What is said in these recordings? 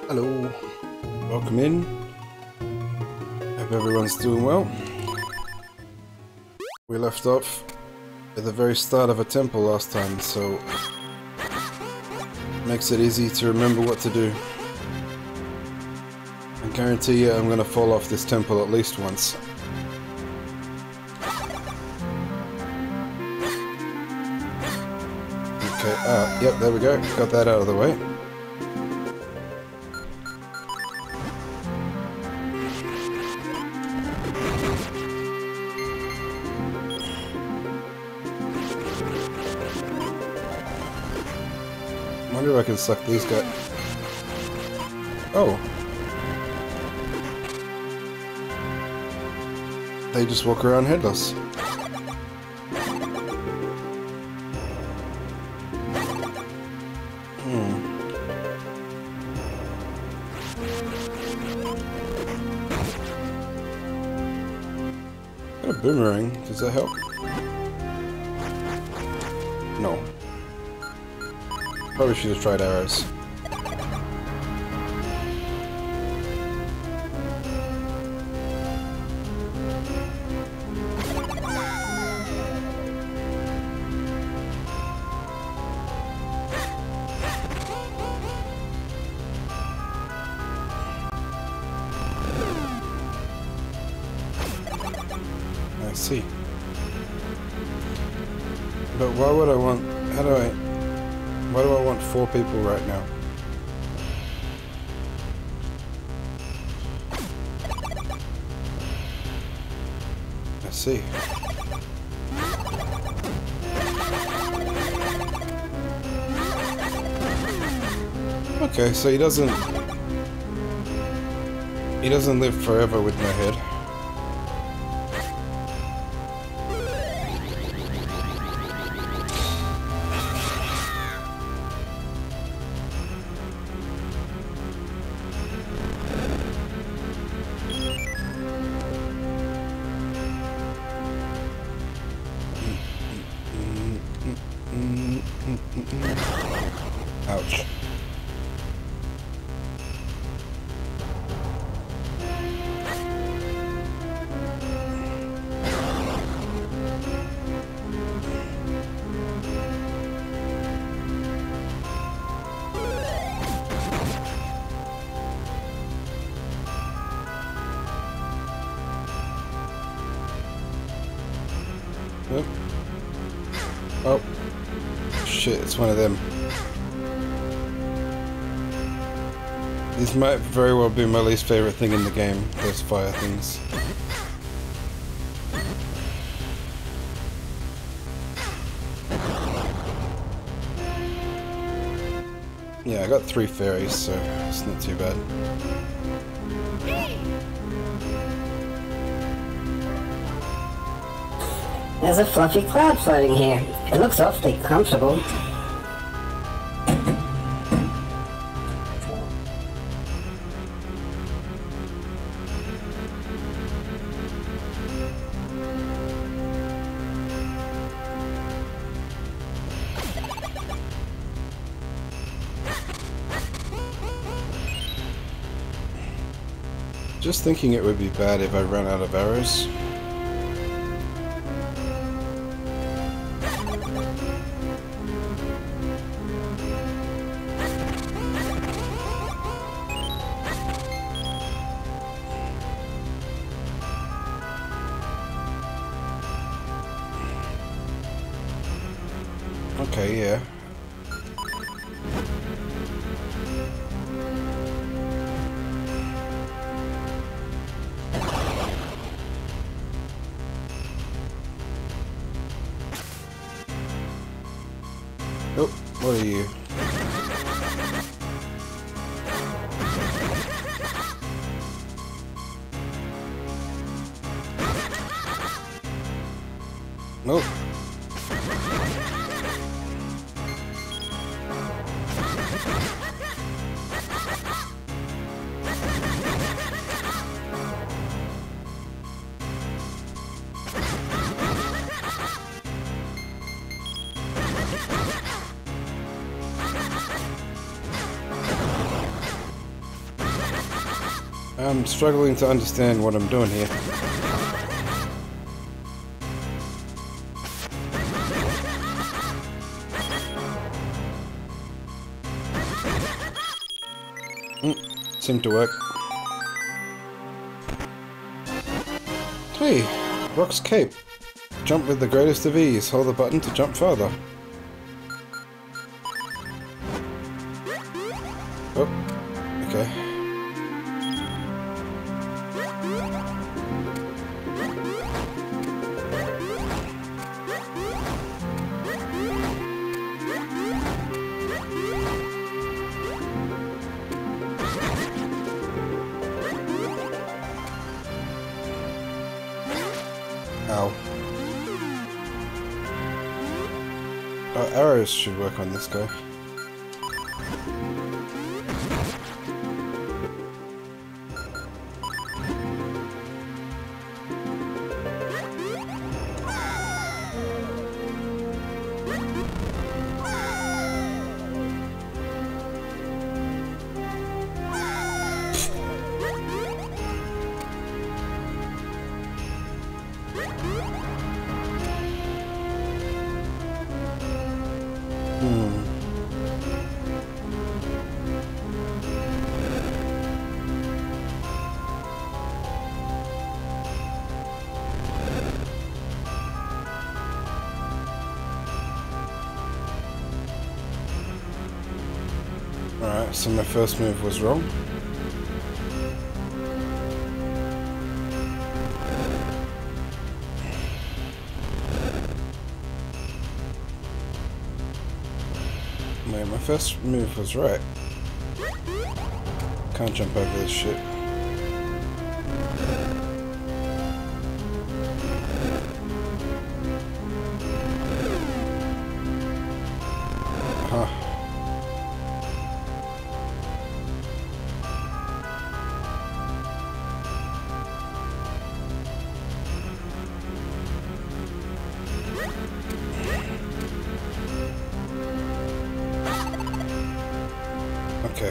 Hello, welcome in. Hope everyone's doing well. We left off at the very start of a temple last time, so makes it easy to remember what to do. I guarantee you I'm gonna fall off this temple at least once. Okay, yep, there we go. Got that out of the way. I wonder if I can suck these guys. Oh. They just walk around headless. Got a boomerang. Does that help? No. Probably should have tried arrows. I see. But why would I want... Why do I want 4 people right now? I see. Okay, so he doesn't live forever with no head. Ouch. Yep. Oh. Shit, it's one of them. This might very well be my least favorite thing in the game, those fire things. Yeah, I got 3 fairies, so it's not too bad. There's a fluffy cloud floating here. It looks awfully comfortable. Just thinking it would be bad if I ran out of arrows. Okay, yeah. Oh, what are you? Nope. I'm struggling to understand what I'm doing here. Seemed to work. Hey, Rock's cape. Jump with the greatest of ease. Hold the button to jump further. Oh, okay. Ow. Oh, arrows should work on this guy. Alright, so my first move was wrong. Wait, my first move was right. Can't jump over this shit. Huh. Okay.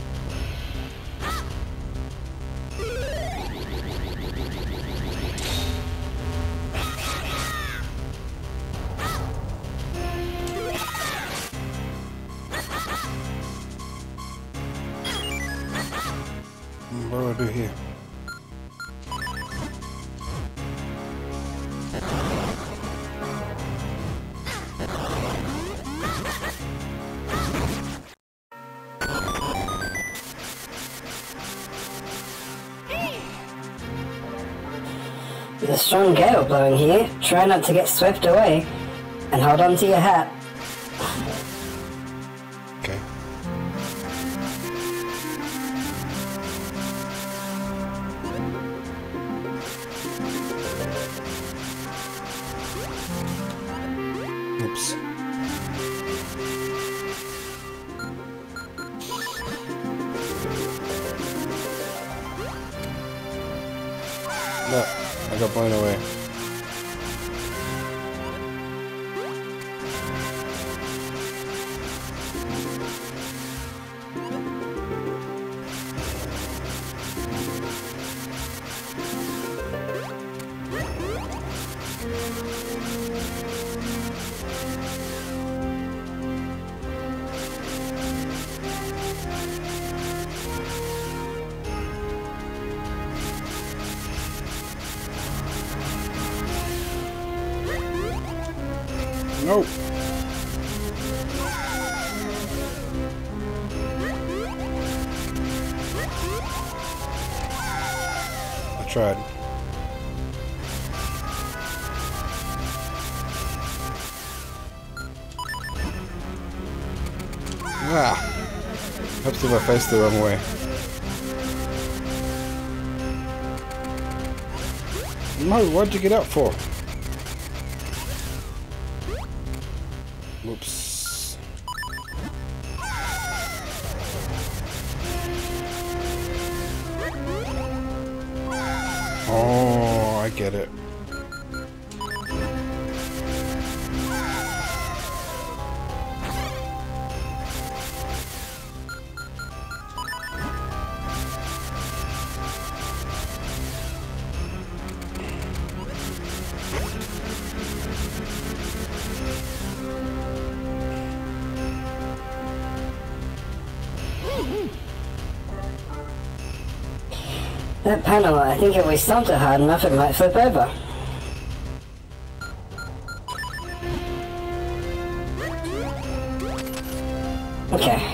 What do I do here? There's a strong gale blowing here. Try not to get swept away. And hold on to your hat. Okay. Oops. No, I got blown away. Nope. I tried. Ah! Perhaps if I faced the wrong way. No, what'd you get out for? Whoops. Oh, I get it. That panel, I think if we stomped it hard enough, it might flip over. Okay.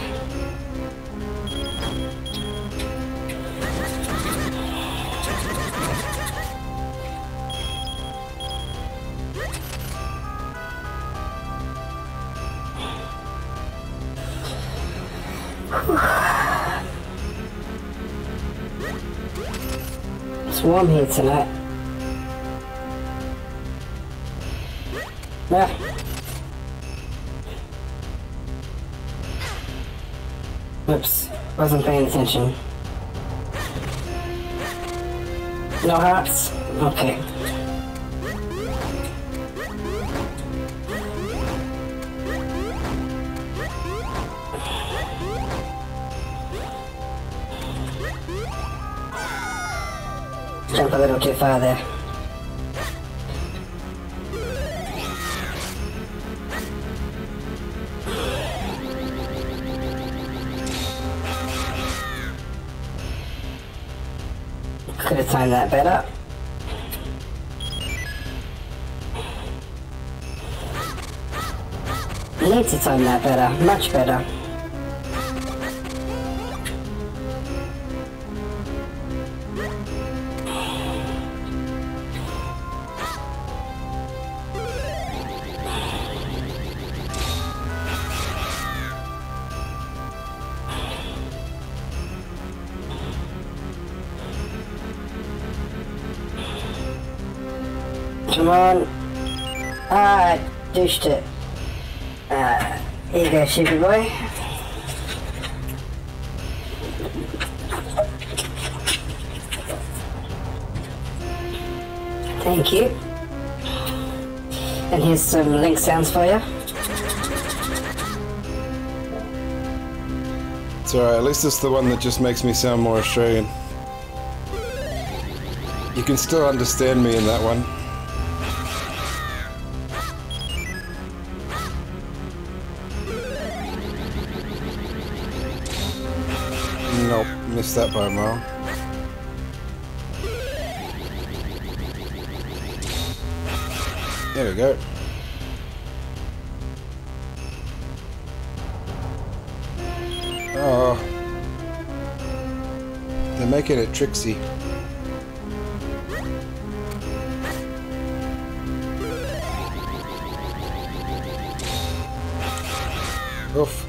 It's warm here tonight. Yeah. Oops, wasn't paying attention. No hearts? Okay. Jump a little too far there. Could have timed that better. Need to time that better, much better. Come on. Ah, I douched it. Here you go, super boy. Thank you. And here's some Link sounds for you. It's alright, at least it's the one that just makes me sound more Australian. You can still understand me in that one. Nope, missed that by a mile. There we go. Oh. They're making it tricksy. Oof.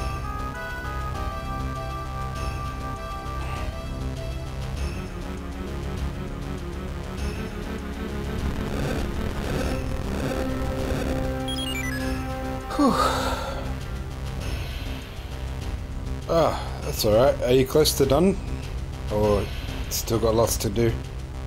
Ah, that's alright. Are you close to done? Or still got lots to do?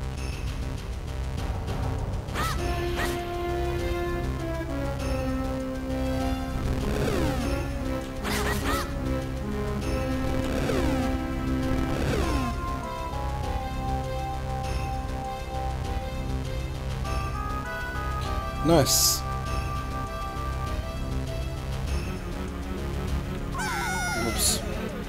Nice. Oops.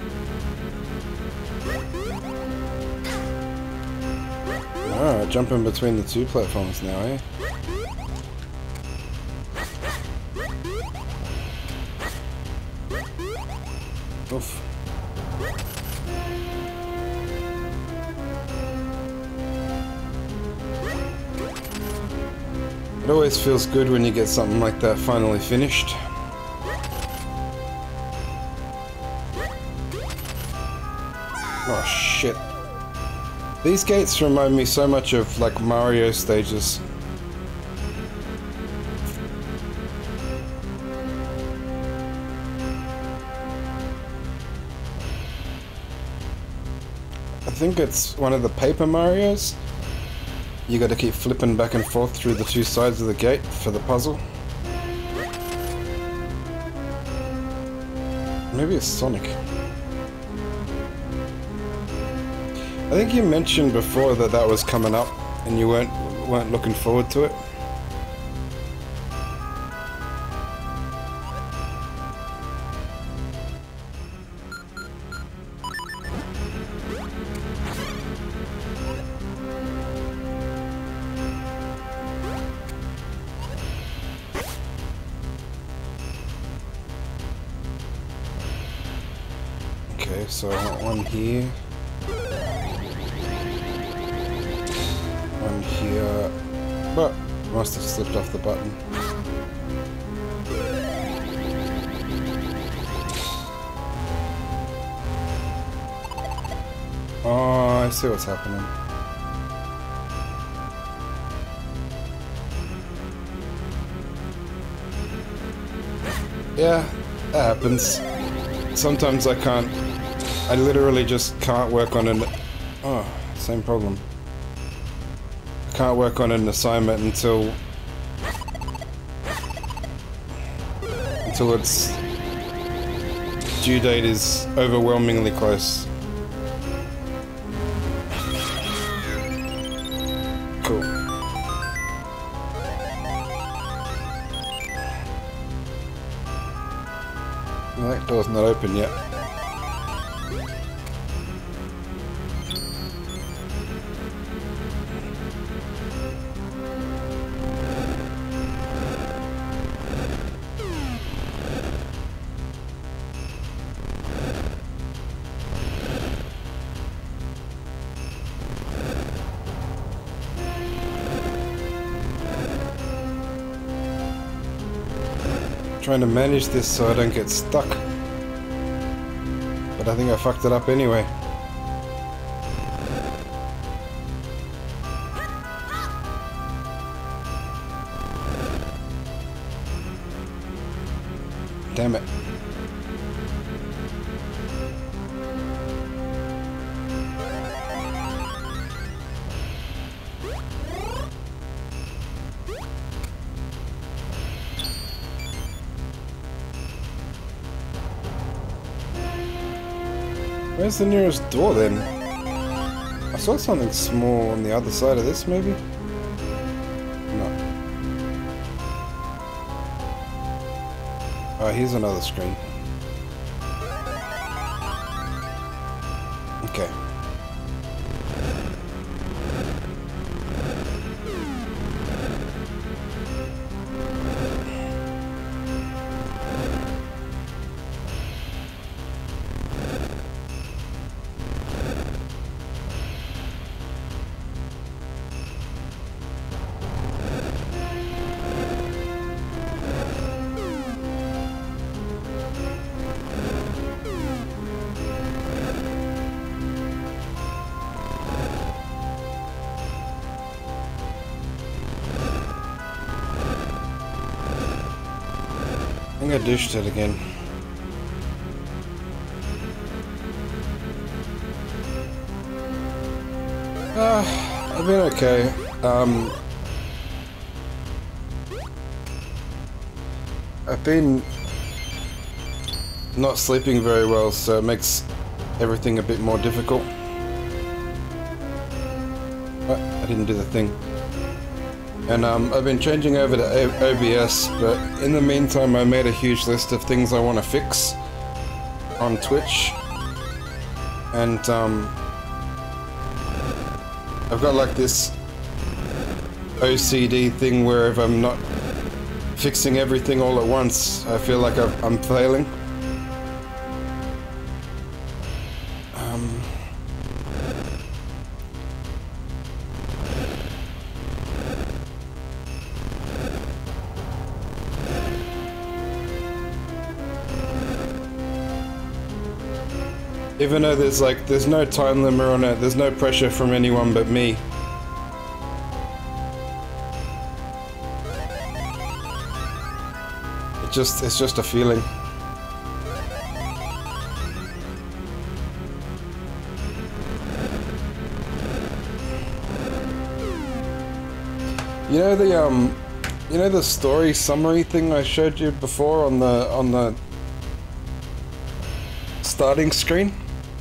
Ah, jumping between the two platforms now, eh? Oof. It always feels good when you get something like that finally finished. Oh shit. These gates remind me so much of like Mario stages. I think it's one of the Paper Marios. You gotta keep flipping back and forth through the two sides of the gate for the puzzle. Maybe it's Sonic. I think you mentioned before that that was coming up and you weren't looking forward to it. Okay, so I want one here. One here. But I must have slipped off the button. Oh, I see what's happening. Yeah, that happens. Sometimes I can't. I literally just can't work on an... Oh, same problem. I can't work on an assignment until its due date is overwhelmingly close. Cool. Well, that door's not open yet. Trying to manage this so I don't get stuck. But I think I fucked it up anyway. Damn it. Where's the nearest door then? I saw something small on the other side of this, maybe? No. Oh, here's another screen. Okay. I think I dished it again. I've been okay. I've been not sleeping very well, so it makes everything a bit more difficult. Oh, I didn't do the thing. And I've been changing over to OBS, but in the meantime I made a huge list of things I want to fix on Twitch. And I've got like this OCD thing where if I'm not fixing everything all at once, I feel like I'm failing. Even though there's no time limit on it, there's no pressure from anyone but me. It's just a feeling. You know the story summary thing I showed you before on the starting screen?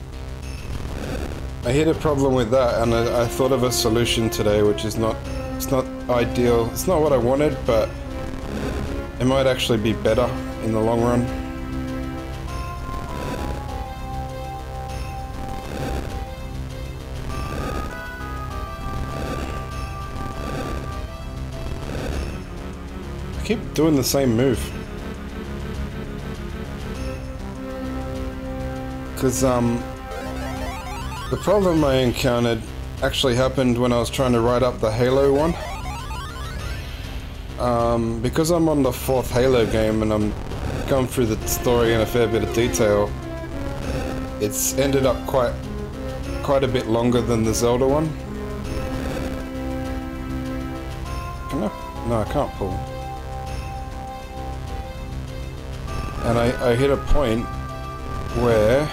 I hit a problem with that, and I thought of a solution today, which is it's not ideal. It's not what I wanted, but it might actually be better in the long run. I keep doing the same move. Because, the problem I encountered actually happened when I was trying to write up the Halo one. Because I'm on the 4th Halo game and I'm going through the story in a fair bit of detail, it's ended up quite a bit longer than the Zelda one. Can I? No, I can't pull. And I hit a point where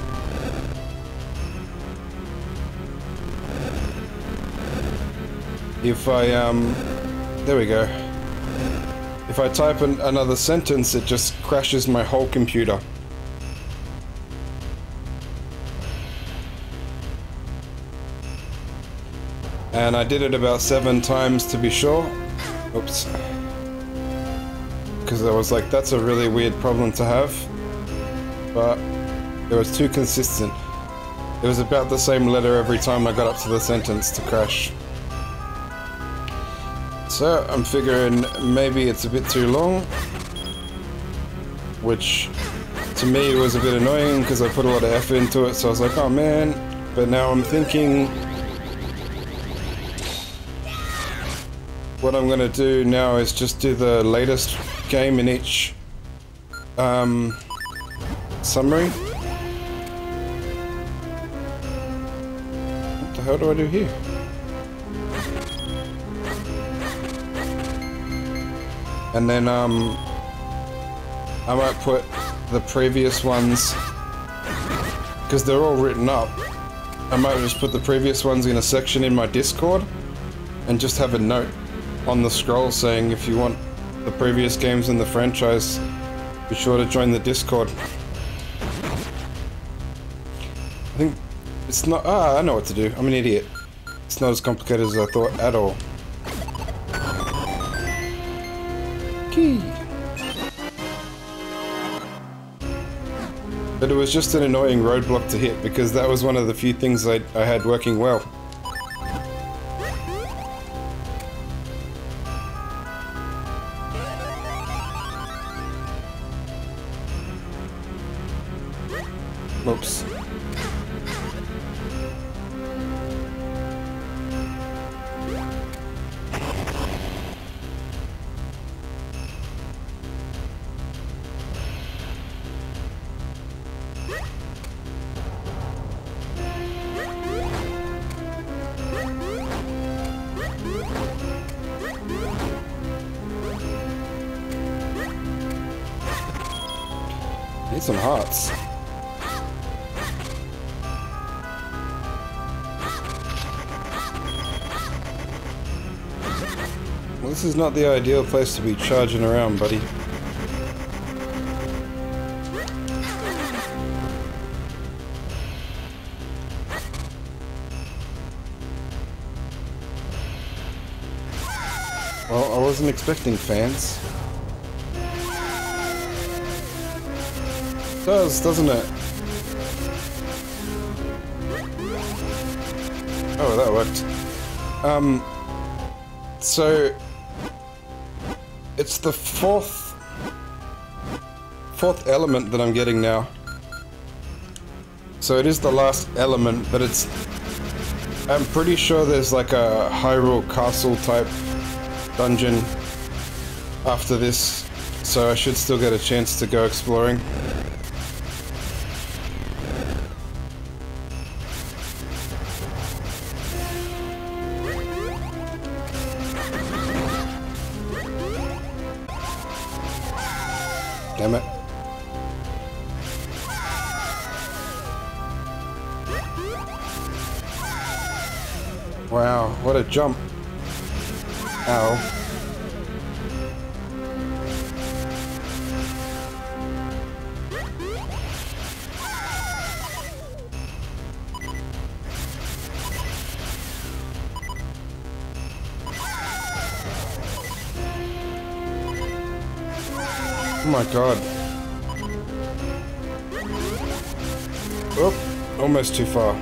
if I, there we go. If I type another sentence, it just crashes my whole computer. And I did it about 7 times to be sure. Oops. Because I was like, that's a really weird problem to have. But it was too consistent. It was about the same letter every time I got up to the sentence to crash. So I'm figuring maybe it's a bit too long, which to me was a bit annoying because I put a lot of effort into it, so I was like, oh man. But now I'm thinking what I'm gonna do now is just do the latest game in each summary. What the hell do I do here? And then, I might put the previous ones, because they're all written up, I might just put the previous ones in a section in my Discord, and just have a note on the scroll saying if you want the previous games in the franchise, be sure to join the Discord. I think it's not, I know what to do, I'm an idiot. It's not as complicated as I thought at all. Key. But it was just an annoying roadblock to hit because that was one of the few things I had working well. Oops. Need some hearts. Well, this is not the ideal place to be charging around, buddy. Well, I wasn't expecting fans. It does, doesn't it? Oh, that worked. So it's the fourth element that I'm getting now. So it is the last element, but it's, I'm pretty sure there's like a Hyrule Castle type dungeon after this, so I should still get a chance to go exploring. Damn it. Wow, what a jump. Ow. Oh my god. Oh, almost too far.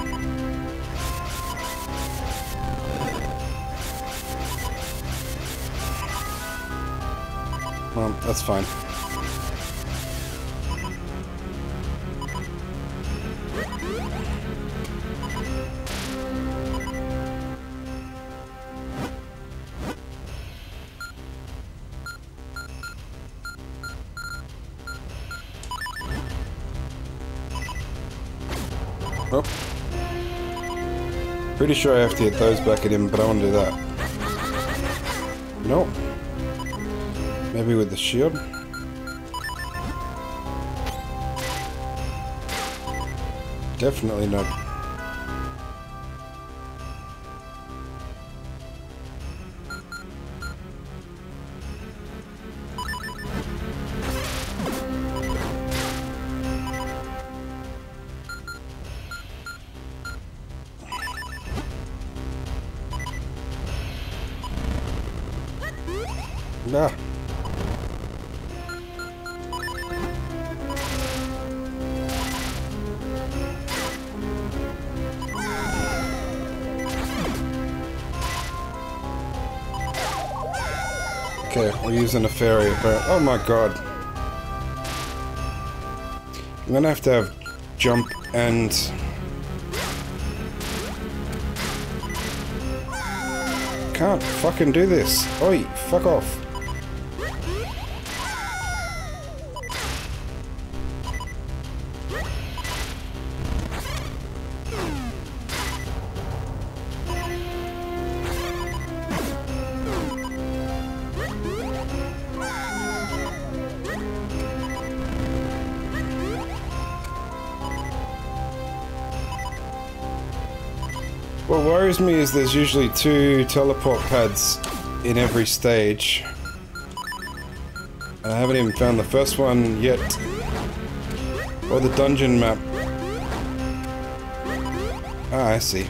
Well, that's fine. Oh. Pretty sure I have to hit those back at him, but I want to do that. Nope. Maybe with the shield? Definitely not. Nah. Okay, we're using a fairy, but oh my god. I'm gonna have to have jump and... Can't fucking do this. Oi, fuck off. What worries me is there's usually 2 teleport pads in every stage. And I haven't even found the first one yet. Or the dungeon map. Ah, I see.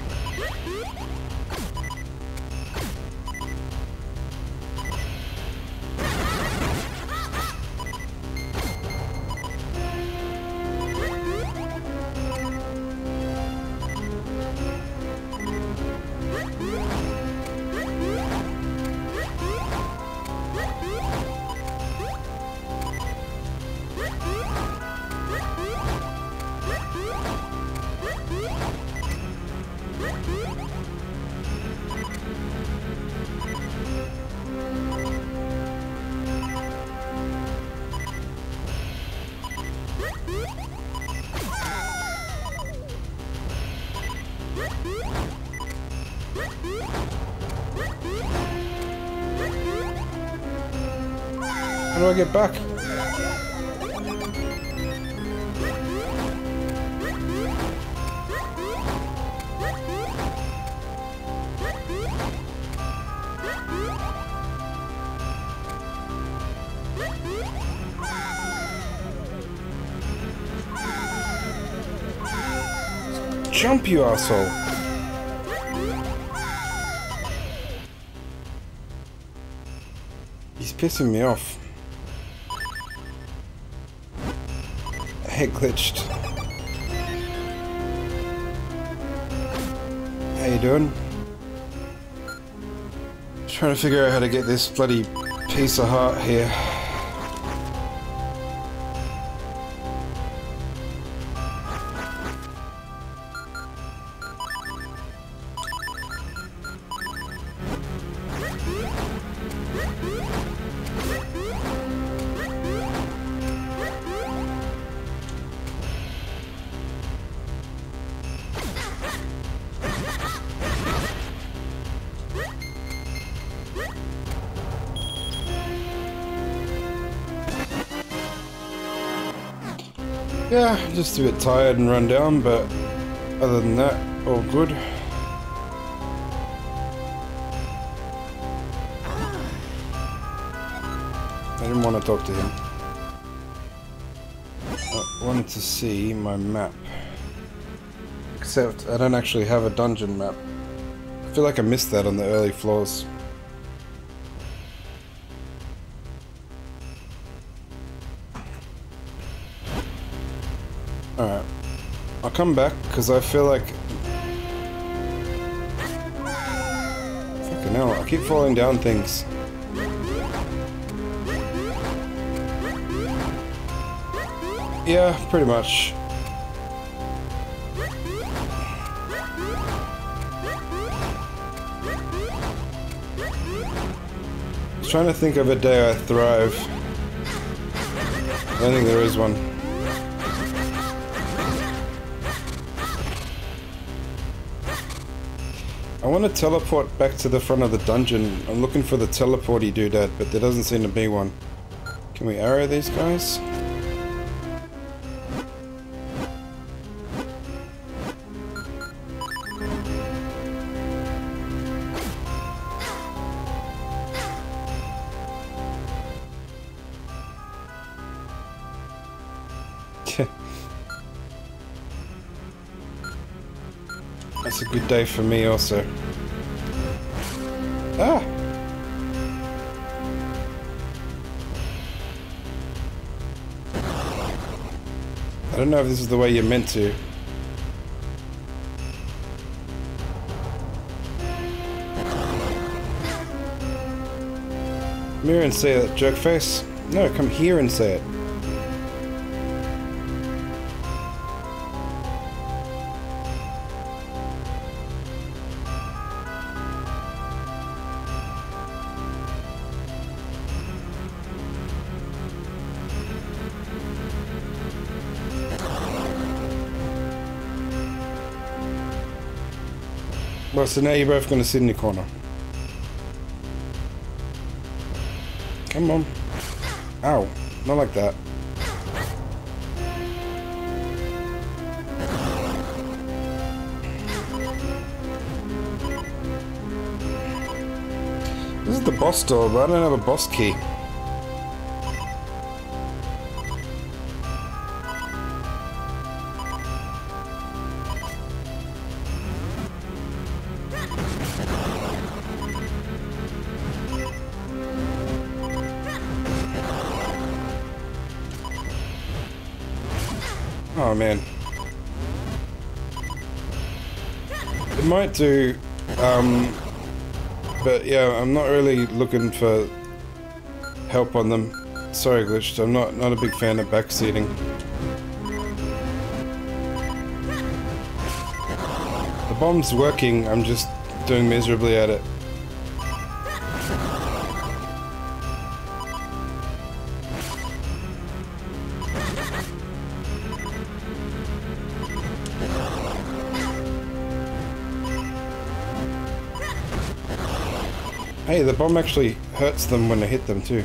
How do I get back? Jump, you asshole! He's pissing me off. Head glitched. How you doing? Just trying to figure out how to get this bloody piece of heart here. Yeah, just a bit tired and run down, but other than that, all good. I didn't want to talk to him. I wanted to see my map. Except I don't actually have a dungeon map. I feel like I missed that on the early floors. Alright. I'll come back, because I feel like... Fucking hell, I keep falling down things. Yeah, pretty much. trying to think of a day I thrive. I don't think there is one. I want to teleport back to the front of the dungeon. I'm looking for the teleporty doodad, but there doesn't seem to be one. Can we arrow these guys? That's a good day for me also. Ah! I don't know if this is the way you're meant to. Come here and say that, jerkface. No, come here and say it. Well, so now you're both going to sit in your corner. Come on. Ow. Not like that. This is the boss door, but I don't have a boss key. Oh man. It might do, but yeah, I'm not really looking for help on them. Sorry, Glitched, I'm not a big fan of backseating. The bomb's working, I'm just doing miserably at it. Hey, the bomb actually hurts them when I hit them too.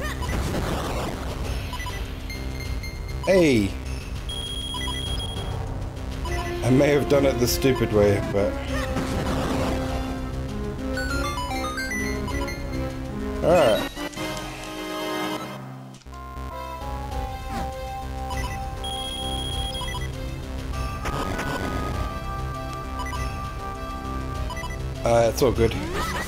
Hey! I may have done it the stupid way, but... Alright. It's all good.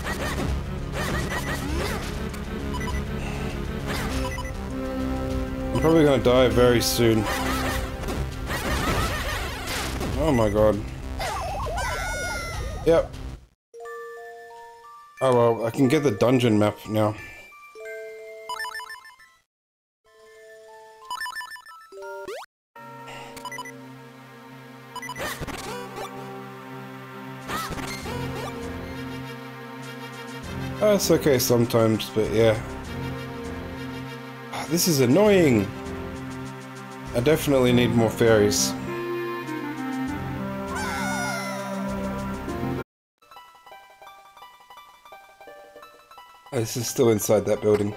I'm probably gonna die very soon. Oh my god. Yep. Oh well, I can get the dungeon map now. Oh, it's okay sometimes, but yeah. This is annoying! I definitely need more fairies. Oh, this is still inside that building.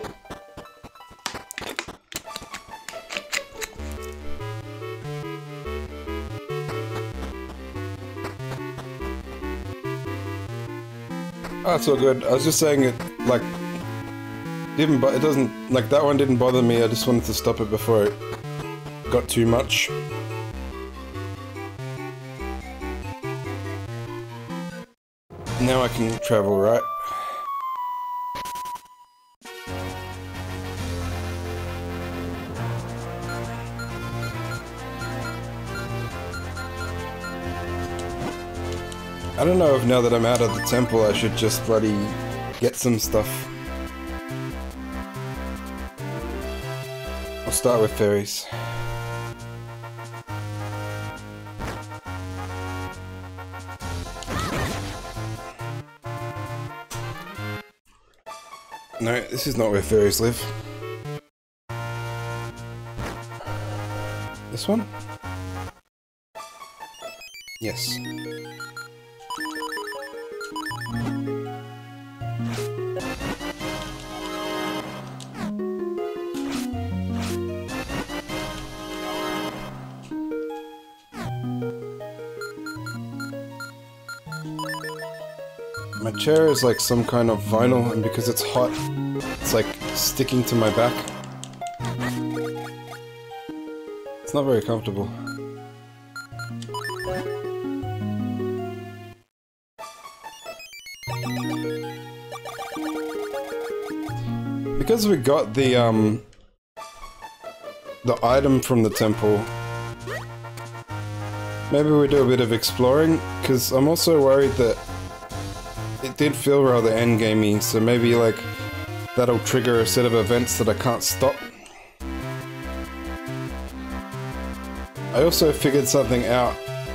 Oh, it's all good. I was just saying it, like... it doesn't, like, that one didn't bother me, I just wanted to stop it before it got too much. Now I can travel, right? I don't know if now that I'm out of the temple I should just bloody get some stuff. I'll start with fairies. No, this is not where fairies live. This one? Yes. My chair is like some kind of vinyl, and because it's hot, it's like sticking to my back. It's not very comfortable. Because we got the item from the temple, maybe we do a bit of exploring, because I'm also worried that it did feel rather endgamey, so maybe like that'll trigger a set of events that I can't stop. I also figured something out.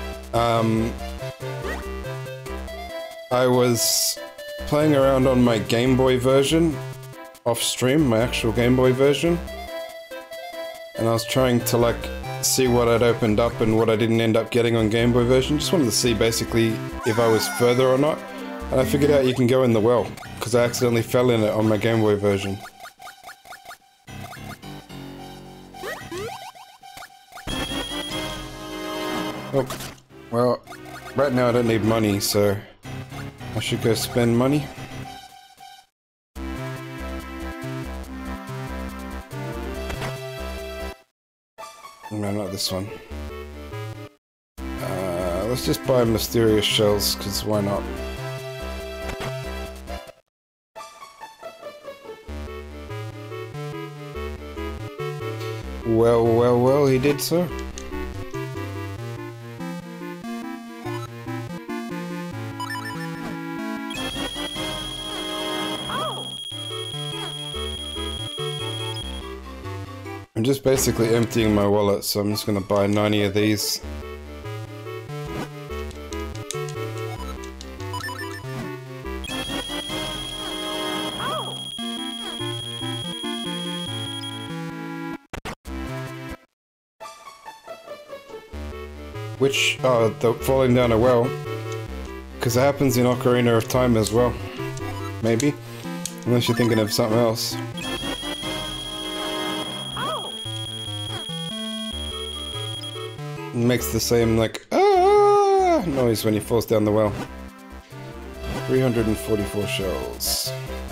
I was playing around on my Game Boy version off stream, my actual Game Boy version, and I was trying to like see what I'd opened up and what I didn't end up getting on Game Boy version. Just wanted to see basically if I was further or not, and I figured out you can go in the well because I accidentally fell in it on my Game Boy version. Oh, well, right now I don't need money, so I should go spend money. No, not this one. Let's just buy mysterious shells, because why not? Well, well, well, he did so. I'm just basically emptying my wallet, so I'm just gonna buy 90 of these. Which, the falling down a well, because it happens in Ocarina of Time as well. Maybe, unless you're thinking of something else. Makes the same, like, ah noise when he falls down the well. 344 shells.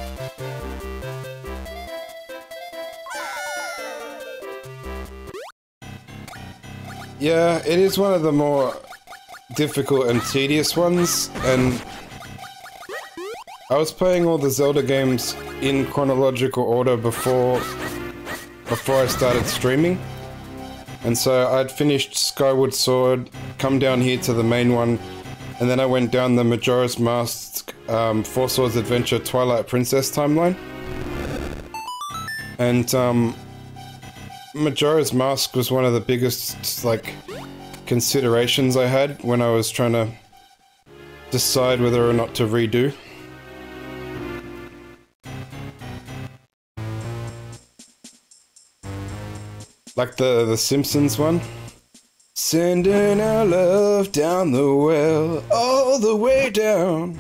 Yeah, it is one of the more difficult and tedious ones, and I was playing all the Zelda games in chronological order before I started streaming. And so I'd finished Skyward Sword, come down here to the main one, and then I went down the Majora's Mask, Four Swords Adventure Twilight Princess timeline. And Majora's Mask was one of the biggest, like, considerations I had when I was trying to decide whether or not to redo. Like the Simpsons one. Sending our love down the well, all the way down.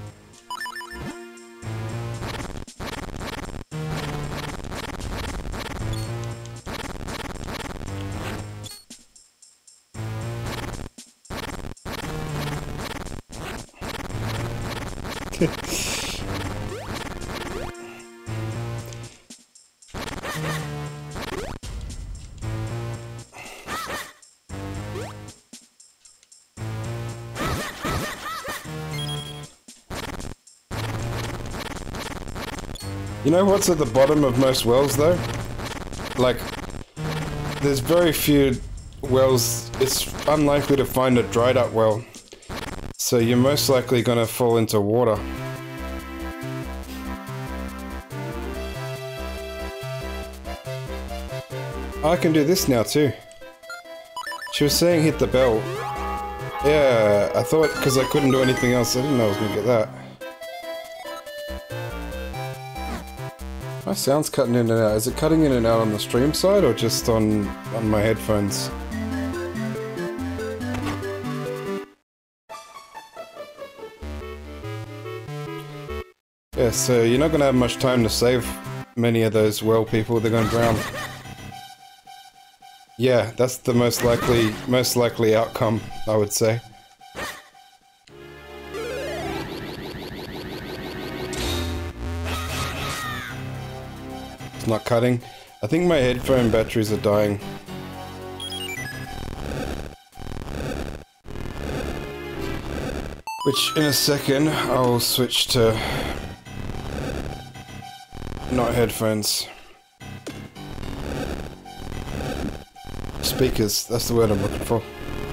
You know what's at the bottom of most wells, though? Like, there's very few wells. It's unlikely to find a dried up well. So you're most likely gonna fall into water. I can do this now, too. She was saying hit the bell. Yeah, I thought, because I couldn't do anything else, I didn't know I was gonna get that. My sound's cutting in and out. Is it cutting in and out on the stream side or just on my headphones? Yeah, so you're not gonna have much time to save many of those well people. They're gonna drown. Yeah, that's the most likely outcome, I would say. It's not cutting. I think my headphone batteries are dying. Which, in a second, I'll switch to not headphones. Speakers, that's the word I'm looking for.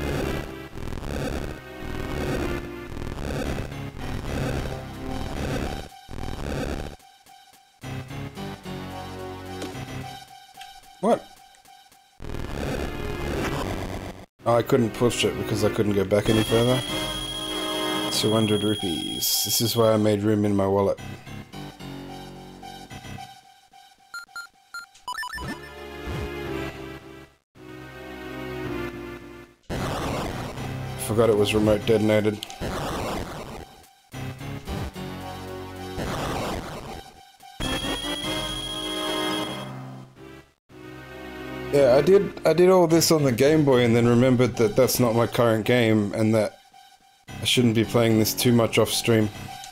What? Oh, I couldn't push it because I couldn't go back any further. 200 rupees. This is why I made room in my wallet. Forgot it was remote detonated. Yeah, I did all this on the Game Boy and then remembered that that's not my current game and that I shouldn't be playing this too much off stream.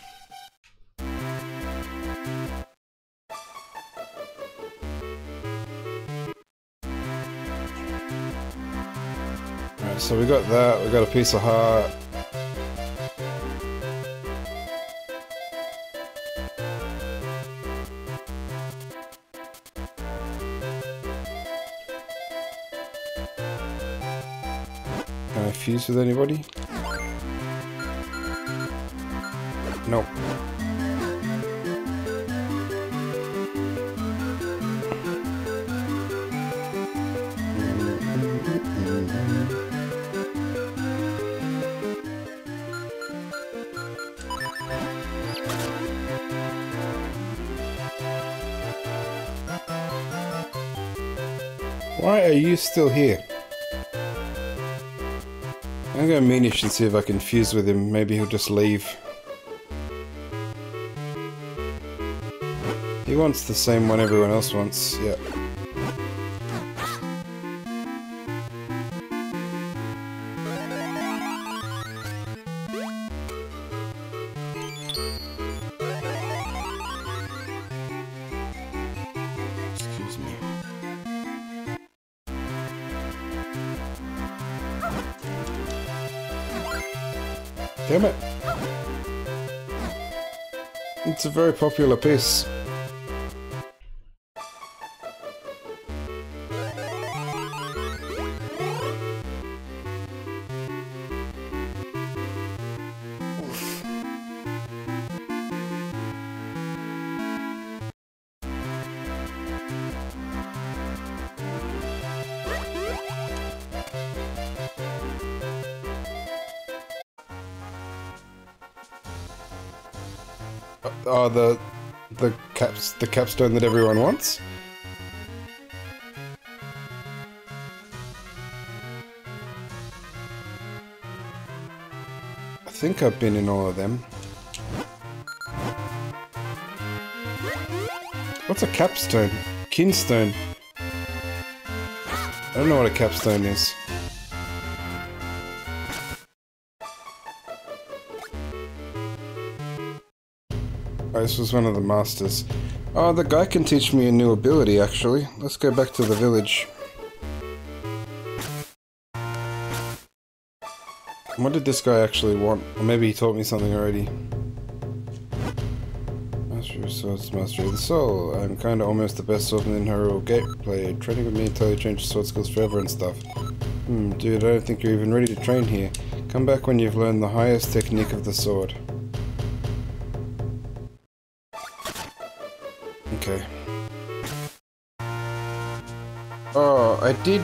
Alright, so we got that, we got a piece of heart. Can I fuse with anybody? Nope. Why are you still here? I'm gonna Minish and see if I can fuse with him. Maybe he'll just leave. He wants the same one everyone else wants, yeah. Excuse me. Damn it! It's a very popular piece. Oh, the capstone that everyone wants? I think I've been in all of them. What's a capstone? Kinstone. I don't know what a capstone is. Oh, this was one of the masters. Oh, the guy can teach me a new ability, actually. Let's go back to the village. What did this guy actually want? Or maybe he taught me something already. Mastery of Swords, Mastery of the Soul. I'm kinda almost the best swordsman in Hyrule Gameplay. Training with me until you change your sword skills forever and stuff. Dude, I don't think you're even ready to train here. Come back when you've learned the highest technique of the sword. Okay. Oh, I did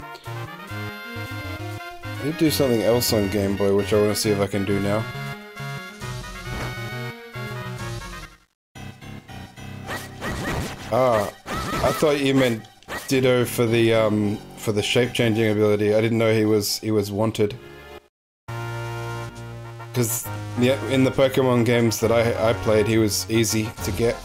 do something else on Game Boy, which I want to see if I can do now. Ah, I thought you meant Ditto for the shape-changing ability. I didn't know he was wanted. Because yeah, in the Pokemon games that I played, he was easy to get.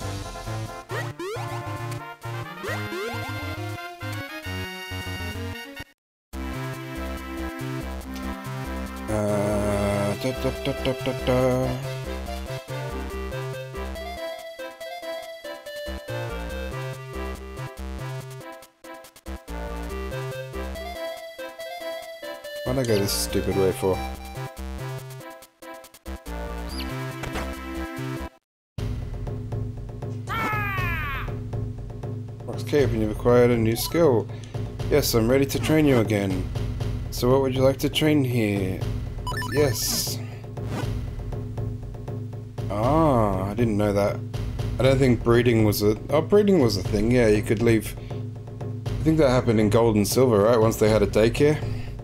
Why'd I go this stupid way for? Rocks Cape, and you've acquired a new skill. Yes, I'm ready to train you again. So what would you like to train here? Yes. Ah, I didn't know that. I don't think breeding was a... Oh, breeding was a thing, yeah, you could leave... I think that happened in Gold and Silver, right? Once they had a daycare.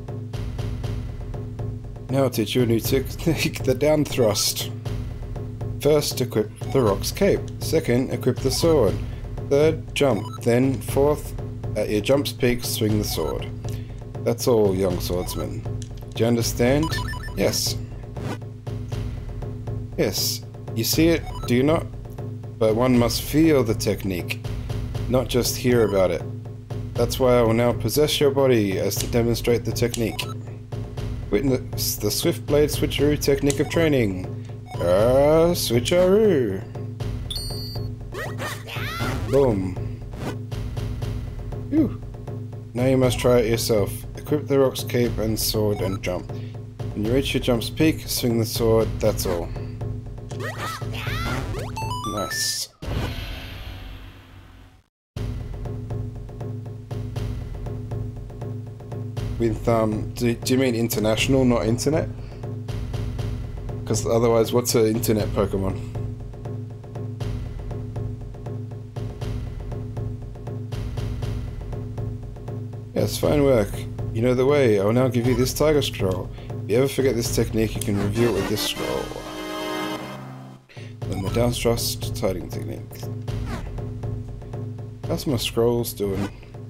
Now I'll teach you a new technique, the down thrust. First, equip the Rocks Cape. Second, equip the sword. Third, jump. Then, fourth, at your jump's peak, swing the sword. That's all, young swordsman. Do you understand? Yes. Yes. You see it, do you not? But one must feel the technique, not just hear about it. That's why I will now possess your body as to demonstrate the technique. Witness the Swift Blade Switcheroo technique of training. Switcheroo! Boom. Phew. Now you must try it yourself. Equip the Rocks Cape and sword and jump. When you reach your jump's peak, swing the sword, that's all. Nice. With, do you mean international, not internet? Because otherwise, what's an internet Pokemon? Yes, fine work. You know the way. I will now give you this Tiger Scroll. If you ever forget this technique, you can review it with this scroll. Then the down thrust tiding technique. How's my scrolls doing?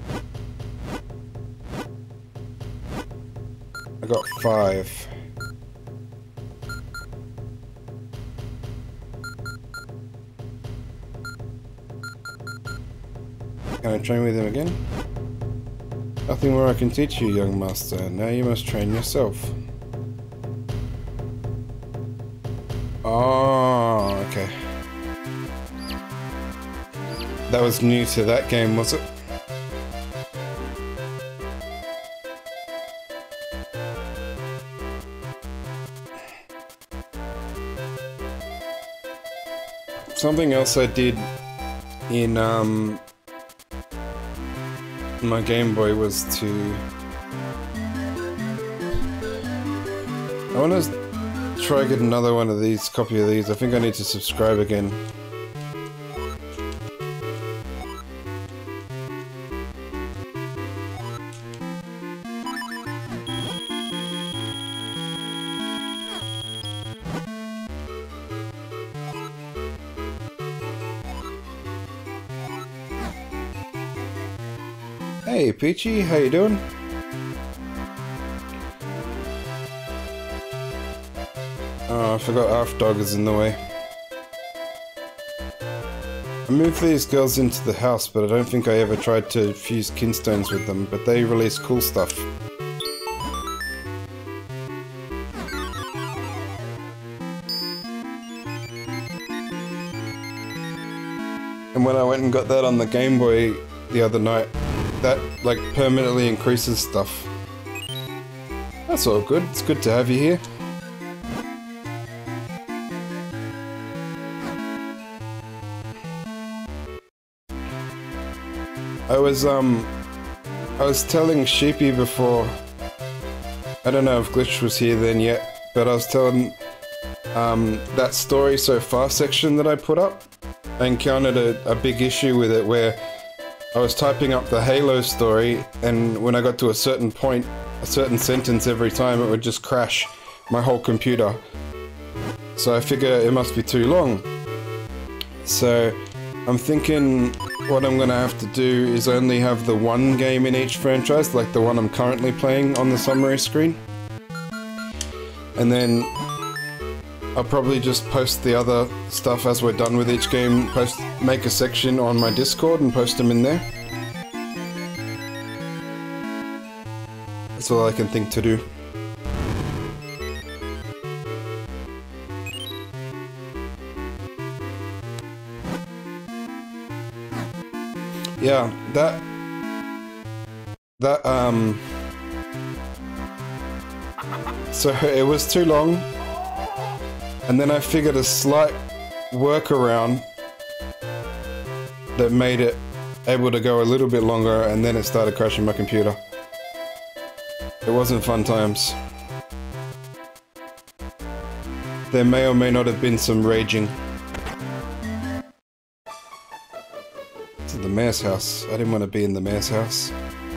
I got 5. Can I train with him again? Nothing more I can teach you, young master. Now you must train yourself. Oh, okay. That was new to that game, was it? Something else I did in my Game Boy was to... I want to try to get another one of these, copy of these. I think I need to subscribe again. Hey Peachy, how you doing? Oh, I forgot Arf Dog is in the way. I moved these girls into the house, but I don't think I ever tried to fuse kinstones with them, but they release cool stuff. And when I went and got that on the Game Boy the other night, that like permanently increases stuff. That's all good. It's good to have you here. I was telling Sheepy before, I don't know if Glitch was here then yet, but I was telling that story so far section that I put up. I encountered a big issue with it where I was typing up the Halo story, and when I got to a certain point, a certain sentence every time, it would just crash my whole computer. So I figure it must be too long. So I'm thinking what I'm gonna have to do is only have the one game in each franchise, like the one I'm currently playing on the summary screen. And then I'll probably just post the other stuff as we're done with each game, make a section on my Discord and post them in there. That's all I can think to do. Yeah, so it was too long, and then I figured a slight workaround that made it able to go a little bit longer, and then it started crashing my computer. It wasn't fun times. There may or may not have been some raging. To the mayor's house. I didn't want to be in the mayor's house.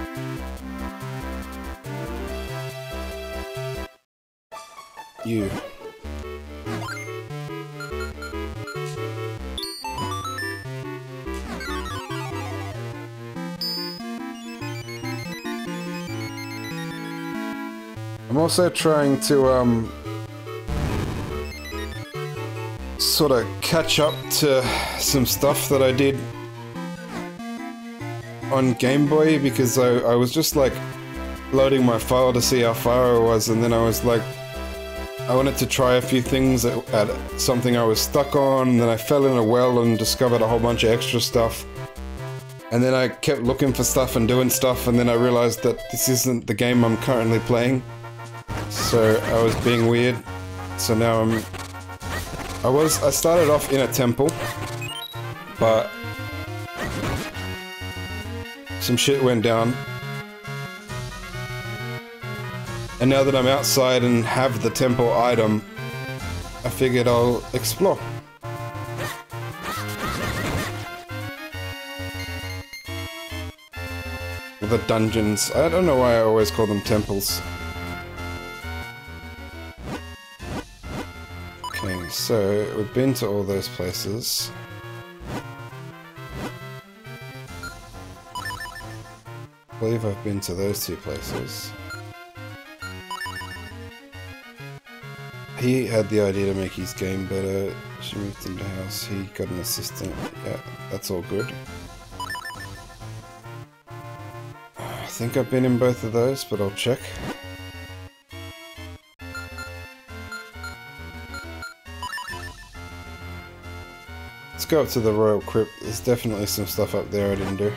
You. I'm also trying to, sort of catch up to some stuff that I did on Game Boy, because I was just like loading my file to see how far I was, and then I was like, I wanted to try a few things at something I was stuck on, and then I fell in a well and discovered a whole bunch of extra stuff. And then I kept looking for stuff and doing stuff, and then I realized that this isn't the game I'm currently playing. So I was being weird. So now I started off in a temple, but some shit went down. And now that I'm outside and have the temple item, I figured I'll explore. The dungeons. I don't know why I always call them temples. Okay, so we've been to all those places. I believe I've been to those two places. He had the idea to make his game better. She moved into the house. He got an assistant. Yeah, that's all good. I think I've been in both of those, but I'll check. Let's go up to the Royal Crypt. There's definitely some stuff up there I didn't do.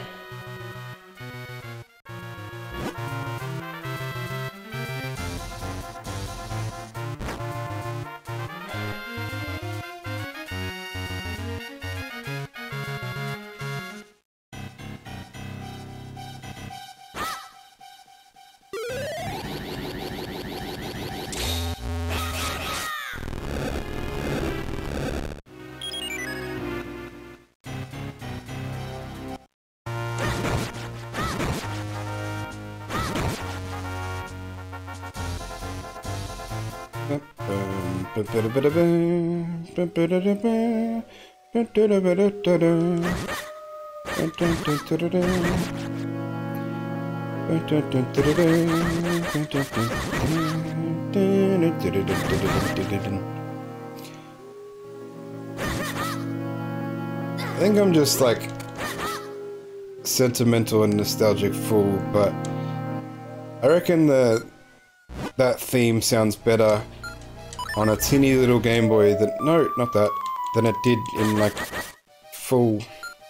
I think I'm just like sentimental and nostalgic fool, but I reckon that theme sounds better on a teeny little Game Boy than, no, not that, than it did in like full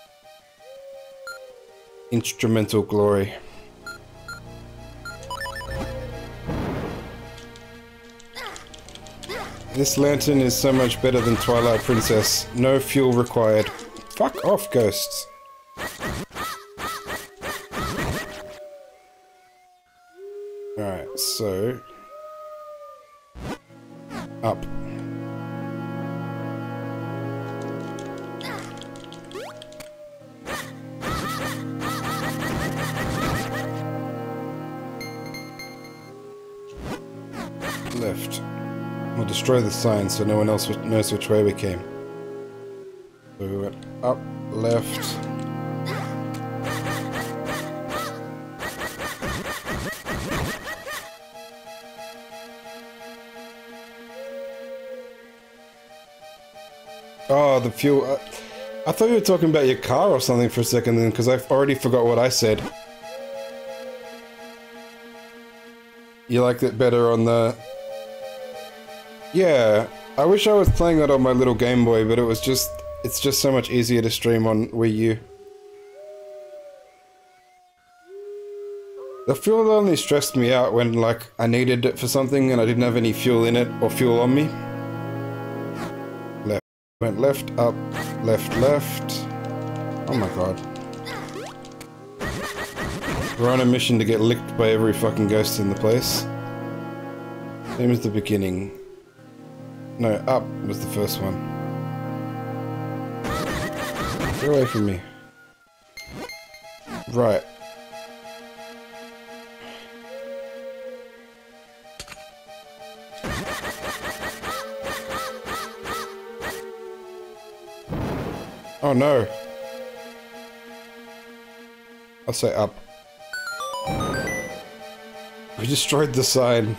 instrumental glory. This lantern is so much better than Twilight Princess. No fuel required. Fuck off, ghosts. Alright, so... up. Left. We'll destroy the sign so no one else knows which way we came. So we went up, left. Oh, the fuel. I thought you were talking about your car or something for a second then, because I already forgot what I said. You liked it better on the... Yeah, I wish I was playing that on my little Game Boy, but it's just so much easier to stream on Wii U. The fuel only stressed me out when, like, I needed it for something and I didn't have any fuel in it or fuel on me. Left. Went left, up, left, left. Oh my god. We're on a mission to get licked by every fucking ghost in the place. Same as the beginning. No, up was the first one. Get away from me. Right. Oh no. I'll say up. We destroyed the sign.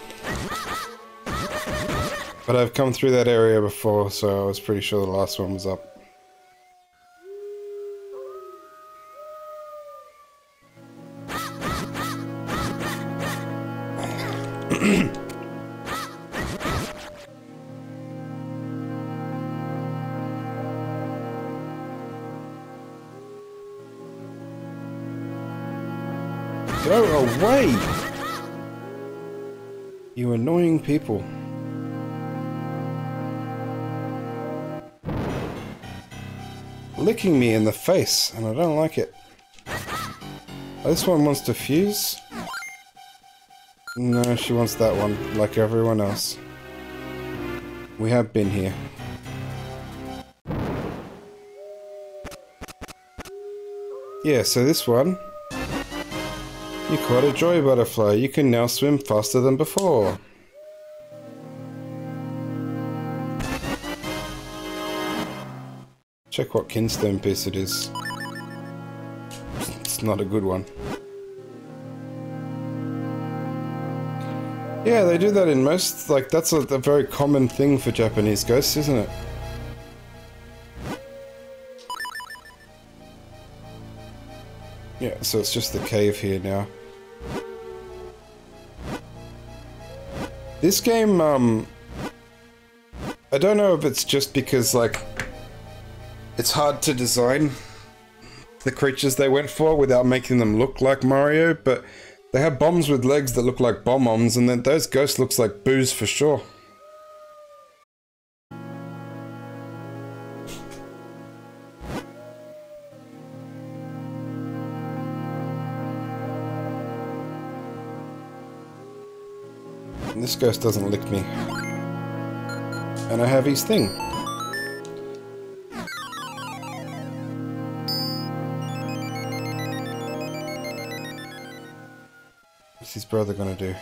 But I've come through that area before, so I was pretty sure the last one was up. Go away! You annoying people. Licking me in the face, and I don't like it. Oh, this one wants to fuse? No, she wants that one, like everyone else. We have been here. Yeah, so this one... You caught a joy butterfly. You can now swim faster than before. Check what kinstone piece it is. It's not a good one. Yeah, they do that in most, like, that's a very common thing for Japanese ghosts, isn't it? Yeah, so it's just the cave here now. This game, I don't know if it's just because, like, it's hard to design the creatures they went for without making them look like Mario, but they have bombs with legs that look like bomb-oms, and then those ghosts looks like Boos for sure. And this ghost doesn't lick me. And I have his thing. What's his brother gonna do?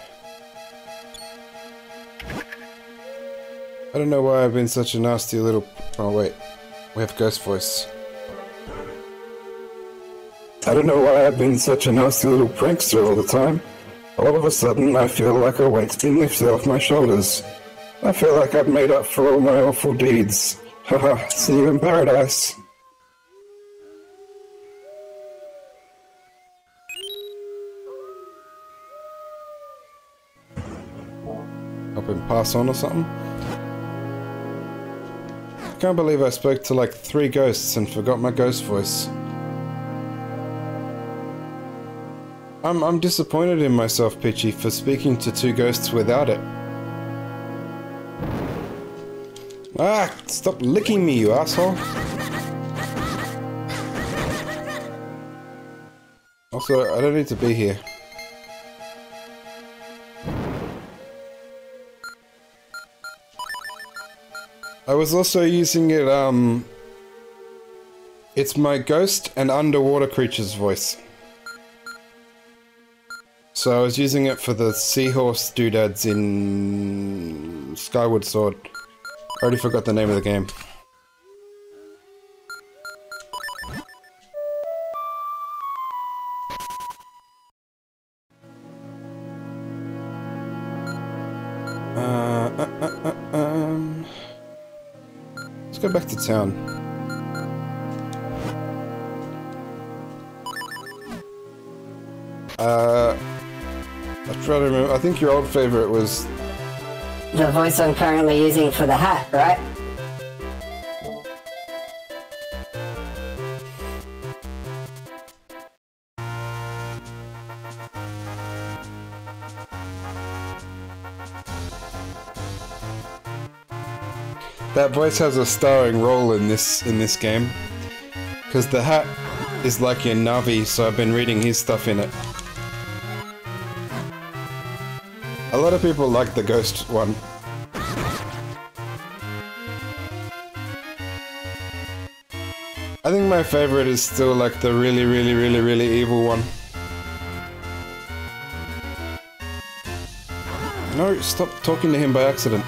I don't know why I've been such a nasty little... Oh wait, we have ghost voice. I don't know why I've been such a nasty little prankster all the time. All of a sudden, I feel like a weight's been lifted off my shoulders. I feel like I've made up for all my awful deeds. Haha, see you in paradise. Help him pass on or something? I can't believe I spoke to like 3 ghosts and forgot my ghost voice. I'm disappointed in myself, Peachy, for speaking to 2 ghosts without it. Ah! Stop licking me, you asshole! Also, I don't need to be here. I was also using it, it's my ghost and underwater creature's voice. So I was using it for the seahorse doodads in Skyward Sword. I already forgot the name of the game. go back to town. I try to remember. I think your old favorite was the voice I'm currently using for the hat, right? that voice has a starring role in this game, because the hat is like your Navi, so I've been reading his stuff in it. A lot of people like the ghost one. I think my favorite is still like the really evil one. No, stop talking to him by accident.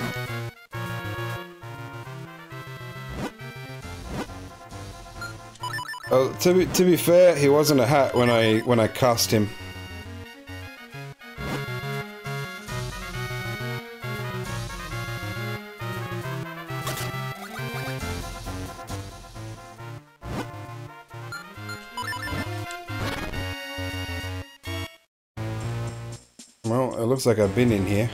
Oh, to be fair, he wasn't a hat when I cast him. Well, it looks like I've been in here.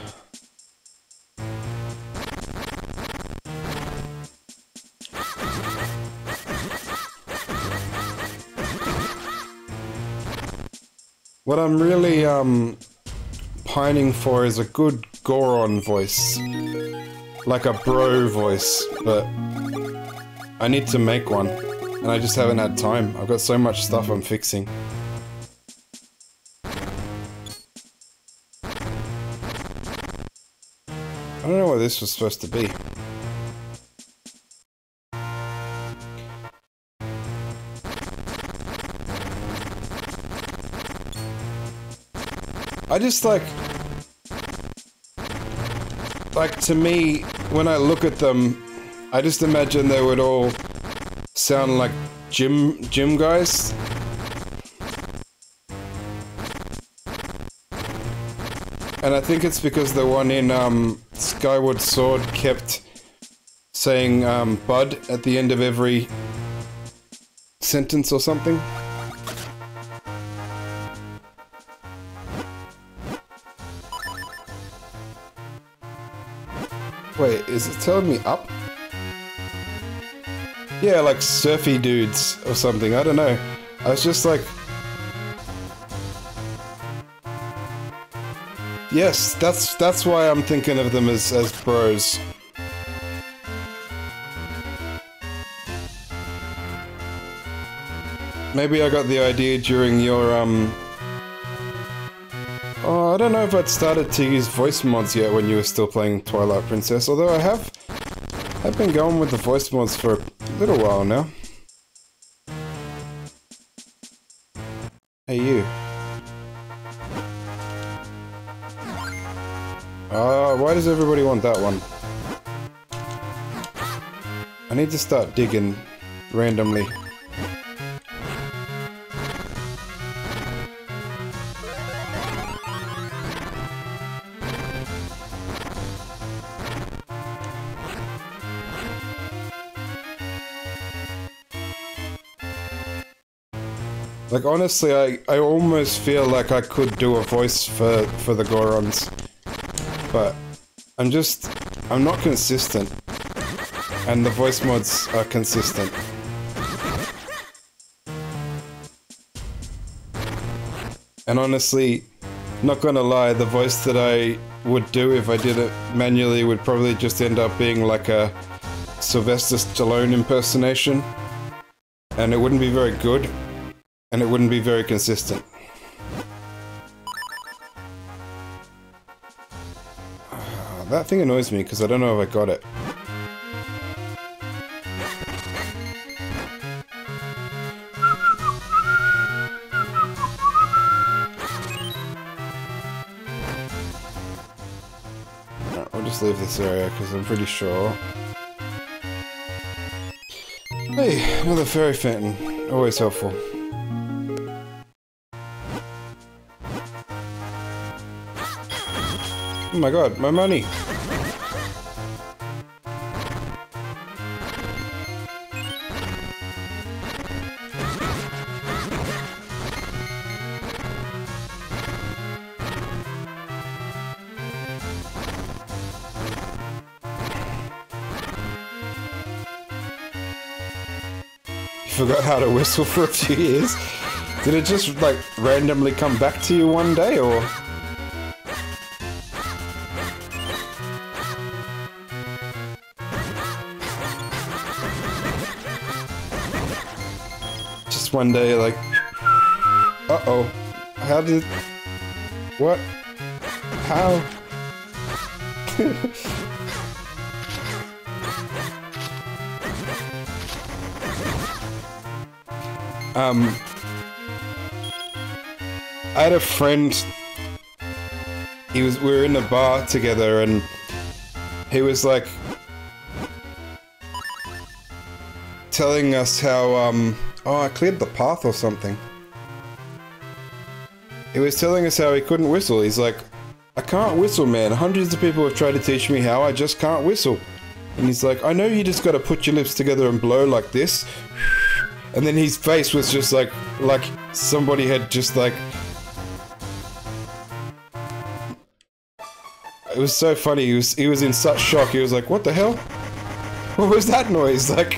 What I'm really pining for is a good Goron voice. Like a bro voice, but I need to make one. And I just haven't had time. I've got so much stuff I'm fixing. I don't know what this was supposed to be. I just like to me, when I look at them, I just imagine they would all sound like gym guys. And I think it's because the one in Skyward Sword kept saying bud at the end of every sentence or something. Wait, is it telling me up? Yeah, like surfy dudes or something, I don't know. I was just like... Yes, that's why I'm thinking of them as bros. Maybe I got the idea during your, Oh, I don't know if I'd started to use voice mods yet when you were still playing Twilight Princess, although I've been going with the voice mods for a little while now. Hey, you. Why does everybody want that one? I need to start digging randomly. Like, honestly, I almost feel like I could do a voice for the Gorons. But I'm not consistent. And the voice mods are consistent. And honestly, not gonna lie, the voice that I would do if I did it manually would probably just end up being like a Sylvester Stallone impersonation. And it wouldn't be very good. And it wouldn't be very consistent. That thing annoys me because I don't know if I got it. Alright, I'll just leave this area because I'm pretty sure. Hey, another fairy fountain. Always helpful. Oh my god, my money! forgot how to whistle for a few years. Did it just, like, randomly come back to you one day, or...? Just one day, like... Uh-oh. How did... What? How? I had a friend, we were in a bar together, and he was like telling us how, oh, I cleared the path or something. He was telling us how he couldn't whistle. He's like, I can't whistle, man. Hundreds of people have tried to teach me how, I just can't whistle. And he's like, I know you just gotta put your lips together and blow like this. And then his face was just like somebody had just like... It was so funny, he was in such shock, he was like, what the hell? What was that noise? Like...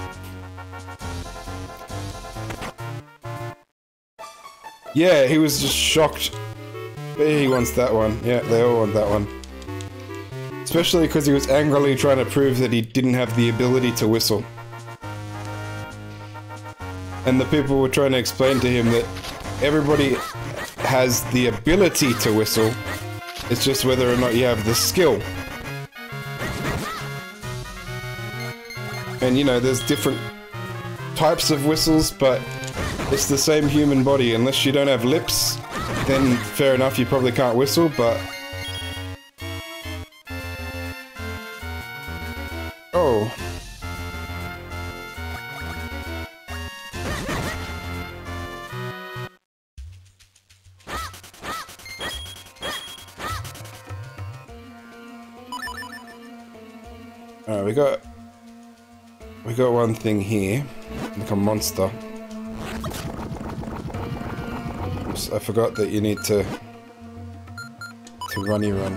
Yeah, he was just shocked. He wants that one. Yeah, they all want that one. Especially because he was angrily trying to prove that he didn't have the ability to whistle. And the people were trying to explain to him that everybody has the ability to whistle, it's just whether or not you have the skill. And you know, there's different types of whistles, but it's the same human body. Unless you don't have lips, then fair enough, you probably can't whistle, but... Oh. Alright, we got one thing here, like a monster. Oops, I forgot that you need to runny run.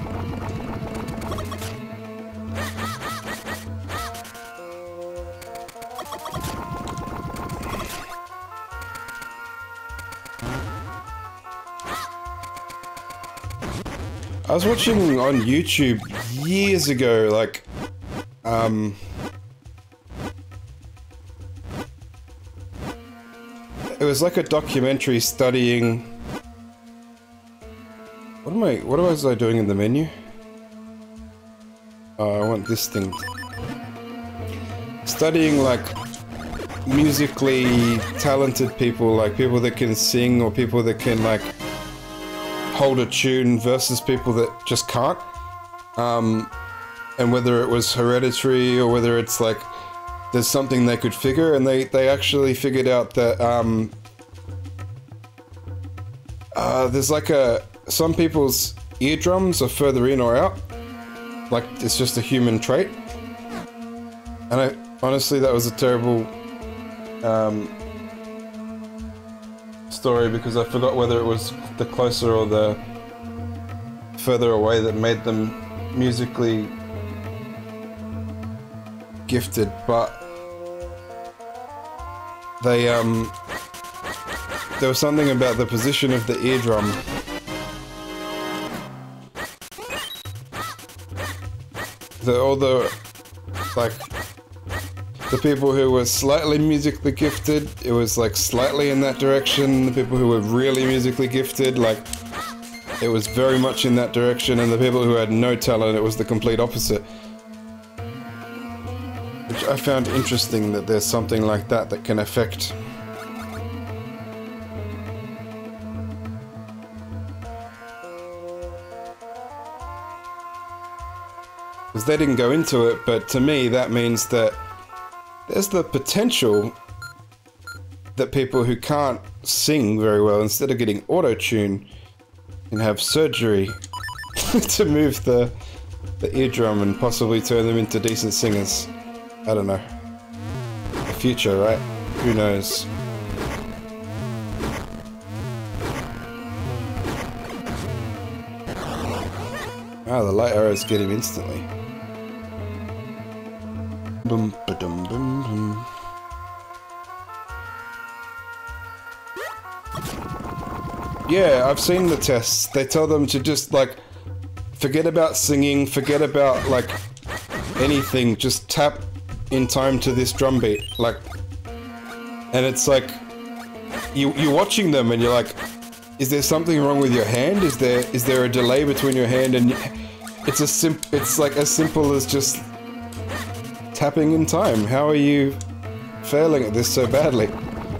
I was watching on YouTube years ago, like, it was like a documentary studying... What was I doing in the menu? Oh, I want this thing. Studying, like, musically talented people, like people that can sing or people that can, like, hold a tune versus people that just can't. And whether it was hereditary or whether it's like there's something they could figure, and they actually figured out that there's like some people's eardrums are further in or out, like it's just a human trait. And honestly, that was a terrible story, because I forgot whether it was the closer or the further away that made them musically gifted, but they there was something about the position of the eardrum that all the, like, the people who were slightly musically gifted, it was like slightly in that direction. The people who were really musically gifted, like, it was very much in that direction, and the people who had no talent, it was the complete opposite. Which I found interesting, that there's something like that that can affect. Because they didn't go into it, but to me that means that there's the potential that people who can't sing very well, instead of getting auto-tune, can have surgery to move the eardrum and possibly turn them into decent singers. I don't know. The future, right? Who knows? Ah, the light arrows get him instantly. Boom, ba-dum, boom, boom. Yeah, I've seen the tests. They tell them to just, like, forget about singing, forget about, like, anything. Just tap in time to this drum beat. Like, and it's like, you're watching them and you're like, is there something wrong with your hand? Is there a delay between your hand and... It's like as simple as just tapping in time. How are you failing at this so badly?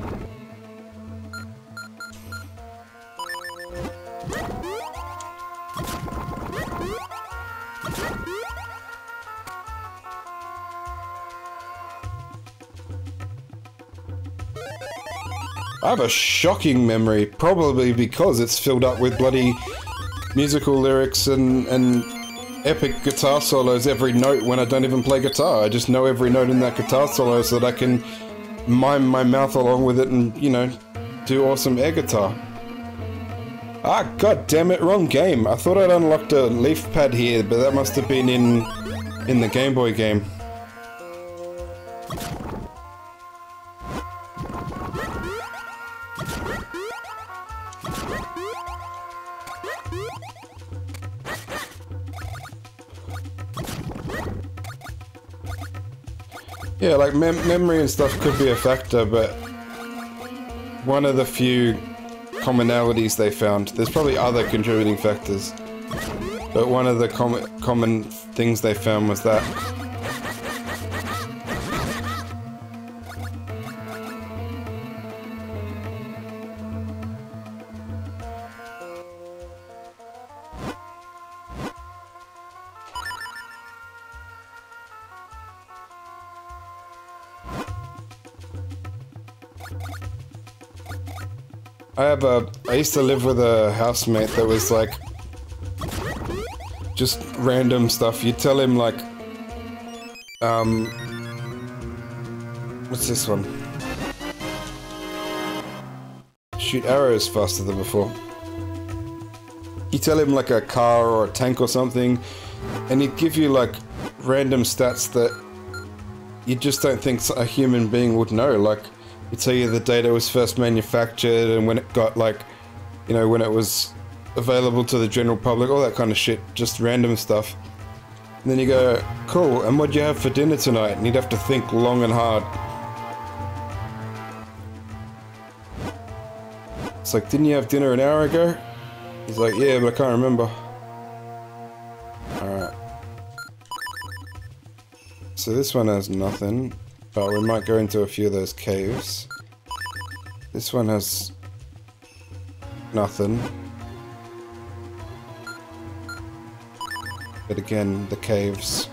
I have a shocking memory, probably because it's filled up with bloody musical lyrics and epic guitar solos every note when I don't even play guitar. I just know every note in that guitar solo so that I can mime my mouth along with it and, you know, do awesome air guitar. Ah, god damn it, wrong game. I thought I'd unlocked a leaf pad here, but that must have been in the Game Boy game. Yeah, like memory and stuff could be a factor, but one of the few commonalities they found, there's probably other contributing factors, but one of the common things they found was that. I used to live with a housemate that was like, just random stuff. You tell him like, what's this one? Shoot arrows faster than before. You tell him like a car or a tank or something, and he'd give you like random stats that you just don't think a human being would know. Like, he'd tell you the date it was first manufactured and when it got, like, you know, when it was available to the general public, all that kind of shit, just random stuff. And then you go, cool, and what'd you have for dinner tonight? And he'd have to think long and hard. It's like, didn't you have dinner an hour ago? He's like, yeah, but I can't remember. Alright. So this one has nothing. But we might go into a few of those caves. This one has nothing. But again, the caves.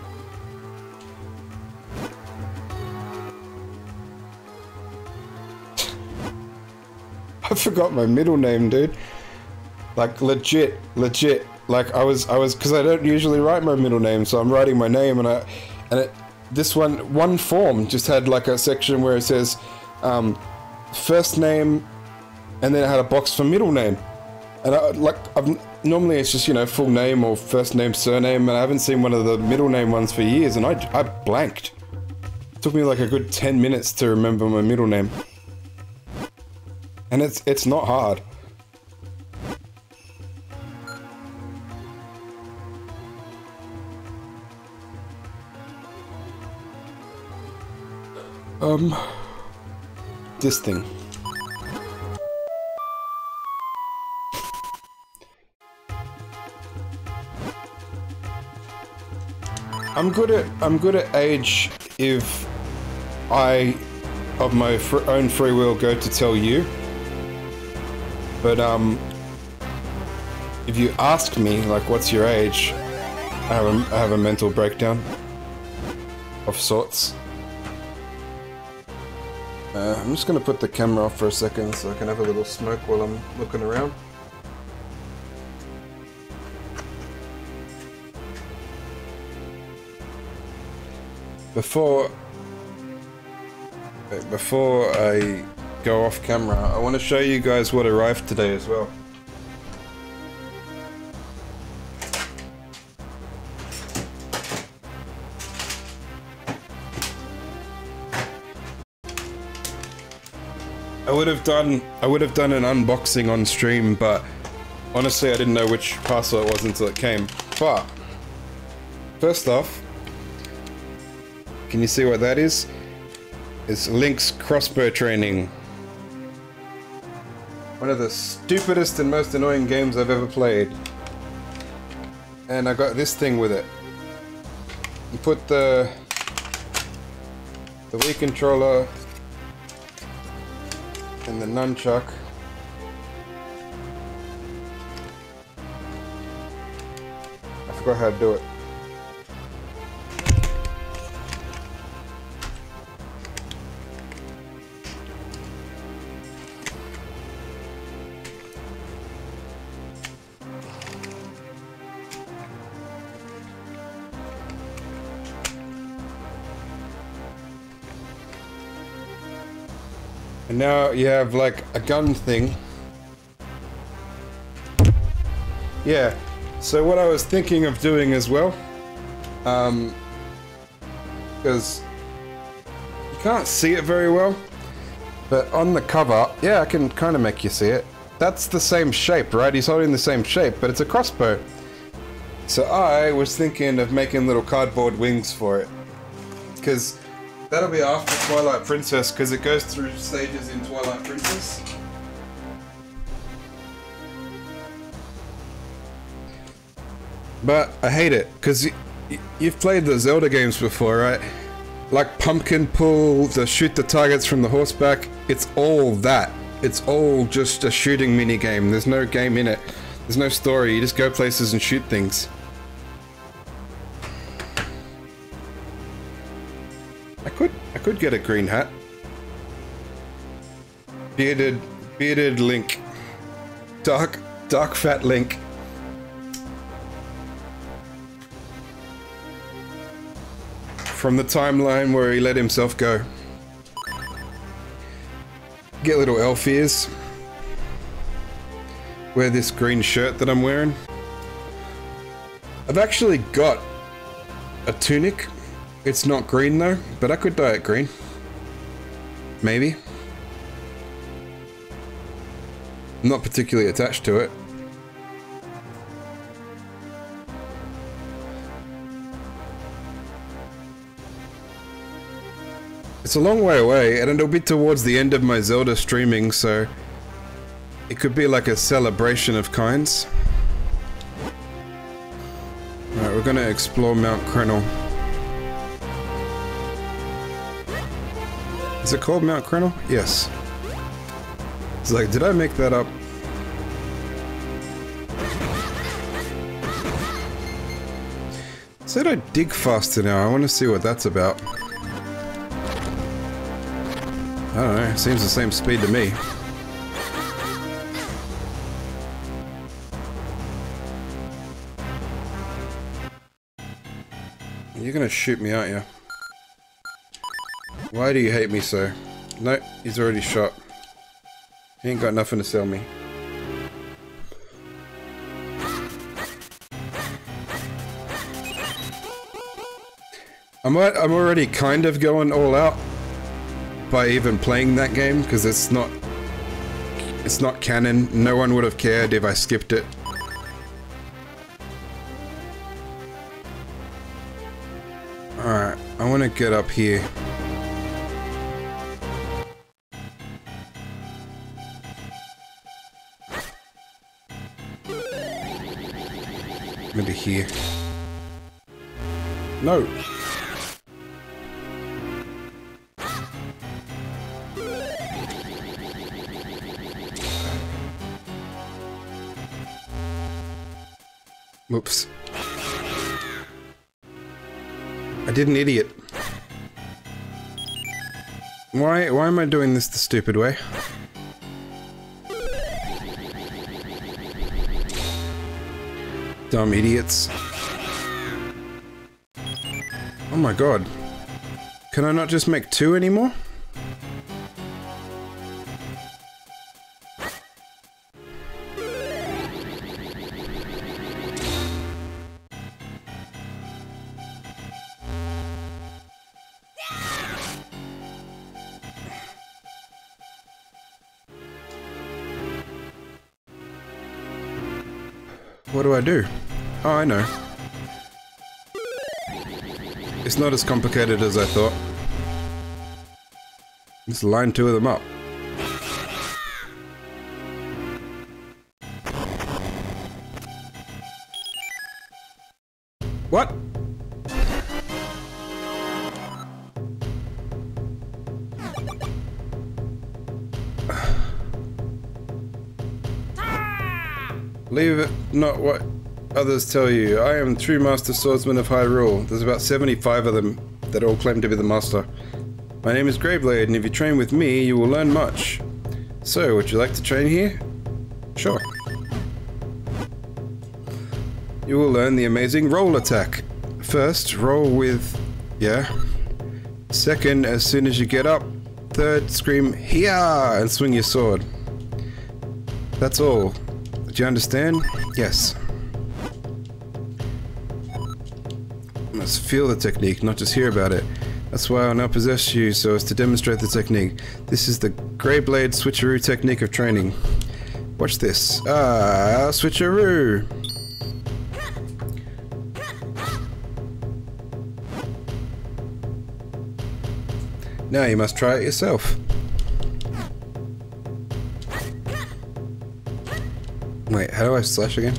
I forgot my middle name, dude. Like, legit. Like, I was, because I don't usually write my middle name, so I'm writing my name this one form just had like a section where it says first name, and then it had a box for middle name. And normally it's just, you know, full name or first name, surname, and I haven't seen one of the middle name ones for years, and I blanked. It took me like a good 10 minutes to remember my middle name. And it's not hard. This thing. I'm good at age if I, of my own free will, go to tell you. But if you ask me, like, what's your age, I have a mental breakdown of sorts. I'm just going to put the camera off for a second so I can have a little smoke while I'm looking around. Before I go off camera, I want to show you guys what arrived today as well. I would have done an unboxing on stream, but honestly I didn't know which parcel it was until it came. But first off, can you see what that is? It's Link's crossbow training. One of the stupidest and most annoying games I've ever played. And I got this thing with it. You put the Wii controller in the nunchuck. I forgot how to do it. And now you have like a gun thing. Yeah, so what I was thinking of doing as well, because you can't see it very well, but on the cover, yeah, I can kind of make you see it. That's the same shape, right? He's holding the same shape, but it's a crossbow. So I was thinking of making little cardboard wings for it, because that'll be after Twilight Princess, because it goes through stages in Twilight Princess. But I hate it, because you've played the Zelda games before, right? Like Pumpkin Pull, the shoot the targets from the horseback, it's all that. It's all just a shooting minigame. There's no game in it. There's no story, you just go places and shoot things. I could get a green hat. Bearded Link. Dark fat Link. From the timeline where he let himself go. Get little elf ears. Wear this green shirt that I'm wearing. I've actually got a tunic. It's not green though, but I could dye it green. Maybe. I'm not particularly attached to it. It's a long way away, and it'll be towards the end of my Zelda streaming, so it could be like a celebration of kinds. Alright, we're gonna explore Mount Krenel. Is it called Mount Krenel? Yes. It's like, did I make that up? Said I dig faster now. I want to see what that's about. I don't know. Seems the same speed to me. You're gonna shoot me, aren't you? Why do you hate me so? No, he's already shot. He ain't got nothing to sell me. I'm already kind of going all out by even playing that game, because it's not canon. No one would have cared if I skipped it. Alright, I want to get up here. Maybe here. No. Whoops. I did an idiot. Why am I doing this the stupid way? Dumb idiots. Oh my god. Can I not just make 2 anymore? What do I do? Oh, I know. It's not as complicated as I thought. Just line 2 of them up. What? Leave it not what others tell you. I am true Master Swordsman of Hyrule. There's about 75 of them that all claim to be the Master. My name is Greyblade, and if you train with me, you will learn much. So, would you like to train here? Sure. You will learn the amazing roll attack. First, roll with... yeah. Second, as soon as you get up. Third, scream Hiya! And swing your sword. That's all. Do you understand? Yes. You must feel the technique, not just hear about it. That's why I'll now possess you, so as to demonstrate the technique. This is the Greyblade switcheroo technique of training. Watch this. Ah, switcheroo! Now you must try it yourself. Wait, how do I slash again?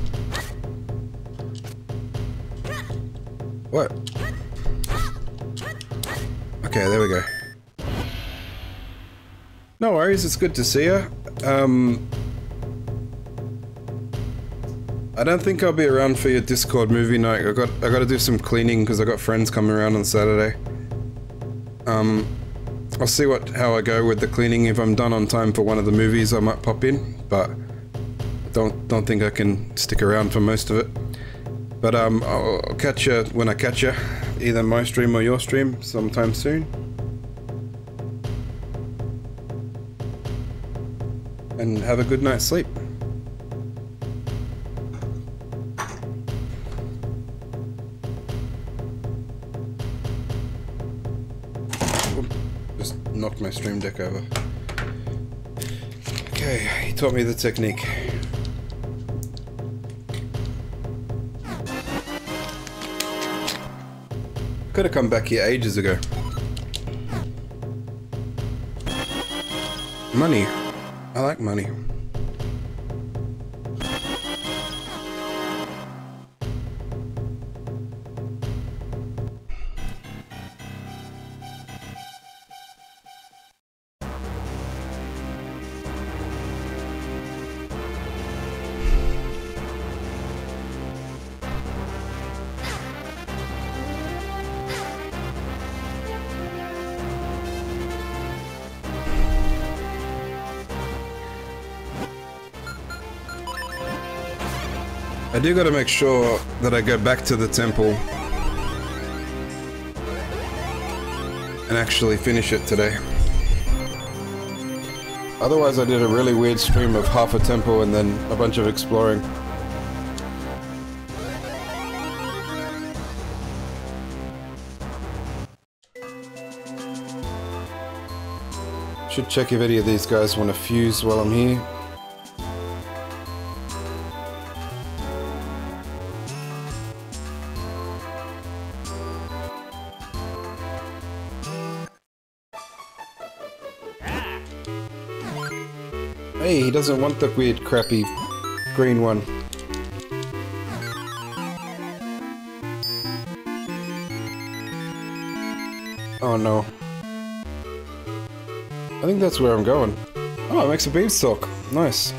What? Okay, there we go. No worries, it's good to see you. I don't think I'll be around for your Discord movie night. I got to do some cleaning because I got friends coming around on Saturday. I'll see how I go with the cleaning. If I'm done on time for one of the movies, I might pop in, but don't think I can stick around for most of it. But I'll catch you when I catch you, either my stream or your stream sometime soon. And have a good night's sleep. Just knocked my stream deck over. Okay, he taught me the technique. Could have come back here ages ago. Money. I like money. I do gotta make sure that I go back to the temple and actually finish it today. Otherwise I did a really weird stream of half a temple and then a bunch of exploring. Should check if any of these guys want to fuse while I'm here. Hey, he doesn't want the weird, crappy green one. Oh no. I think that's where I'm going. Oh, it makes a beanstalk. Nice.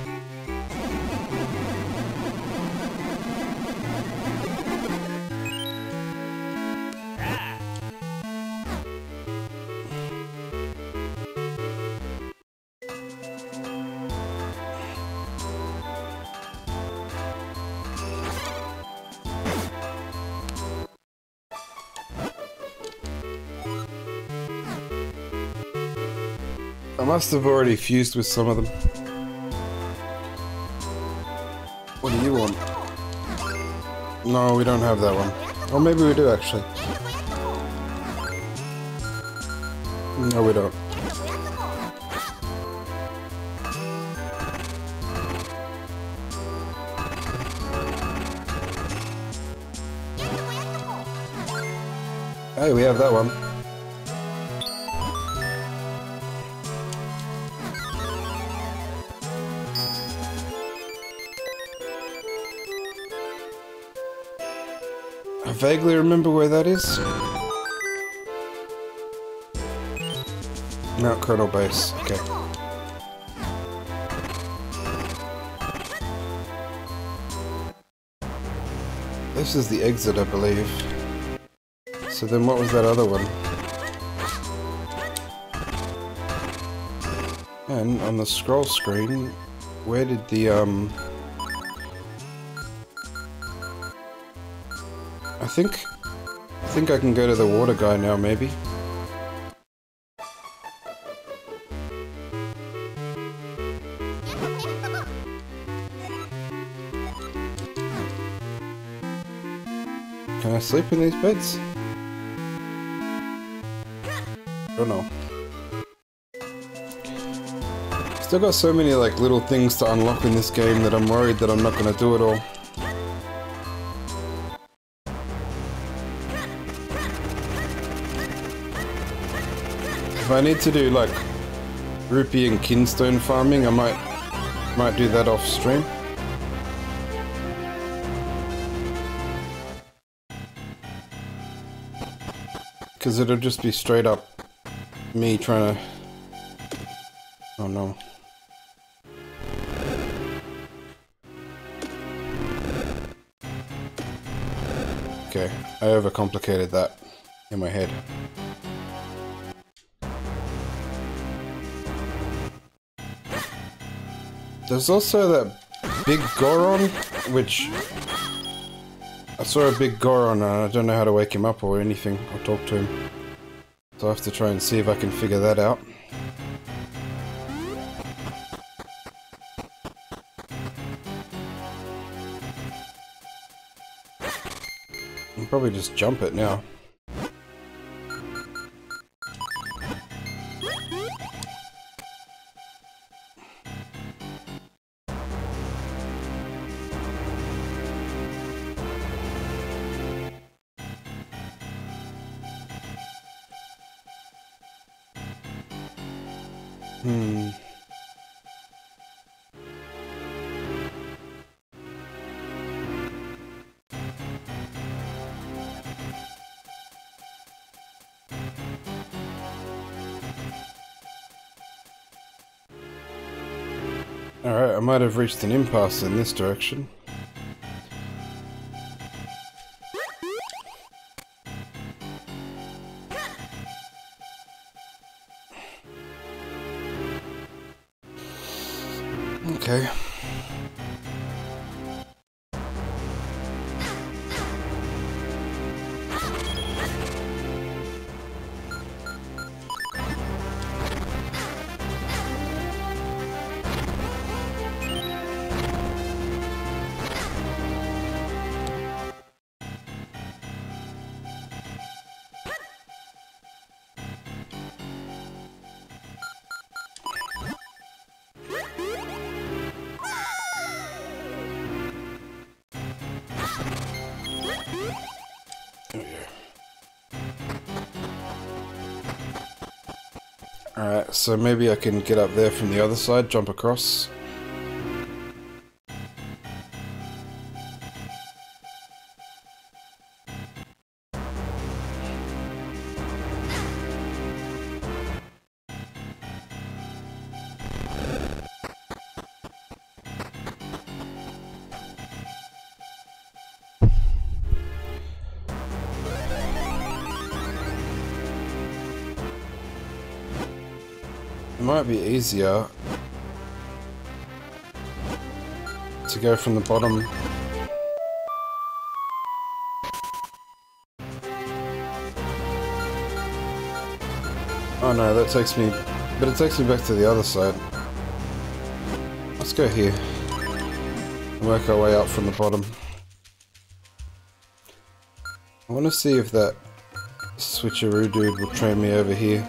I must have already fused with some of them. What do you want? No, we don't have that one. Or maybe we do actually. No, we don't. Hey, we have that one. I vaguely remember where that is. Mount Colonel Base, okay. This is the exit, I believe. So then what was that other one? And on the scroll screen, where did the, I think I can go to the water guy now, maybe. Can I sleep in these beds? Don't know. Still got so many like little things to unlock in this game that I'm worried that I'm not gonna do it all. If I need to do like rupee and kinstone farming, I might do that off stream. Because it'll just be straight up me trying to... Oh no. Okay, I overcomplicated that in my head. There's also that big Goron, which... I saw a big Goron and I don't know how to wake him up or anything, or talk to him. So I have to try and see if I can figure that out. I'll probably just jump it now. Alright, I might have reached an impasse in this direction. Okay. Alright, so maybe I can get up there from the other side, jump across. It might be easier to go from the bottom. Oh no, that takes me... But it takes me back to the other side. Let's go here. And work our way up from the bottom. I want to see if that switcheroo dude will train me over here.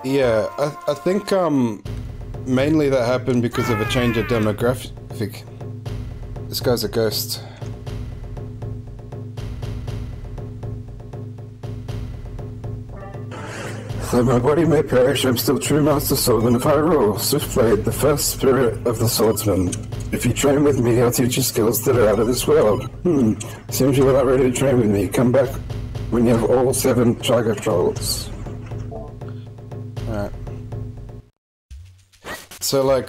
Yeah, I think mainly that happened because of a change of demographic. This guy's a ghost. Though my body may perish, I'm still true Master Swordsman if I rule. Swiftblade, the first spirit of the swordsman. If you train with me, I'll teach you skills that are out of this world. Seems you're not ready to train with me. Come back when you have all 7 Chaga trolls. Alright. So, like,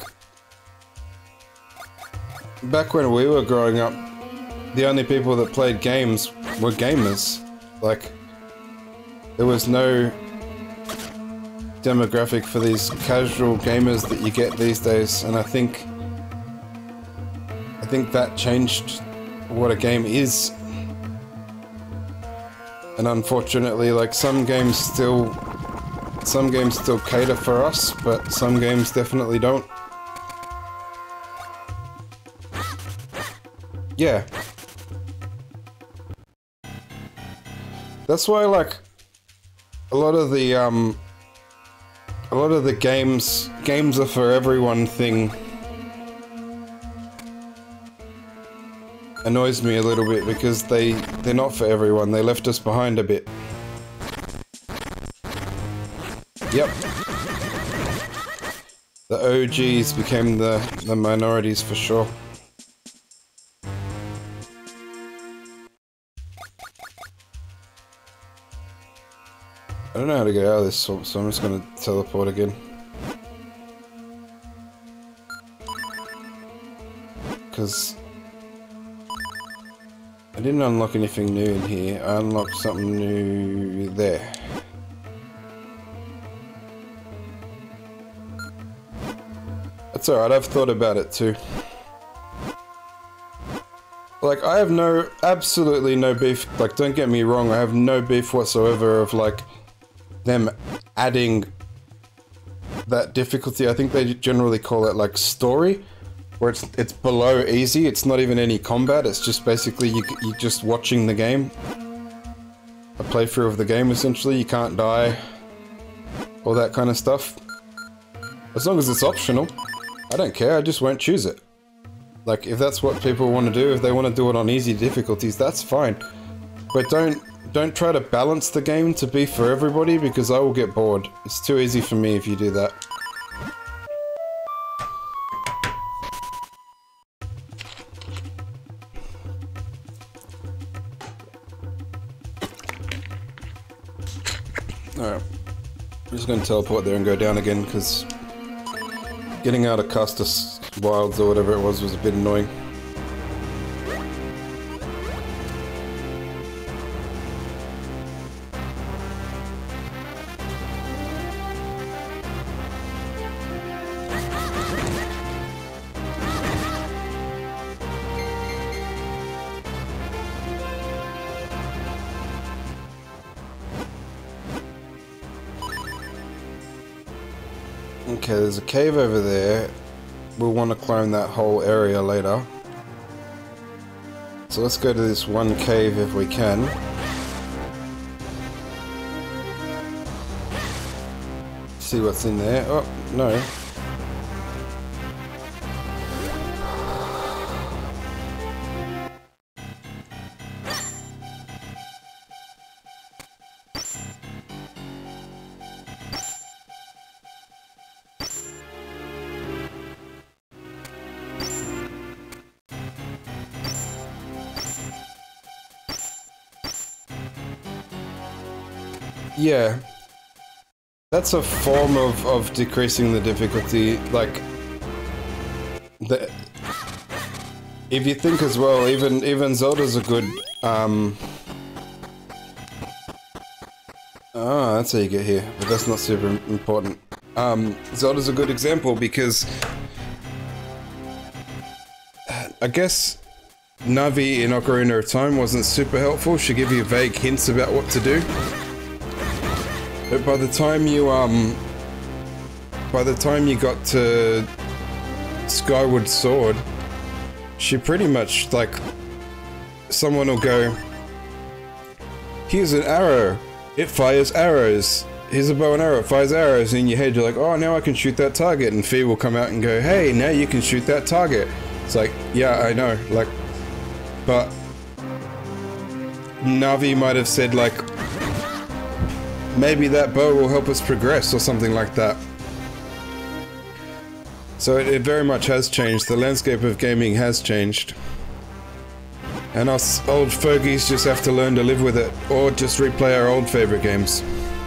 back when we were growing up, the only people that played games were gamers. Like, there was no demographic for these casual gamers that you get these days, and I think that changed what a game is. And unfortunately, like, some games still cater for us, but some games definitely don't. Yeah. That's why, like, a lot of the games are for everyone thing annoys me a little bit, because they're not for everyone. They left us behind a bit. Yep. The OGs became the minorities for sure. I don't know how to get out of this swamp, so I'm just gonna teleport again. Because I didn't unlock anything new in here. I unlocked something new there. That's alright, I've thought about it too. Like, I have absolutely no beef, like, don't get me wrong, I have no beef whatsoever of, like, them adding that difficulty. I think they generally call it, like, story, where it's below easy. It's not even any combat, it's just basically you're just watching the game. A playthrough of the game, essentially. You can't die. All that kind of stuff. As long as it's optional. I don't care, I just won't choose it. Like, if that's what people want to do, if they want to do it on easy difficulties, that's fine. But don't try to balance the game to be for everybody, because I will get bored. It's too easy for me if you do that. Alright. I'm just going to teleport there and go down again, because getting out of Castus Wilds or whatever it was a bit annoying. Okay, there's a cave over there. We'll want to climb that whole area later. So let's go to this one cave if we can. See what's in there. Oh, no. Yeah, that's a form of decreasing the difficulty. Like, if you think as well, even Zelda's a good that's how you get here, but that's not super important. Zelda's a good example because I guess Navi in Ocarina of Time wasn't super helpful. She gave you vague hints about what to do. But by the time you got to Skyward Sword, she pretty much, like, someone will go, here's an arrow, it fires arrows, here's a bow and arrow, it fires arrows, and in your head you're like, oh, now I can shoot that target, and Fee will come out and go, hey, now you can shoot that target. It's like, yeah, I know, like, but Navi might have said, like, maybe that bow will help us progress, or something like that. So it very much has changed. The landscape of gaming has changed. And us old fogies just have to learn to live with it, or just replay our old favorite games.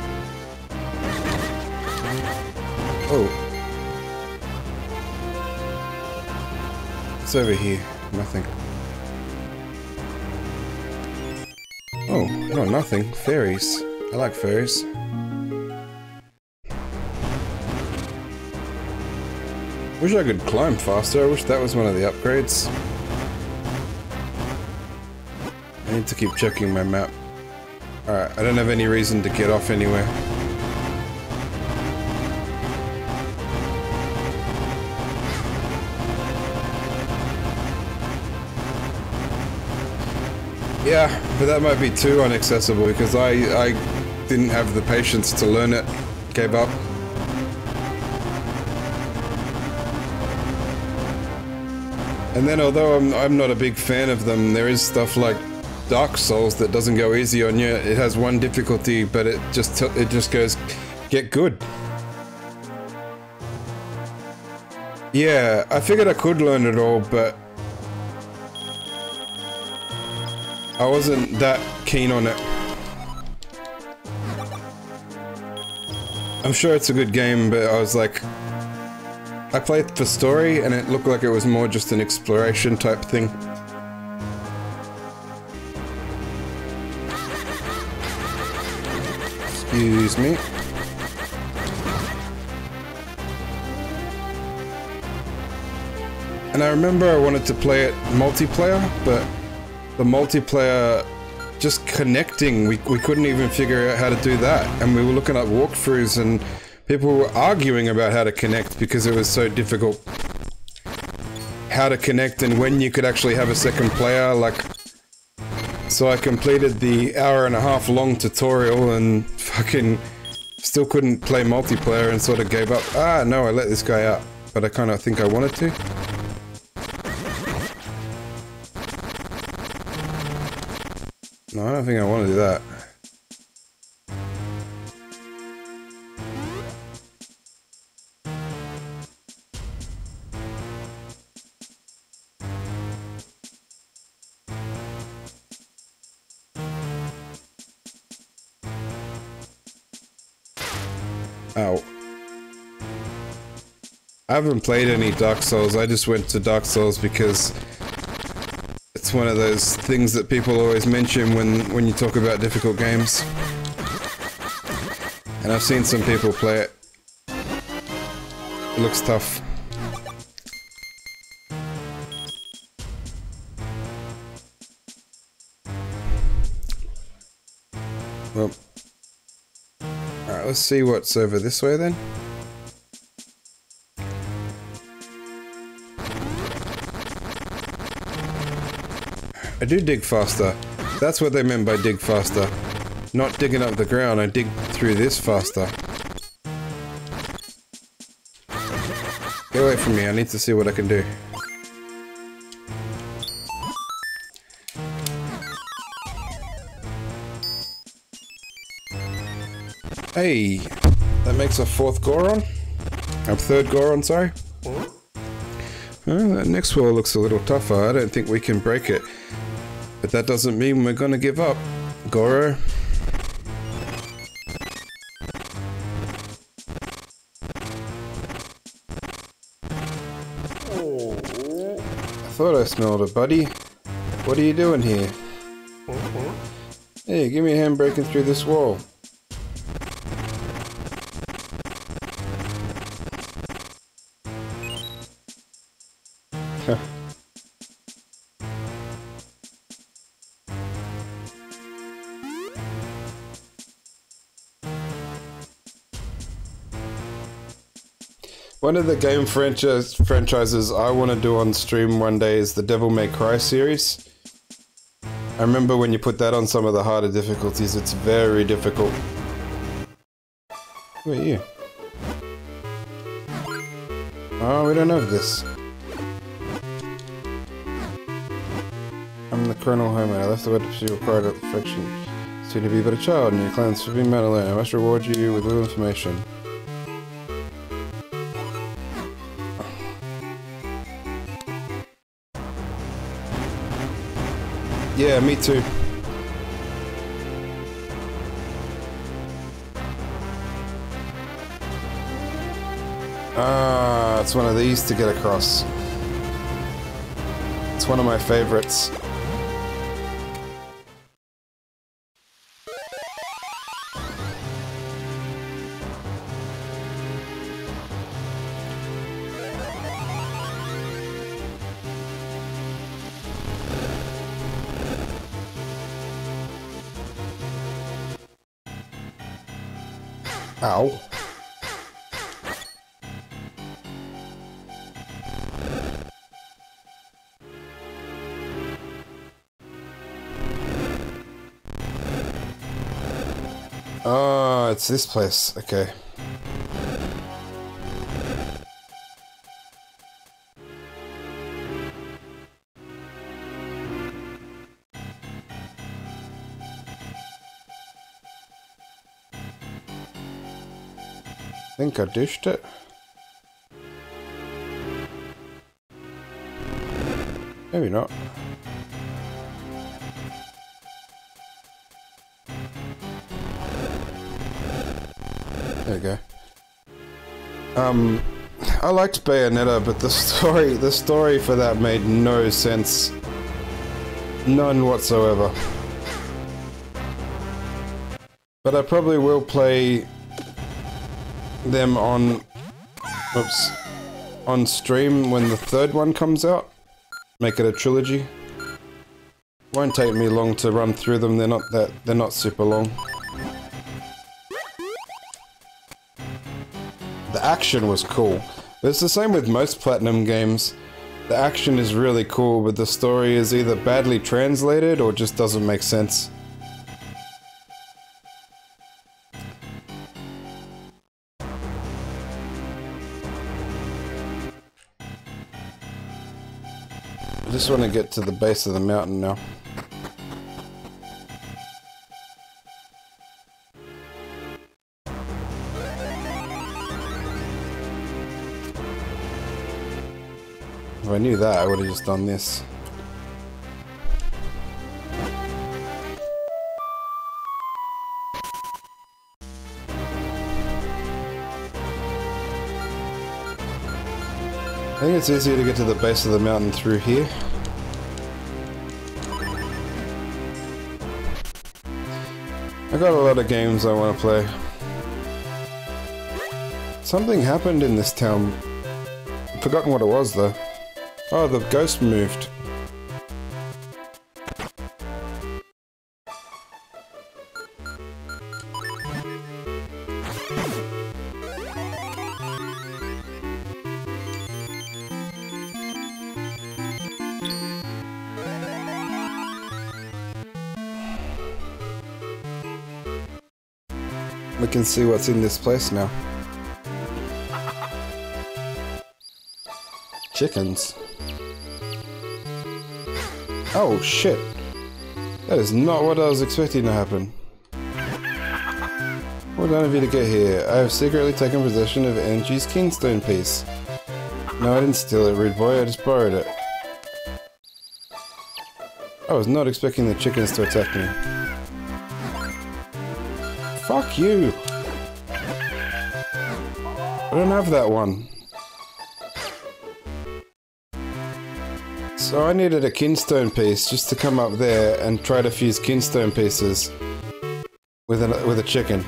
Oh. It's over here. Nothing. Oh, no, nothing. Fairies. I like fairies. Wish I could climb faster. I wish that was one of the upgrades. I need to keep checking my map. Alright, I don't have any reason to get off anywhere. Yeah, but that might be too inaccessible because I didn't have the patience to learn it. Gave up. And then although I'm not a big fan of them, there is stuff like Dark Souls that doesn't go easy on you. It has one difficulty, but it just goes, get good. Yeah, I figured I could learn it all, but I wasn't that keen on it. I'm sure it's a good game, but I was like, I played for story and it looked like it was more just an exploration type thing. Excuse me. And I remember I wanted to play it multiplayer, but the multiplayer, just connecting, we couldn't even figure out how to do that. And we were looking at walkthroughs and people were arguing about how to connect because it was so difficult. How to connect and when you could actually have a second player, like... So I completed the hour-and-a-half long tutorial and fucking still couldn't play multiplayer and sort of gave up. Ah, no, I let this guy out, but I kind of think I wanted to. No, I don't think I want to do that. Ow. I haven't played any Dark Souls, I just went to Dark Souls because it's one of those things that people always mention when you talk about difficult games. And I've seen some people play it. It looks tough. Well, alright, let's see what's over this way then. I do dig faster. That's what they meant by dig faster. Not digging up the ground, I dig through this faster. Get away from me, I need to see what I can do. Hey, that makes a fourth Goron? A third Goron, sorry. Well, that next wall looks a little tougher. I don't think we can break it. But that doesn't mean we're gonna give up, Goro. I thought I smelled a buddy. What are you doing here? Hey, give me a hand breaking through this wall. One of the game franchises I want to do on stream one day is the Devil May Cry series. I remember when you put that on some of the harder difficulties, it's very difficult. Who are you? Oh, we don't have this. I'm the Colonel Homer. I left the way to pursue required affection. Soon to be but a child, and your clan's for being mad alone. I must reward you with little information. Yeah, me too. Ah, it's one of these to get across. It's one of my favorites. Ow. Oh, it's this place. Okay. I think I dished it. Maybe not. There we go. I liked Bayonetta, but the story for that made no sense. None whatsoever. But I probably will play them on stream when the third one comes out. Make it a trilogy. Won't take me long to run through them. They're not super long. The action was cool. But it's the same with most Platinum games. The action is really cool, but the story is either badly translated or just doesn't make sense. I just want to get to the base of the mountain now. If I knew that, I would have just done this. I think it's easier to get to the base of the mountain through here. I got a lot of games I want to play. Something happened in this town. I've forgotten what it was though. Oh, the ghost moved. We can see what's in this place now. Chickens. Oh shit. That is not what I was expecting to happen. Well done of you to get here. I have secretly taken possession of Angie's Kingstone piece. No, I didn't steal it, rude boy. I just borrowed it. I was not expecting the chickens to attack me. Fuck you! I don't have that one. So I needed a Kinstone piece just to come up there and try to fuse Kinstone pieces with a chicken.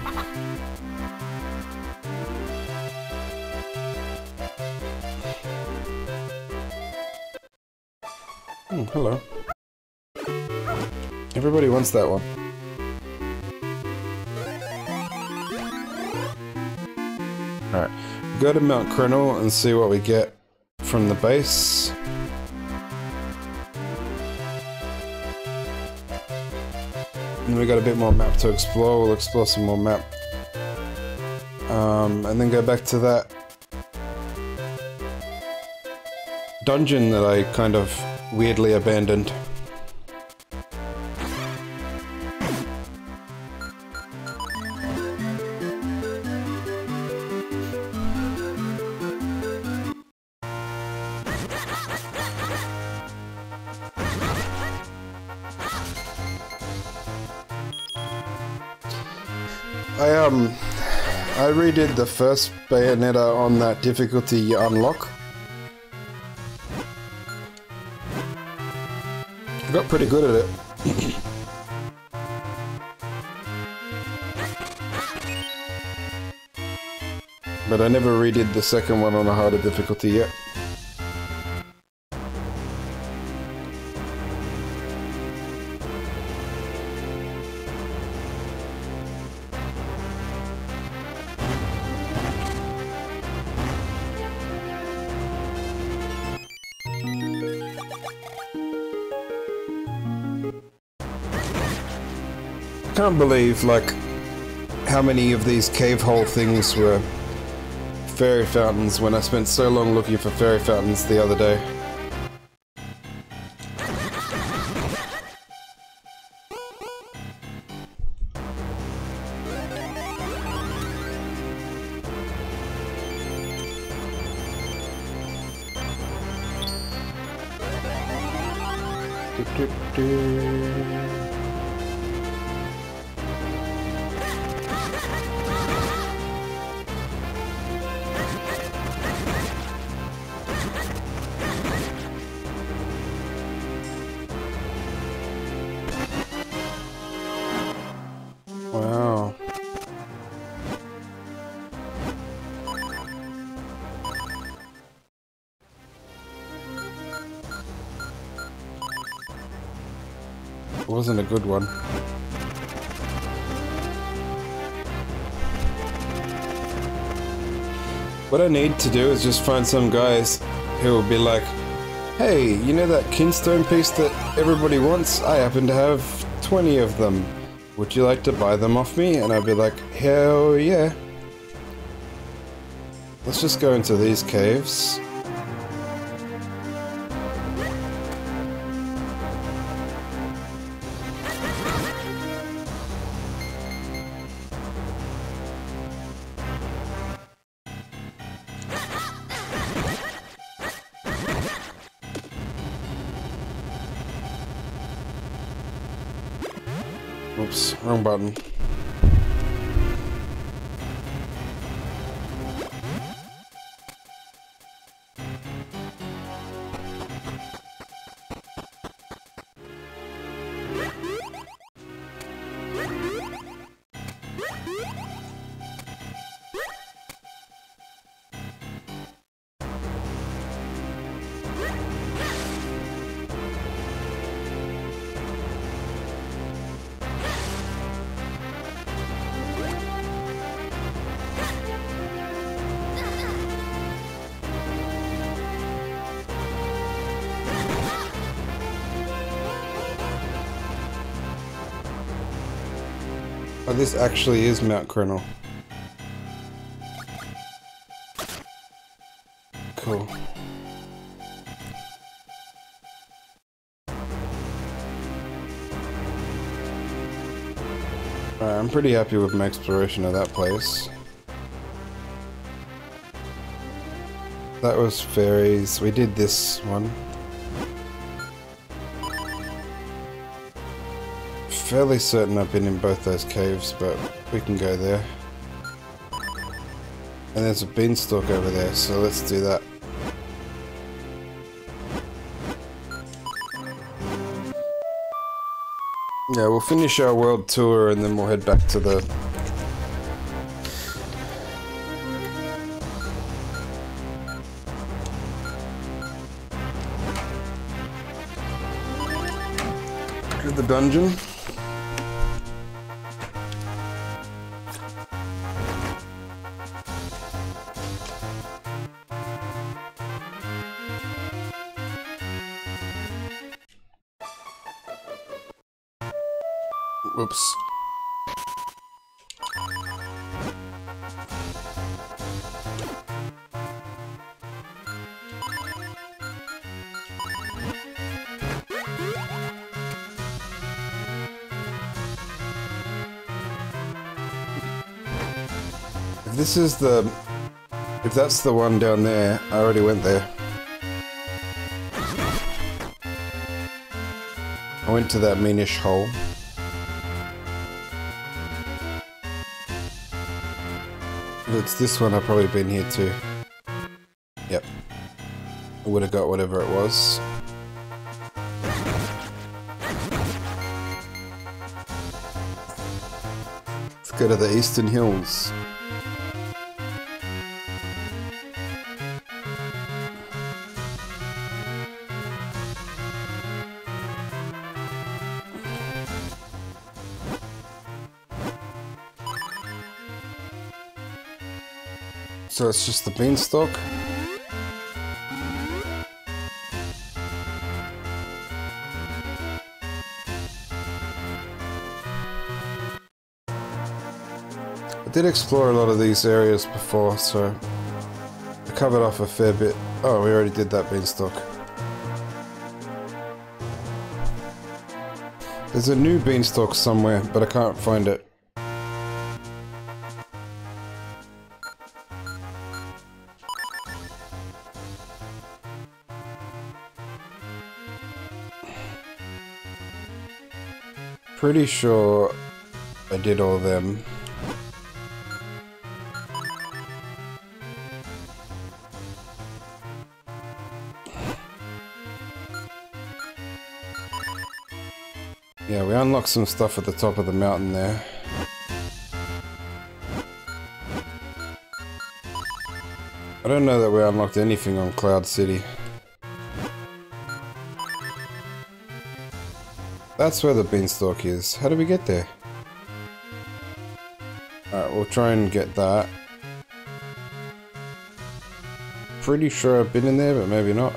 Hello. Everybody wants that one. Alright, go to Mount Crenel and see what we get from the base. And we got a bit more map to explore. We'll explore some more map. And then go back to that dungeon that I kind of weirdly abandoned. I redid the first Bayonetta on that difficulty unlock. I got pretty good at it. But I never redid the second one on a harder difficulty yet. I can't believe, like, how many of these cave hole things were fairy fountains when I spent so long looking for fairy fountains the other day. Wow. It wasn't a good one. What I need to do is just find some guys who will be like, hey, you know that kinstone piece that everybody wants? I happen to have 20 of them. Would you like to buy them off me? And I'd be like, hell yeah. Let's just go into these caves. Oops, wrong button. Oh, this actually is Mount Crenel. Cool. Alright, I'm pretty happy with my exploration of that place. That was fairies. We did this one. Fairly certain I've been in both those caves, but we can go there. And there's a beanstalk over there, so let's do that. Yeah, we'll finish our world tour and then we'll head back to the... to the dungeon. Whoops. If this is the... If that's the one down there, I already went there. I went to that meanish hole. If it's this one, I've probably been here too. Yep. I would have got whatever it was. Let's go to the Eastern Hills. So it's just the beanstalk. I did explore a lot of these areas before, so I covered off a fair bit. Oh, we already did that beanstalk. There's a new beanstalk somewhere, but I can't find it. Pretty sure I did all them. Yeah, we unlocked some stuff at the top of the mountain there. I don't know that we unlocked anything on Cloud City. That's where the beanstalk is. How do we get there? Alright, we'll try and get that. Pretty sure I've been in there, but maybe not.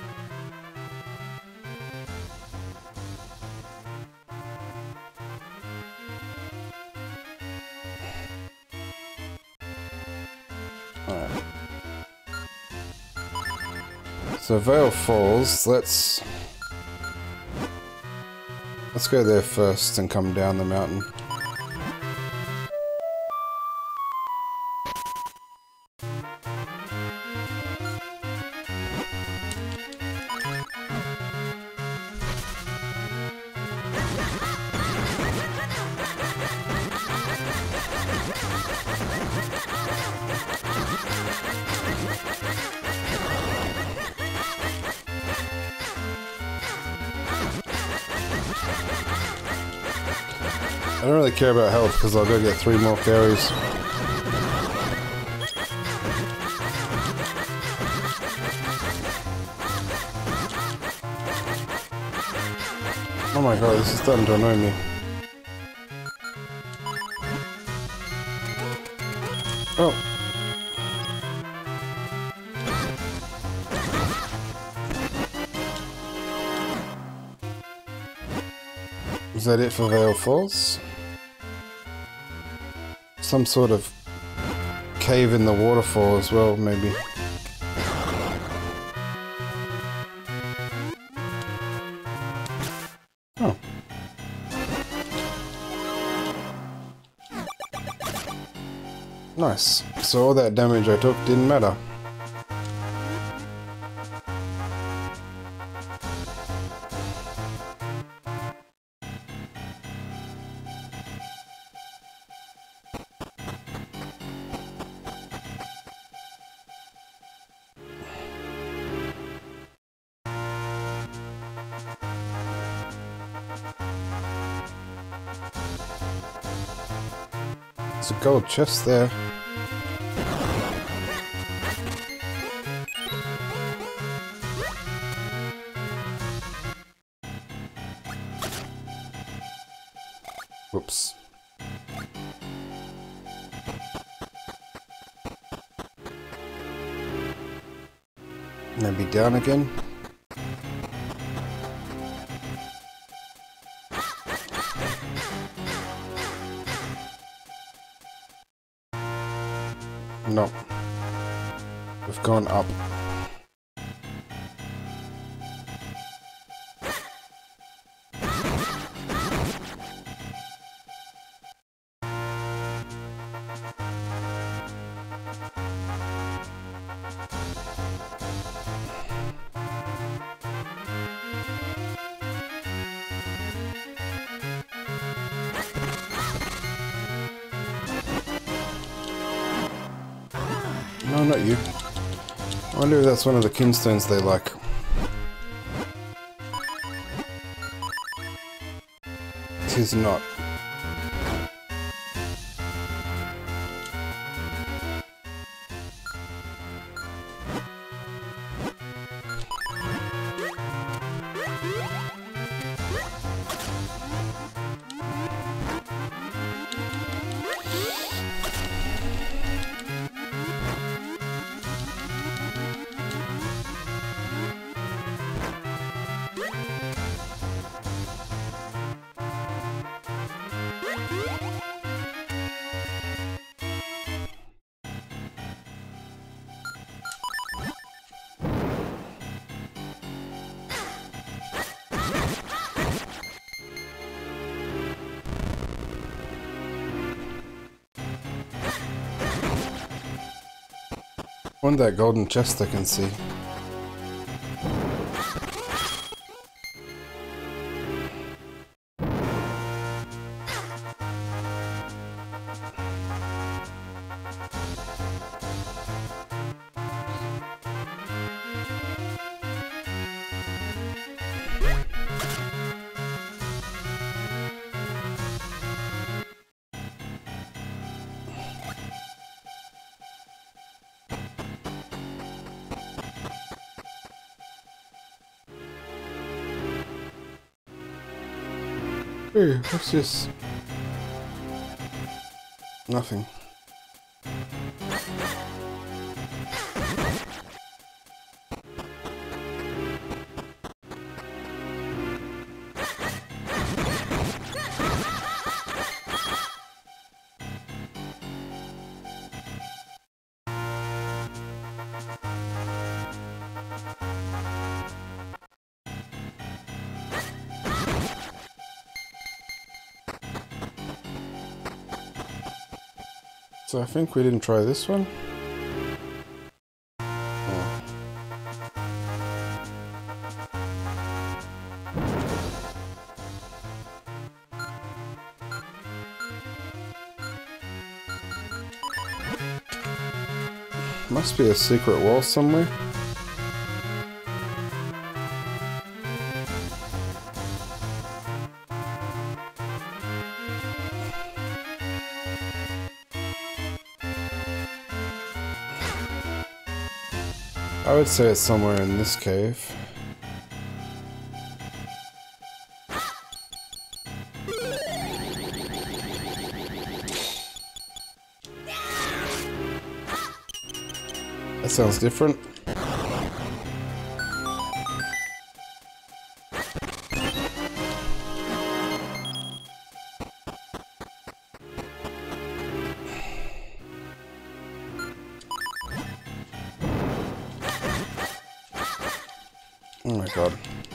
Alright. So Vale Falls, let's go there first and come down the mountain. I don't really care about health because I'll go get 3 more fairies. Oh my god, this is starting to annoy me. Oh. Is that it for Vale Falls? Some sort of cave in the waterfall as well, maybe. Oh. Nice. So all that damage I took didn't matter. There's a gold chest there. Whoops. Maybe down again. No. We've gone up. No, not you. I wonder if that's one of the kinstones they like. Tis not. On that golden chest I can see. Hey, what's this? Nothing. So I think we didn't try this one. Oh. Must be a secret wall somewhere. I would say it's somewhere in this cave. That sounds different. Oh my god.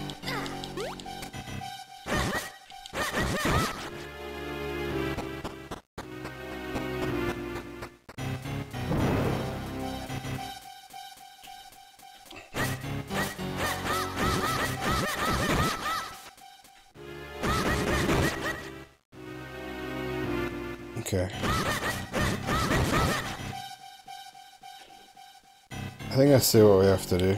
Okay. I think I see what we have to do.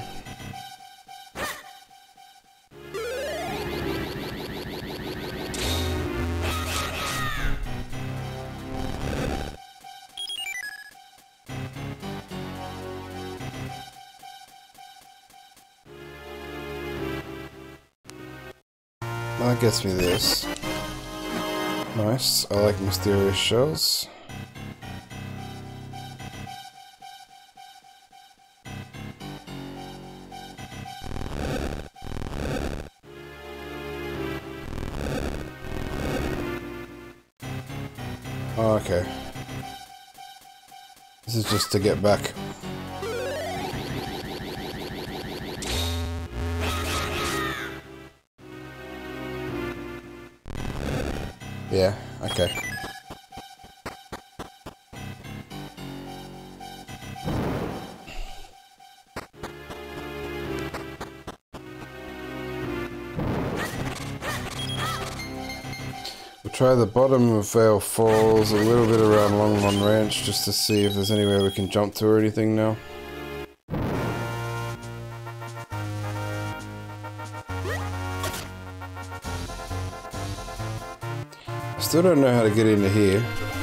That gets me this. Nice. I like mysterious shells. Oh, okay. This is just to get back. Yeah, okay. We'll try the bottom of Vale Falls, a little bit around Longmont Ranch, just to see if there's anywhere we can jump to or anything now. Still don't know how to get into here.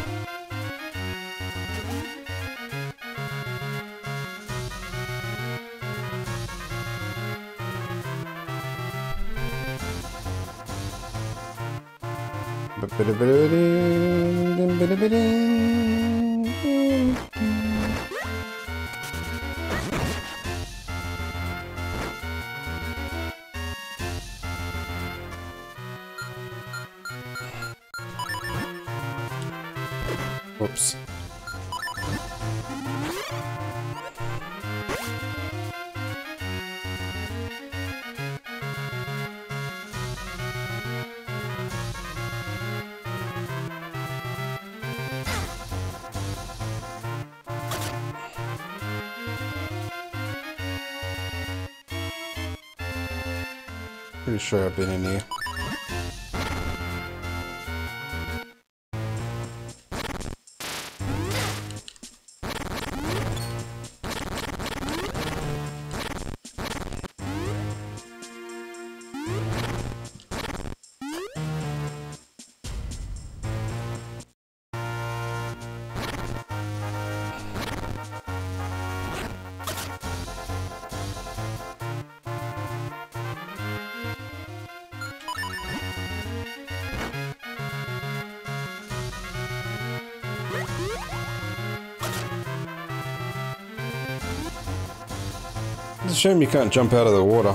Whoops. Pretty sure I've been in here. It's a shame you can't jump out of the water.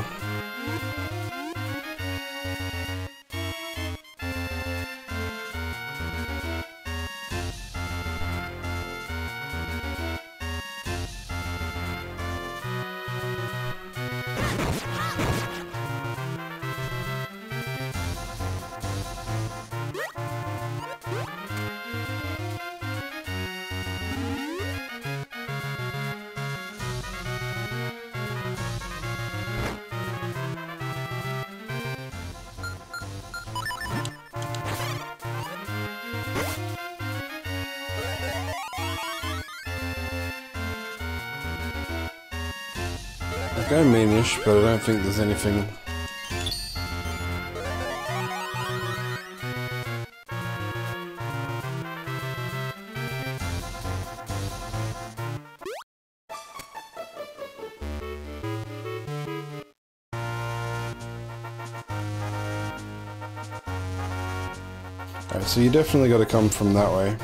Go meanish, but I don't think there's anything. Alright, so you definitely got to come from that way.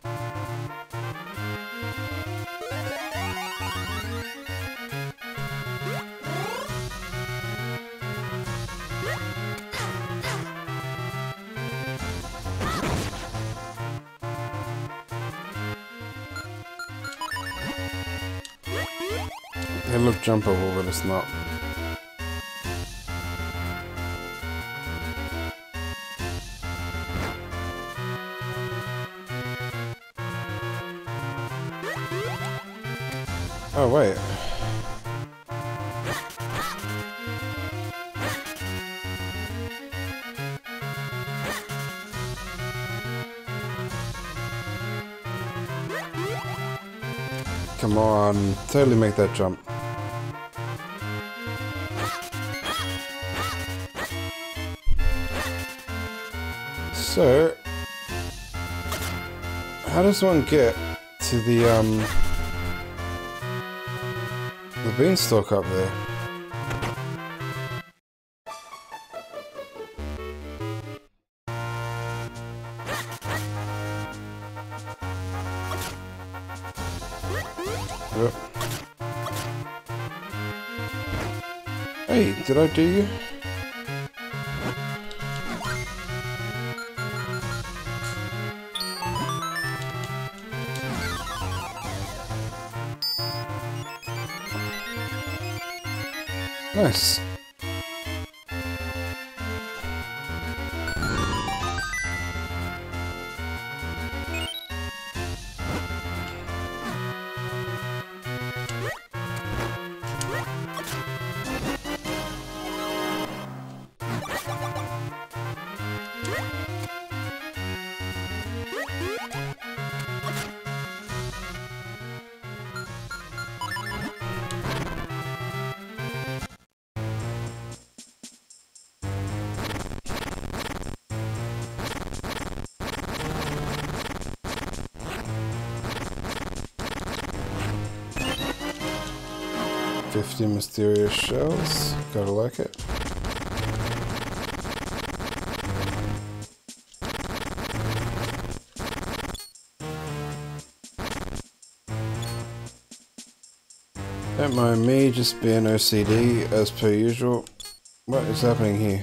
It looked jumpable, but it's not. Oh, wait. Come on, totally make that jump. So, how does one get to the beanstalk up there? Yep. Hey, did I do you? Nice. 50 mysterious shells. Gotta like it. Don't mind me just being OCD as per usual. What is happening here?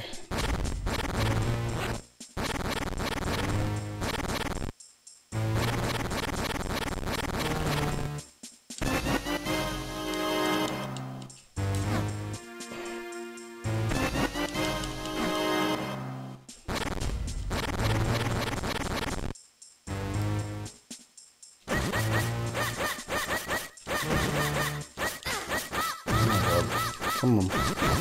Come on.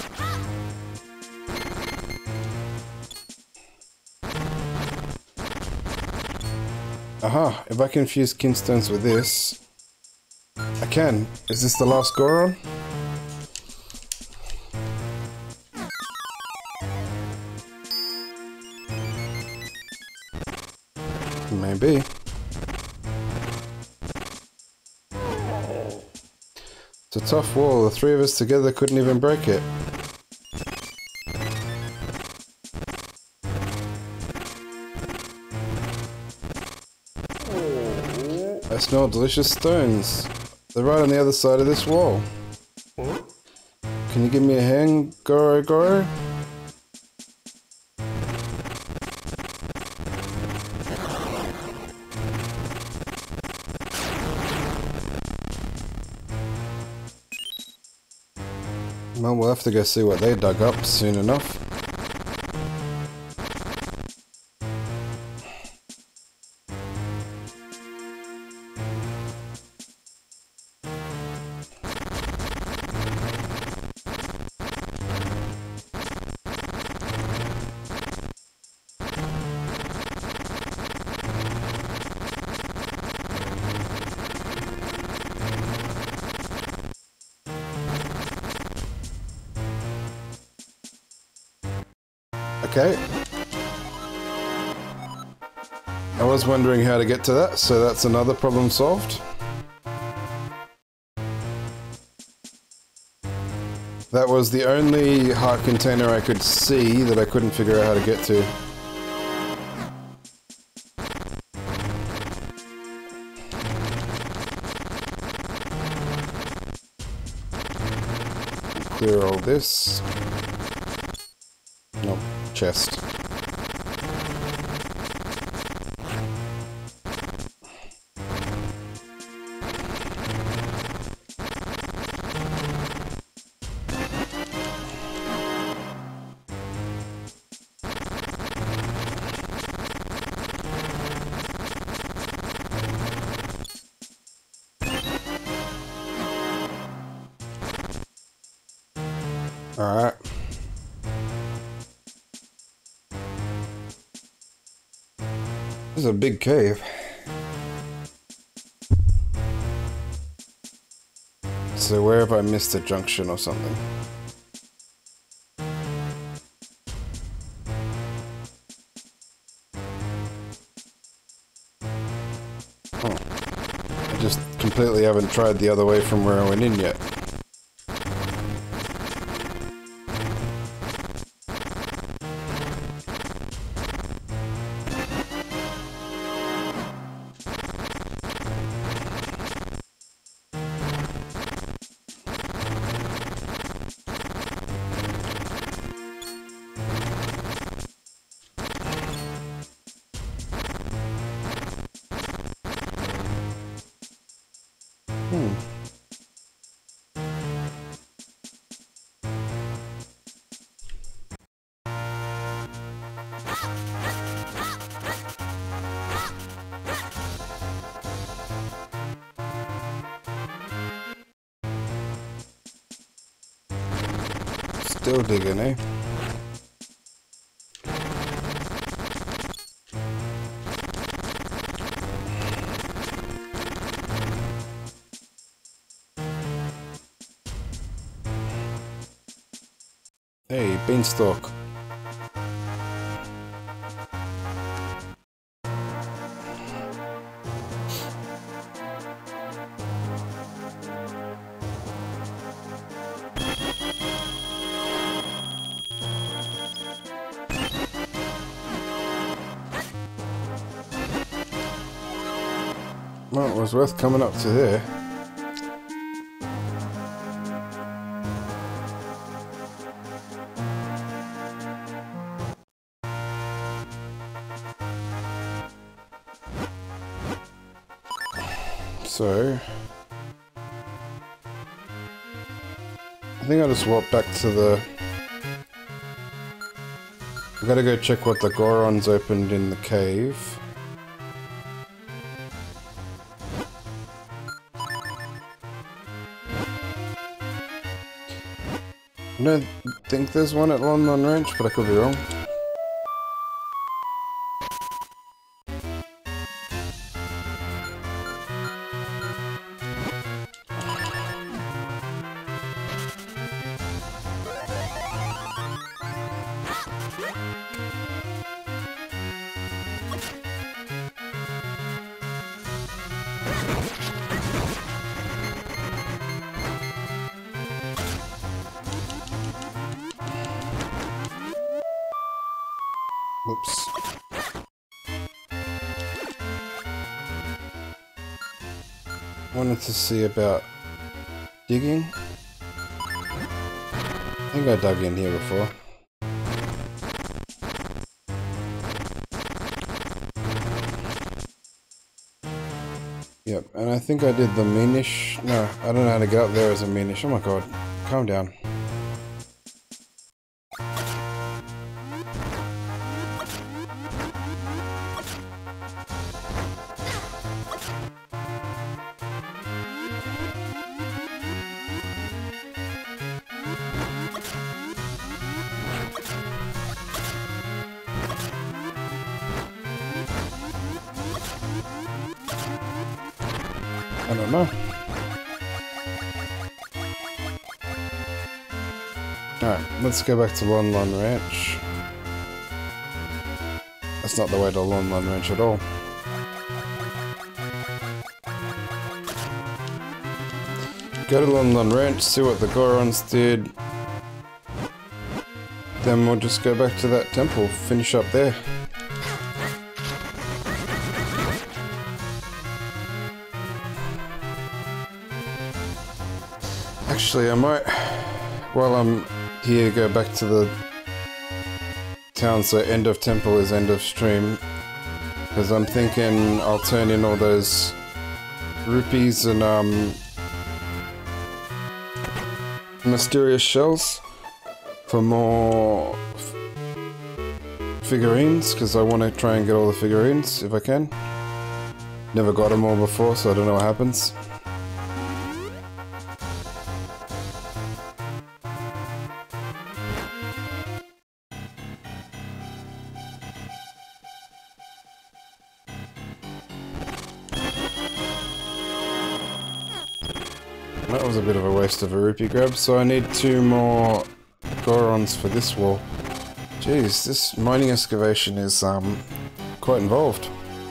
Aha, if I can fuse kinstones with this, I can. Is this the last Goron? Maybe. It's a tough wall. The three of us together couldn't even break it. I smell delicious stones. They're right on the other side of this wall. Can you give me a hand, Goro Goro? Well, we'll have to go see what they dug up soon enough. Okay. I was wondering how to get to that, so that's another problem solved. That was the only heart container I could see that I couldn't figure out how to get to. Clear all this. Nope. Chest. All right. This is a big cave. So where have I missed a junction or something? Oh. I just completely haven't tried the other way from where I went in yet. Still digging, eh? Hey, beanstalk. Well, it was worth coming up to there. So, I think I'll just walk back to the... I gotta go check what the Gorons opened in the cave. I don't think there's one at Lon Lon Ranch, but I could be wrong. Whoops. Wanted to see about digging. I think I dug in here before. Yep, and I think I did the Meanish. No, I don't know how to get up there as a Meanish. Oh my god, calm down. I don't know. Alright, let's go back to Lon Lon Ranch. That's not the way to Lon Lon Ranch at all. Go to Lon Lon Ranch, see what the Gorons did. Then we'll just go back to that temple, finish up there. Actually, I might, while I'm here, go back to the town, so end of temple is end of stream, because I'm thinking I'll turn in all those rupees and mysterious shells for more figurines, because I want to try and get all the figurines if I can. Never got them all before, so I don't know what happens. That was a bit of a waste of a rupee grab, so I need 2 more Gorons for this wall. Jeez, this mining excavation is quite involved.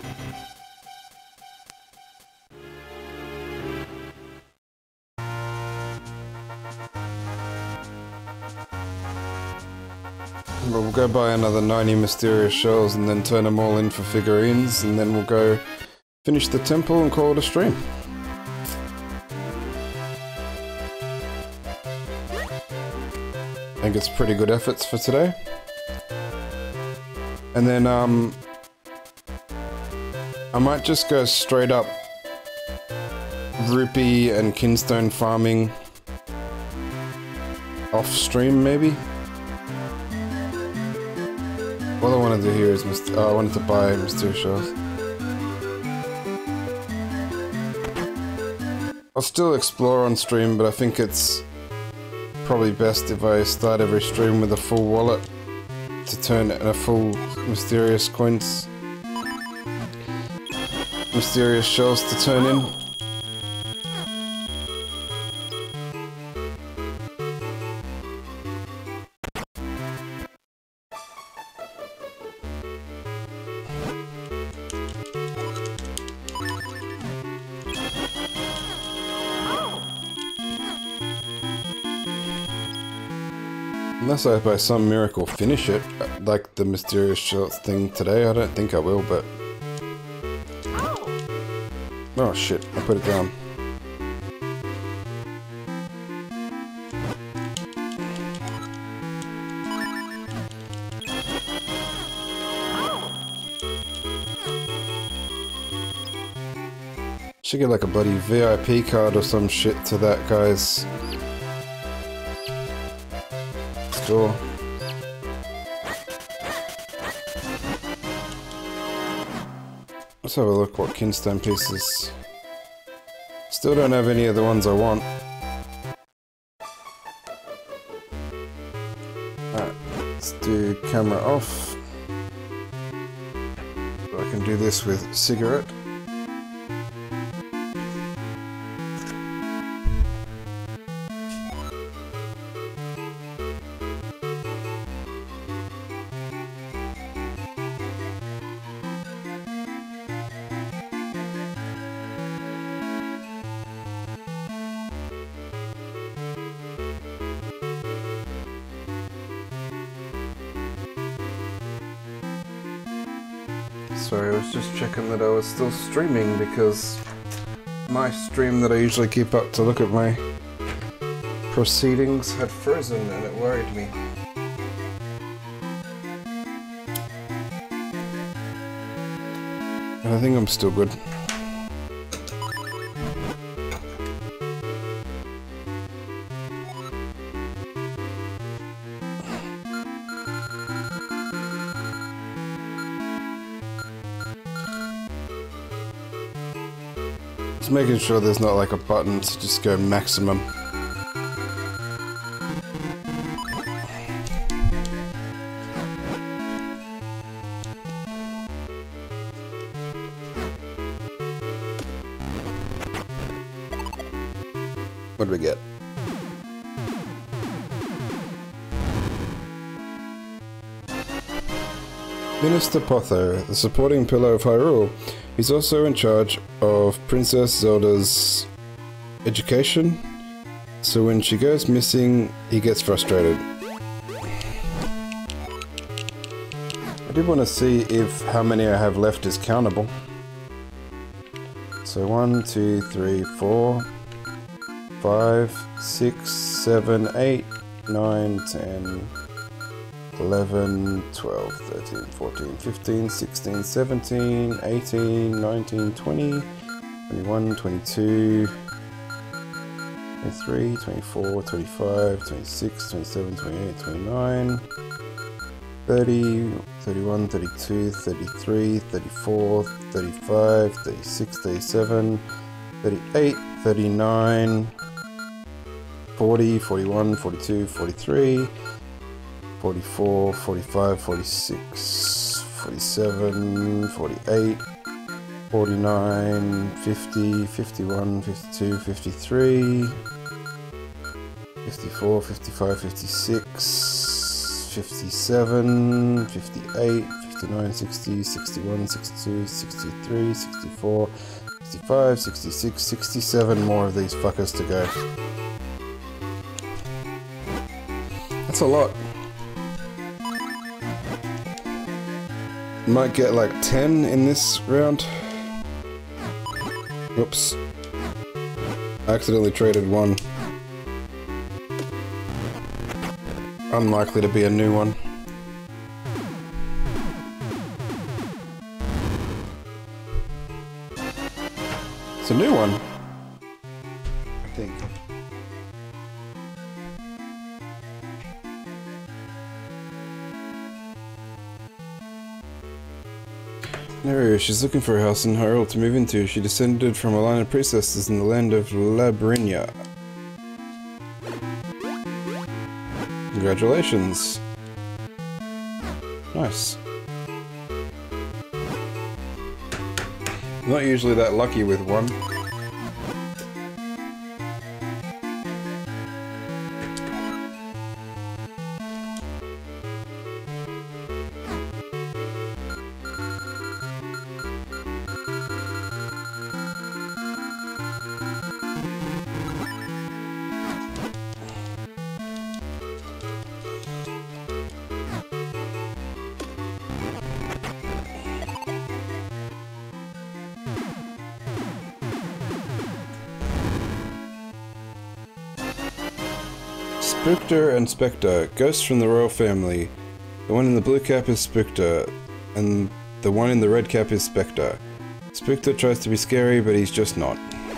But we'll go buy another 90 mysterious shells and then turn them all in for figurines, and then we'll go finish the temple and call it a stream. I think it's pretty good efforts for today. And then I might just go straight up rupee and kinstone farming off stream maybe. What I want to do here is I wanted to buy mysterious shells. I'll still explore on stream, but I think it's probably best if I start every stream with a full wallet to turn in a full mysterious coins, mysterious shells to turn in. Unless I, by some miracle, finish it, like the mysterious shorts thing today. I don't think I will, but... Oh shit, I put it down. Should get like a bloody VIP card or some shit to that guy's store. Let's have a look what Kinstone pieces. Still don't have any of the ones I want. Alright, let's do camera off. I can do this with cigarette. Sorry, I was just checking that I was still streaming because my stream that I usually keep up to look at my proceedings had frozen and it worried me. And I think I'm still good. Just making sure there's not like a button to just go maximum. What do we get? Minister Potho, the supporting pillar of Hyrule. He's also in charge of Princess Zelda's education, so when she goes missing, he gets frustrated. I did want to see if how many I have left is countable. So 1, 2, 3, 4, 5, 6, 7, 8, 9, 10, 11, 12, 13, 14, 15, 16, 17, 18, 19, 20, 21, 22, 23, 24, 25, 26, 27, 28, 29, 30, 31, 32, 33, 34, 35, 36, 37, 38, 39, 40, 41, 42, 43, 44, 45, 46, 47, 48, 49, 50, 51, 52, 53, 54, 55, 56, 57, 58, 59, 60, 61, 62, 63, 64, 65, 66, 67 more of these fuckers to go. That's a lot. Might get like 10 in this round. Oops. I accidentally traded one. Unlikely to be a new one. It's a new one, I think. There, she's looking for a house in Hyrule to move into. She descended from a line of priestesses in the land of Labyrinthia. Congratulations. Nice. Not usually that lucky with one. Spookter and Spectre, ghosts from the royal family. The one in the blue cap is Spookter, and the one in the red cap is Spectre. Spookter tries to be scary, but he's just not.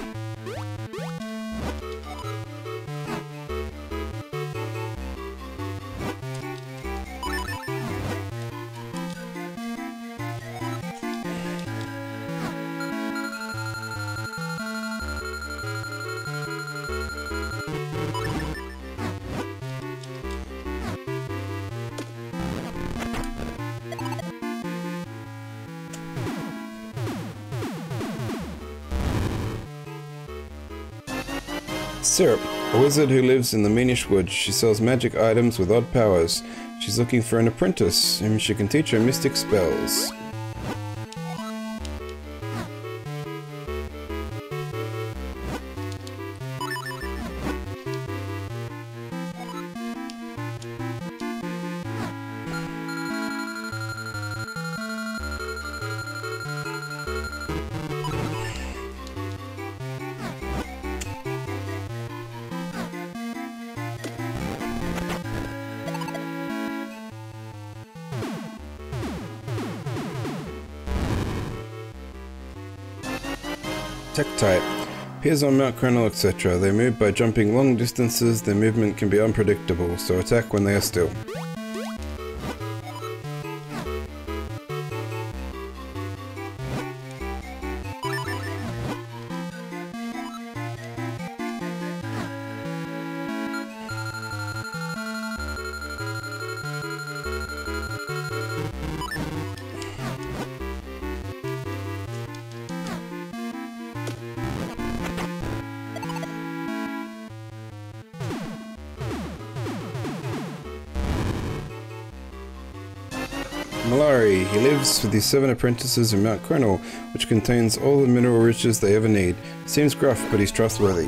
Syrup, a wizard who lives in the Meanish Woods. She sells magic items with odd powers. She's looking for an apprentice whom she can teach her mystic spells. Tech type. Appears on Mount Crenel, etc. They move by jumping long distances. Their movement can be unpredictable, so attack when they are still. Malari. He lives with the 7 apprentices in Mount Crenel, which contains all the mineral riches they ever need. Seems gruff, but he's trustworthy.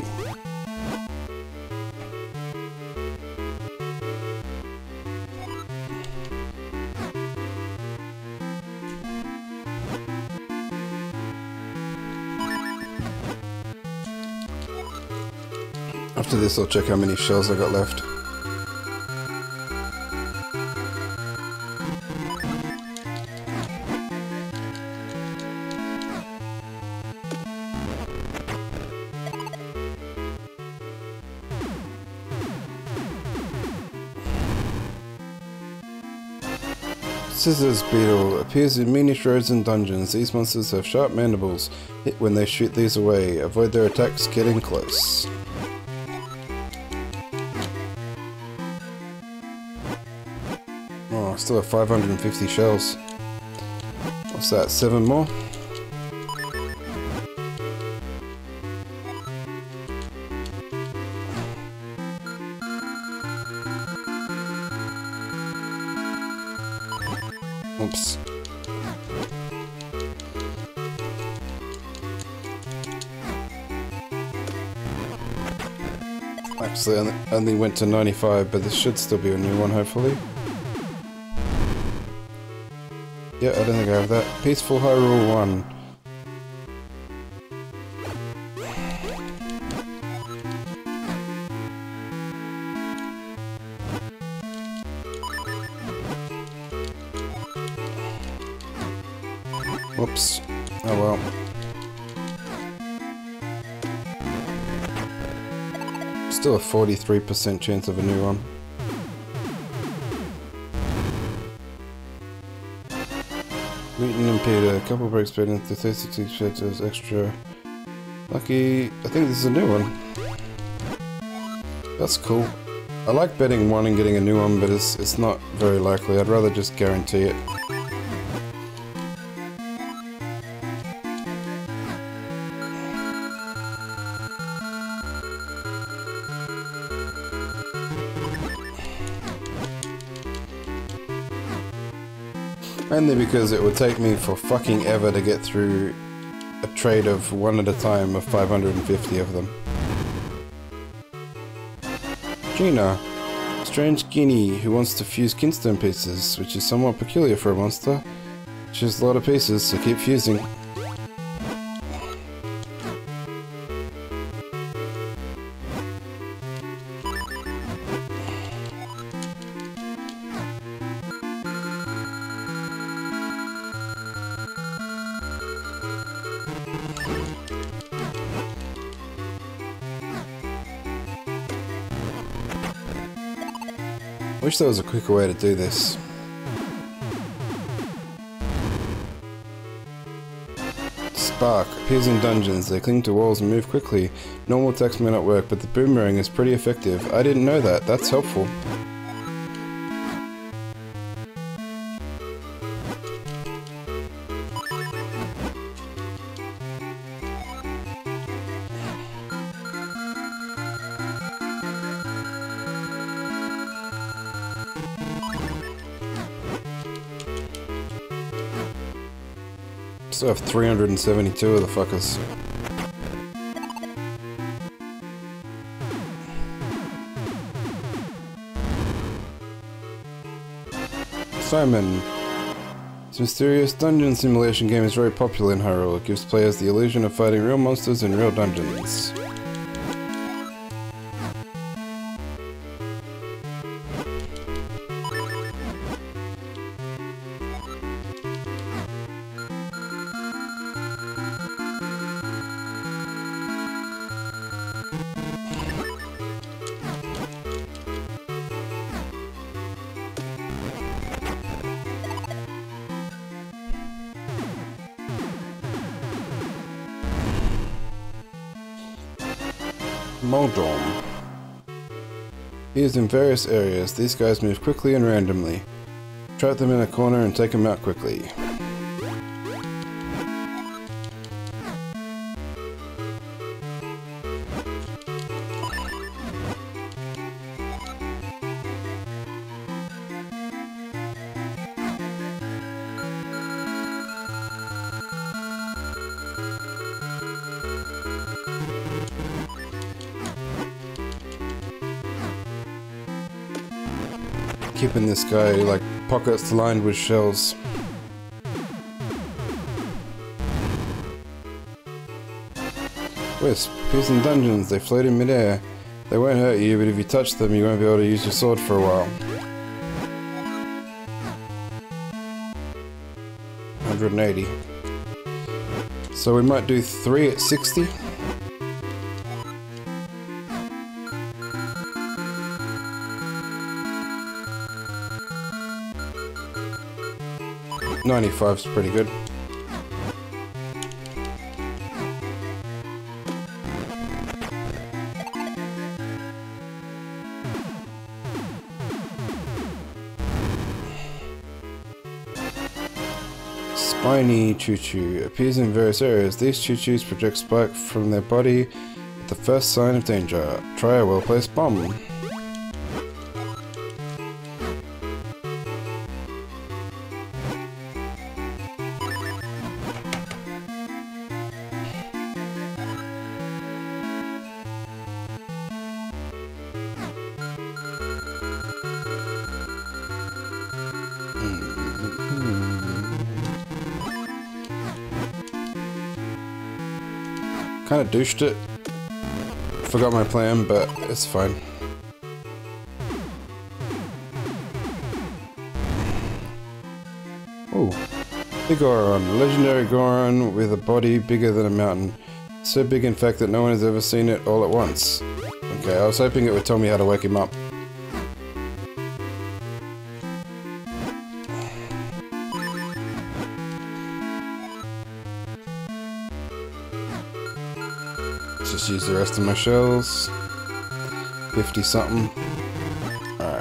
After this, I'll check how many shells I got left. Scissors Beetle appears in Meanish roads and dungeons. These monsters have sharp mandibles. Hit when they shoot these away. Avoid their attacks getting close. Oh, I still have 550 shells. What's that, 7 more? Oops. Actually, I only went to 95, but this should still be a new one, hopefully. Yeah, I don't think I have that. Peaceful Hyrule 1. Whoops. Oh well. Still a 43% chance of a new one. Wheaton and Peter, a couple breaks paid into 36 shares extra. Lucky, I think this is a new one. That's cool. I like betting one and getting a new one, but it's not very likely. I'd rather just guarantee it. Only because it would take me for fucking ever to get through a trade of one at a time of 550 of them. Gina. Strange Guinea who wants to fuse kinstone pieces, which is somewhat peculiar for a monster. She has a lot of pieces, so keep fusing. Wish there was a quicker way to do this. Spark appears in dungeons. They cling to walls and move quickly. Normal attacks may not work, but the boomerang is pretty effective. I didn't know that. That's helpful. Still have 372 of the fuckers. Simon. This mysterious dungeon simulation game is very popular in Hyrule. It gives players the illusion of fighting real monsters in real dungeons. Moldorm. Used in various areas, these guys move quickly and randomly. Trap them in a corner and take them out quickly. Keeping this guy like pockets lined with shells. Wisp appears in dungeons. They float in midair. They won't hurt you, but if you touch them, you won't be able to use your sword for a while. 180. So we might do 3 at 60. $95's pretty good. Spiny Choo-Choo appears in various areas. These Choo-Choos project spike from their body at the first sign of danger. Try a well-placed bomb. Kind of douched it. Forgot my plan, but it's fine. Ooh. Big Goron. Legendary Goron with a body bigger than a mountain. So big in fact that no one has ever seen it all at once. Okay, I was hoping it would tell me how to wake him up. Just use the rest of my shells. 50 something. Alright.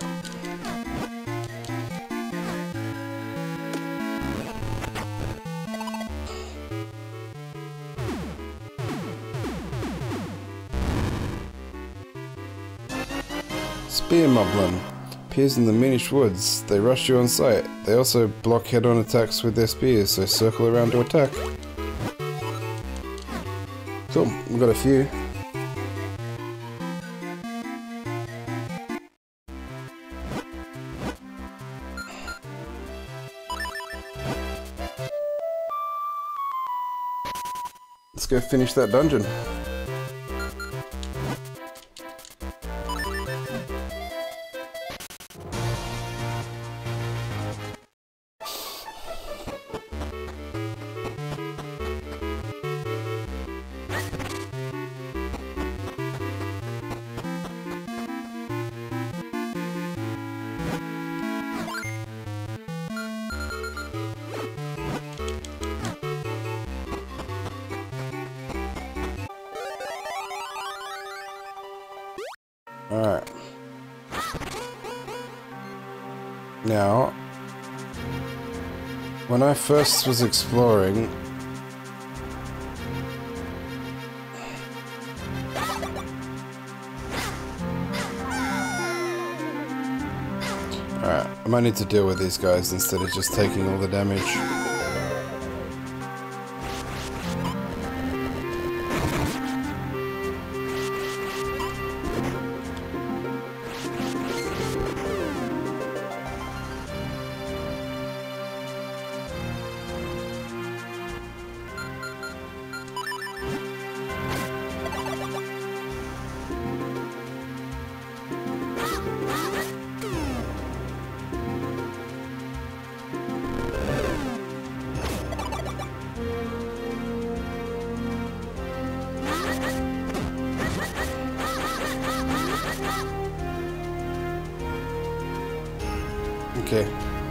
Spear Moblin appears in the Minish Woods. They rush you on sight. They also block head-on attacks with their spears, so circle around to attack. Cool, we've got a few. Let's go finish that dungeon. Alright. Now, when I first was exploring, alright, I might need to deal with these guys instead of just taking all the damage. Okay.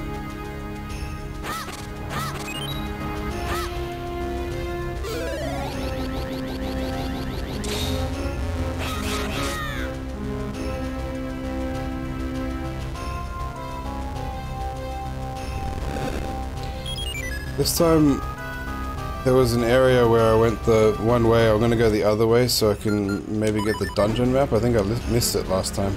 This time there was an area where I went the one way. I'm gonna go the other way so I can maybe get the dungeon map. I think I missed it last time.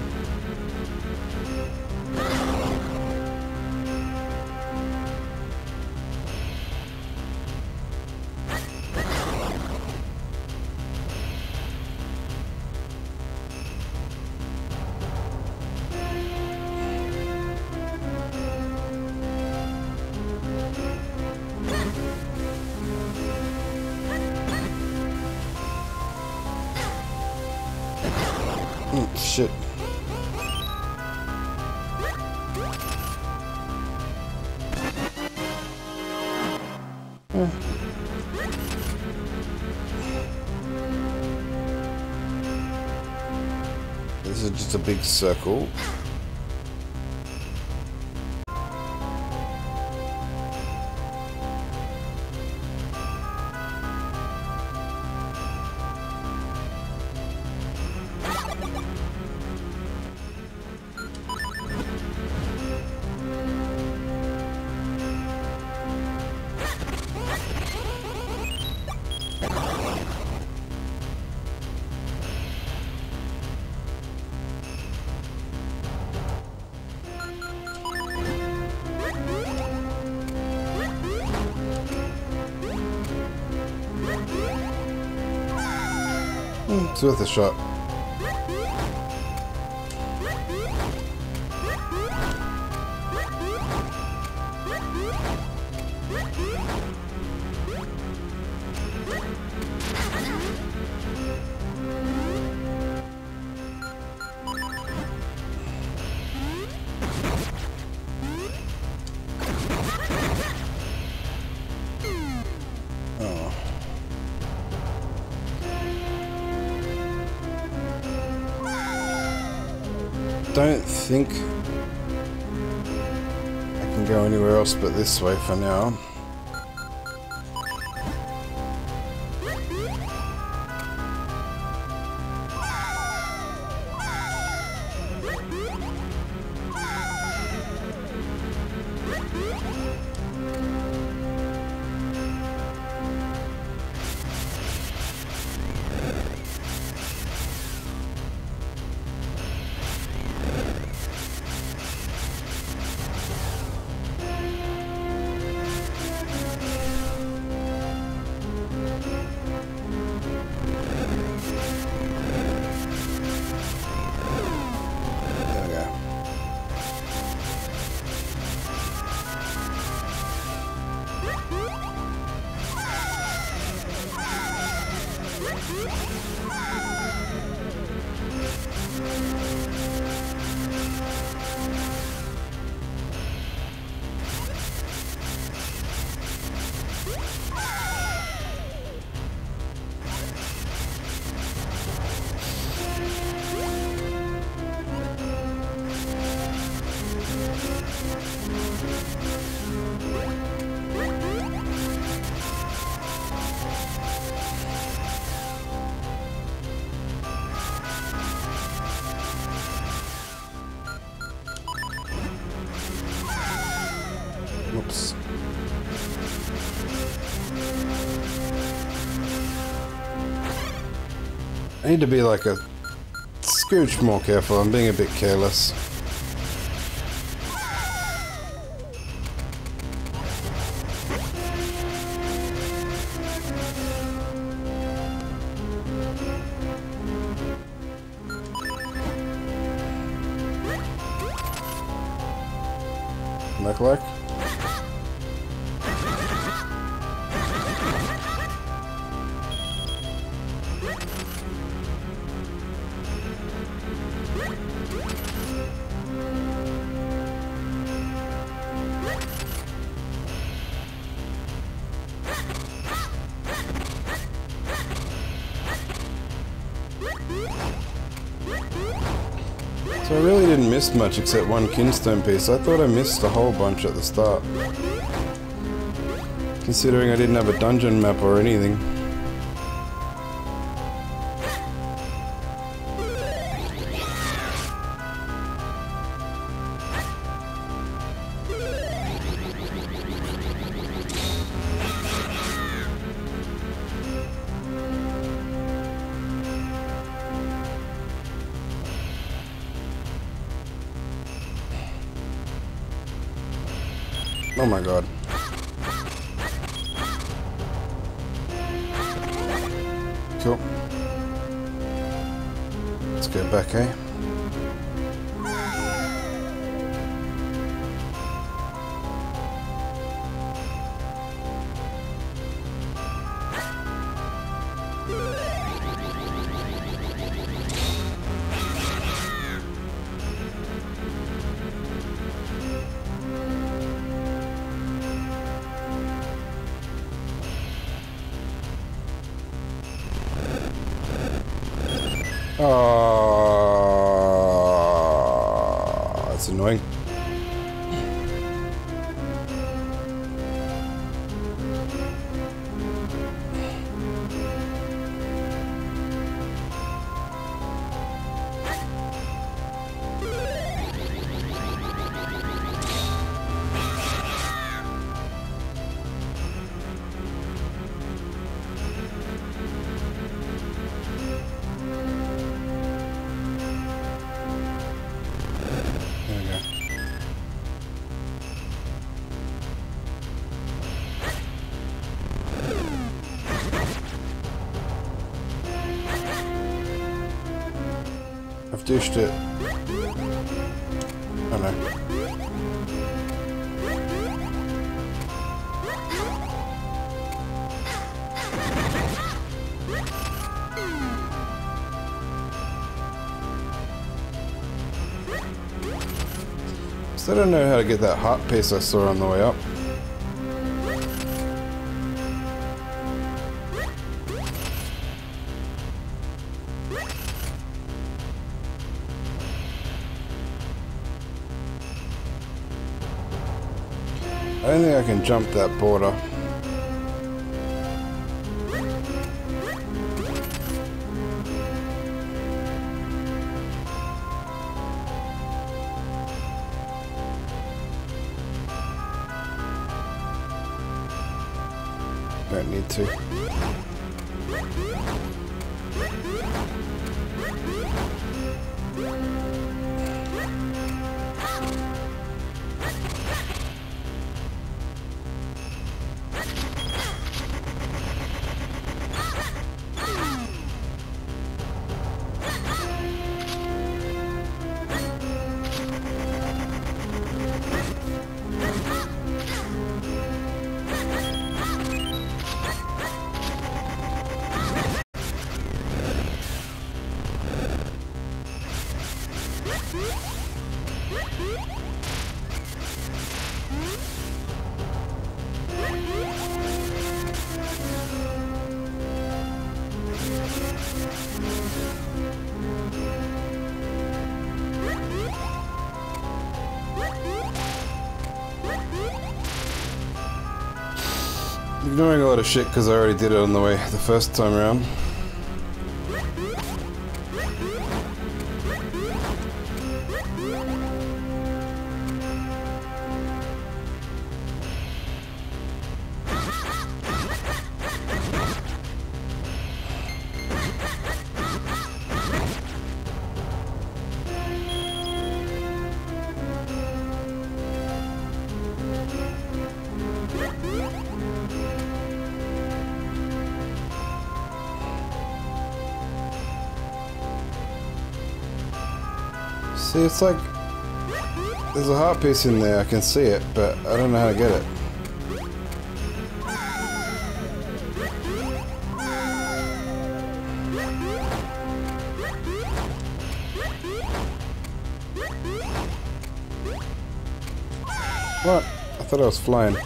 Shit. This is just a big circle. It's worth a shot. Don't think I can go anywhere else but this way for now. I need to be like a scooch more careful. I'm being a bit careless. Look like. So I really didn't miss much except one kinstone piece. I thought I missed a whole bunch at the start. Considering I didn't have a dungeon map or anything. Oh my god. Cool. Let's go back, eh? Oh, that's annoying. I've dished it. Oh no. Still don't know how to get that heart piece I saw on the way up. I don't think I can jump that border. Don't need to. Ignoring a lot of shit because I already did it on the way the first time around. See, it's like there's a heart piece in there, I can see it, but I don't know how to get it. What? I thought I was flying.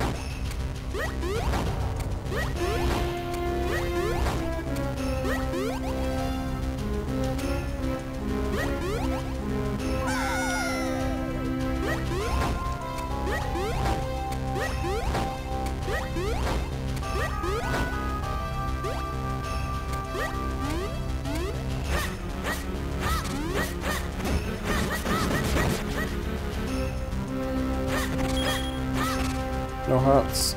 No hearts.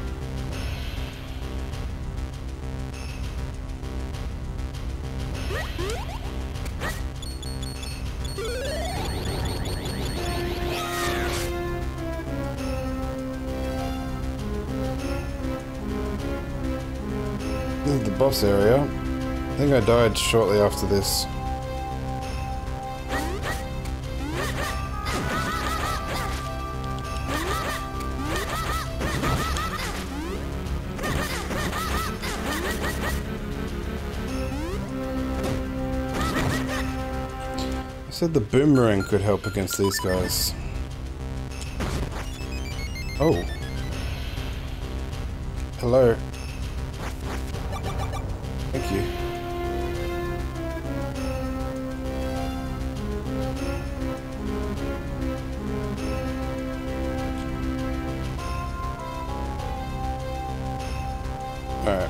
This is the boss area. I think I died shortly after this. I said the boomerang could help against these guys. Oh. Hello. Thank you. Alright.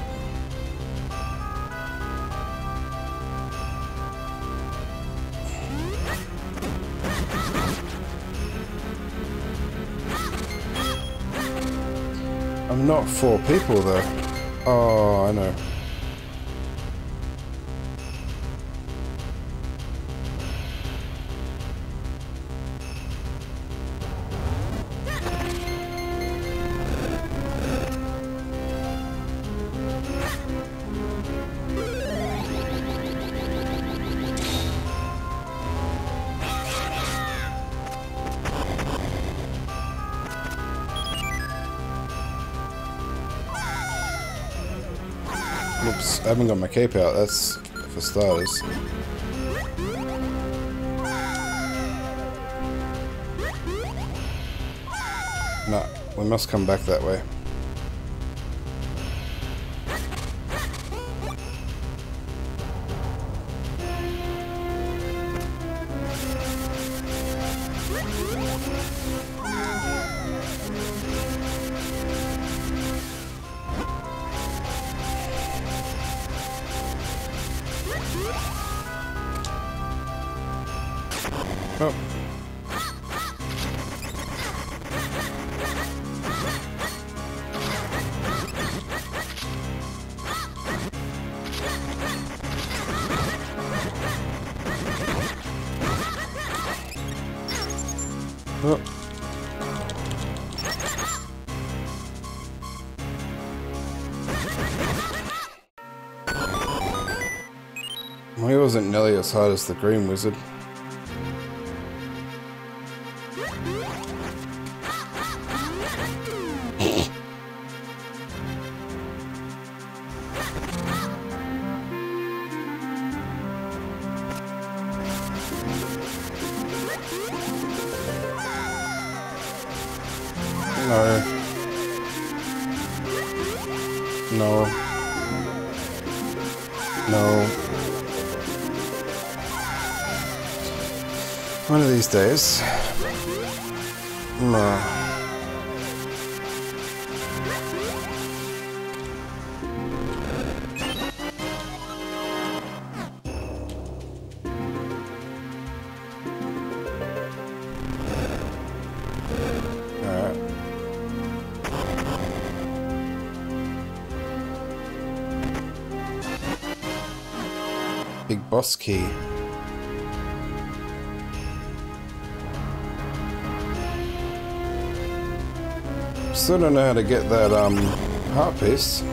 I'm not 4 people though. Oh, I know. Oops, I haven't got my cape out, that's for starters. Nah, we must come back that way. Oh. Oh. Well, he wasn't nearly as hard as the Green Wizard. No. No. No. One of these days. No. Big boss key. Still don't know how to get that heart piece.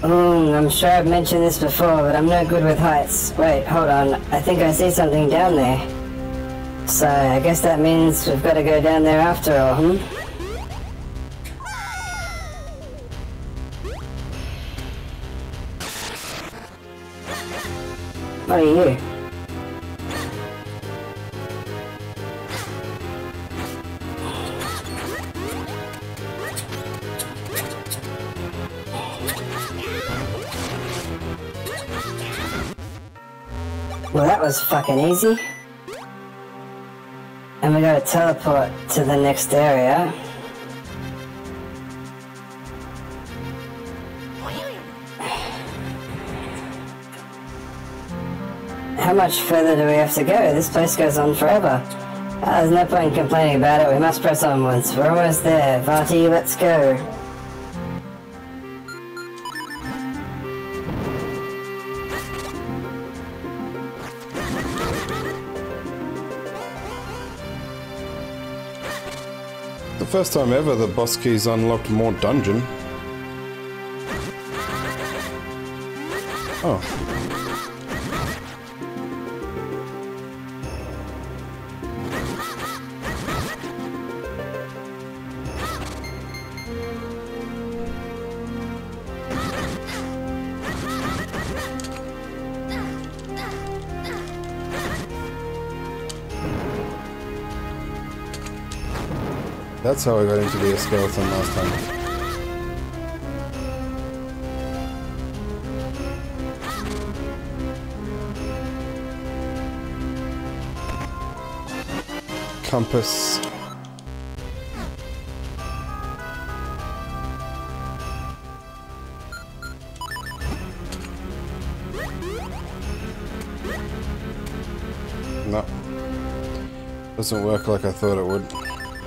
I'm sure I've mentioned this before, but I'm no good with heights. Wait, hold on. I think I see something down there. So, I guess that means we've got to go down there after all, What are you? Well, that was fucking easy. And we gotta teleport to the next area. How much further do we have to go? This place goes on forever. There's no point in complaining about it. We must press onwards. We're almost there. Vati, let's go. The first time ever the boss keys unlocked more dungeon. Oh. That's how I got into the skeleton last time. Compass. No. Doesn't work like I thought it would.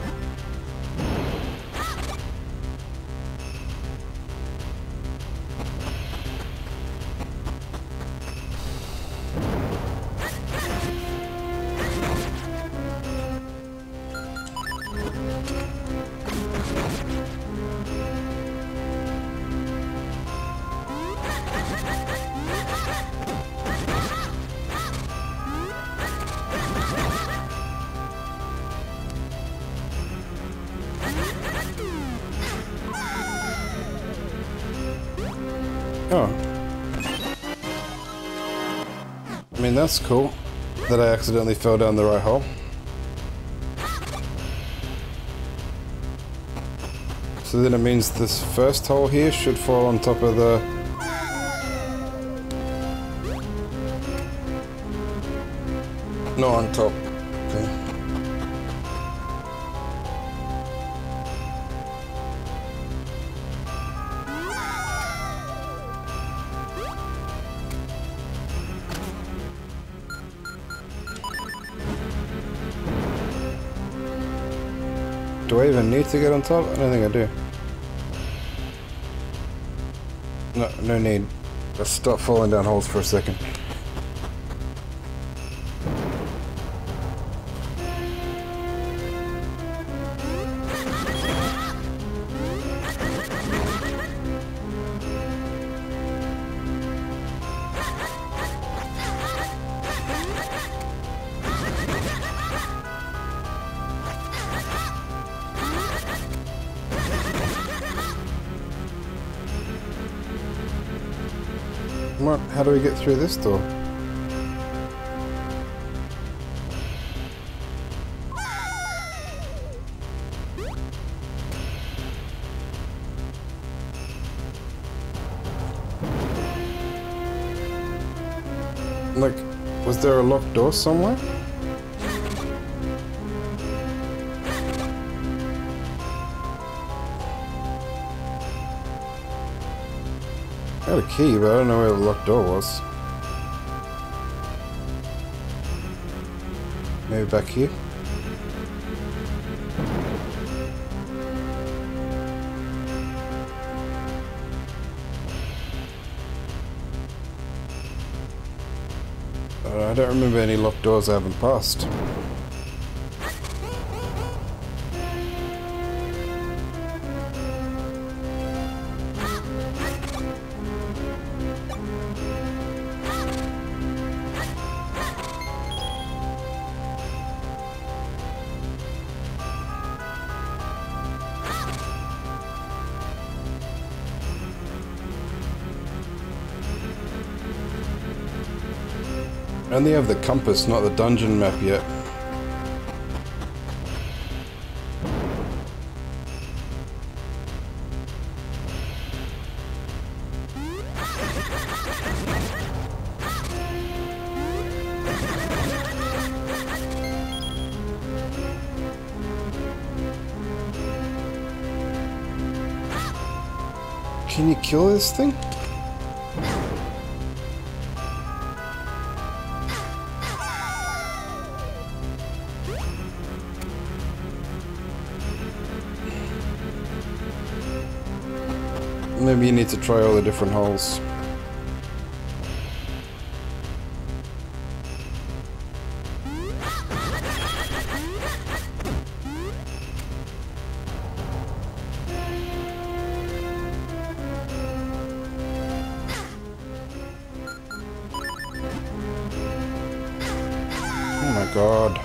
Oh. I mean, that's cool that I accidentally fell down the right hole. So then it means this first hole here should fall on top of the... No, on top. Okay. Do I even need to get on top? I don't think I do. No, no need. Let's stop falling down holes for a second. What? How do we get through this door? Like, was there a locked door somewhere? I got a key, but I don't know where the locked door was. Maybe back here? I don't remember any locked doors I haven't passed. only have the compass, not the dungeon map yet. Can you kill this thing? Maybe you need to try all the different holes. Oh my god.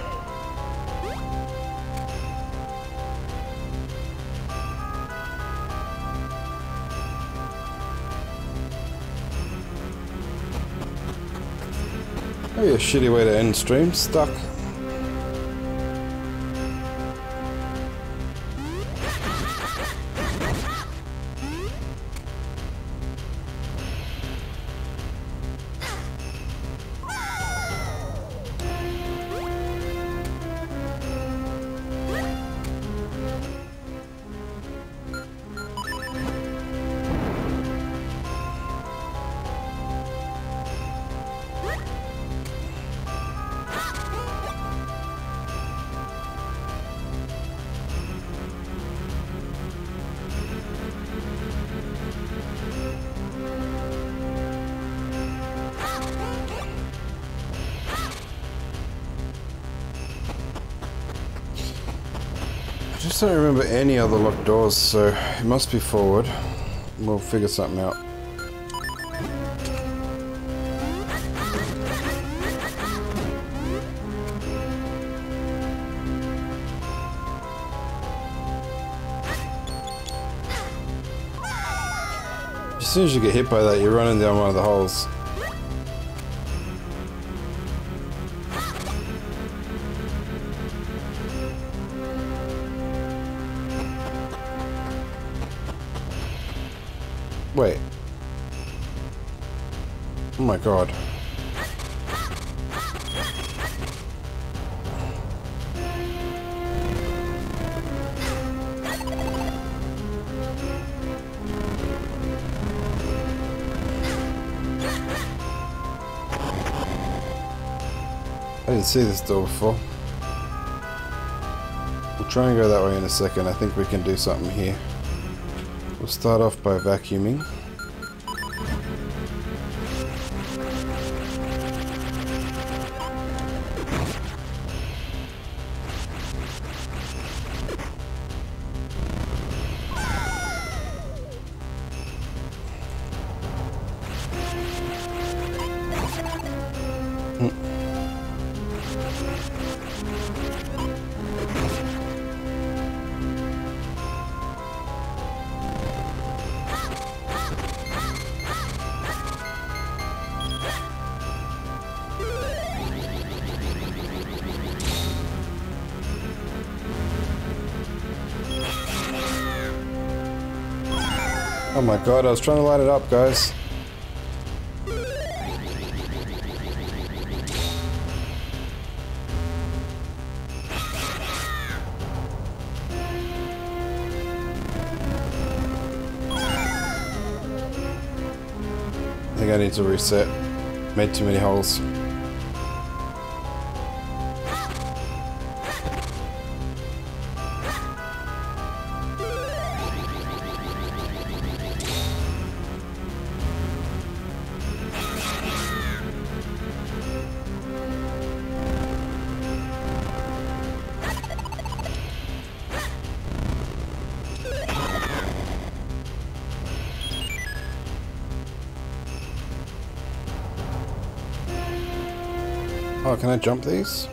Maybe a shitty way to end stream. Stuck. I just don't remember any other locked doors, so it must be forward. We'll figure something out. As soon as you get hit by that, you're running down one of the holes. Wait. Oh my god. I didn't see this door before. We'll try and go that way in a second. I think we can do something here. We'll start off by vacuuming. Oh my god, I was trying to light it up, guys. I think I need to reset. Made too many holes. Oh, can I jump these?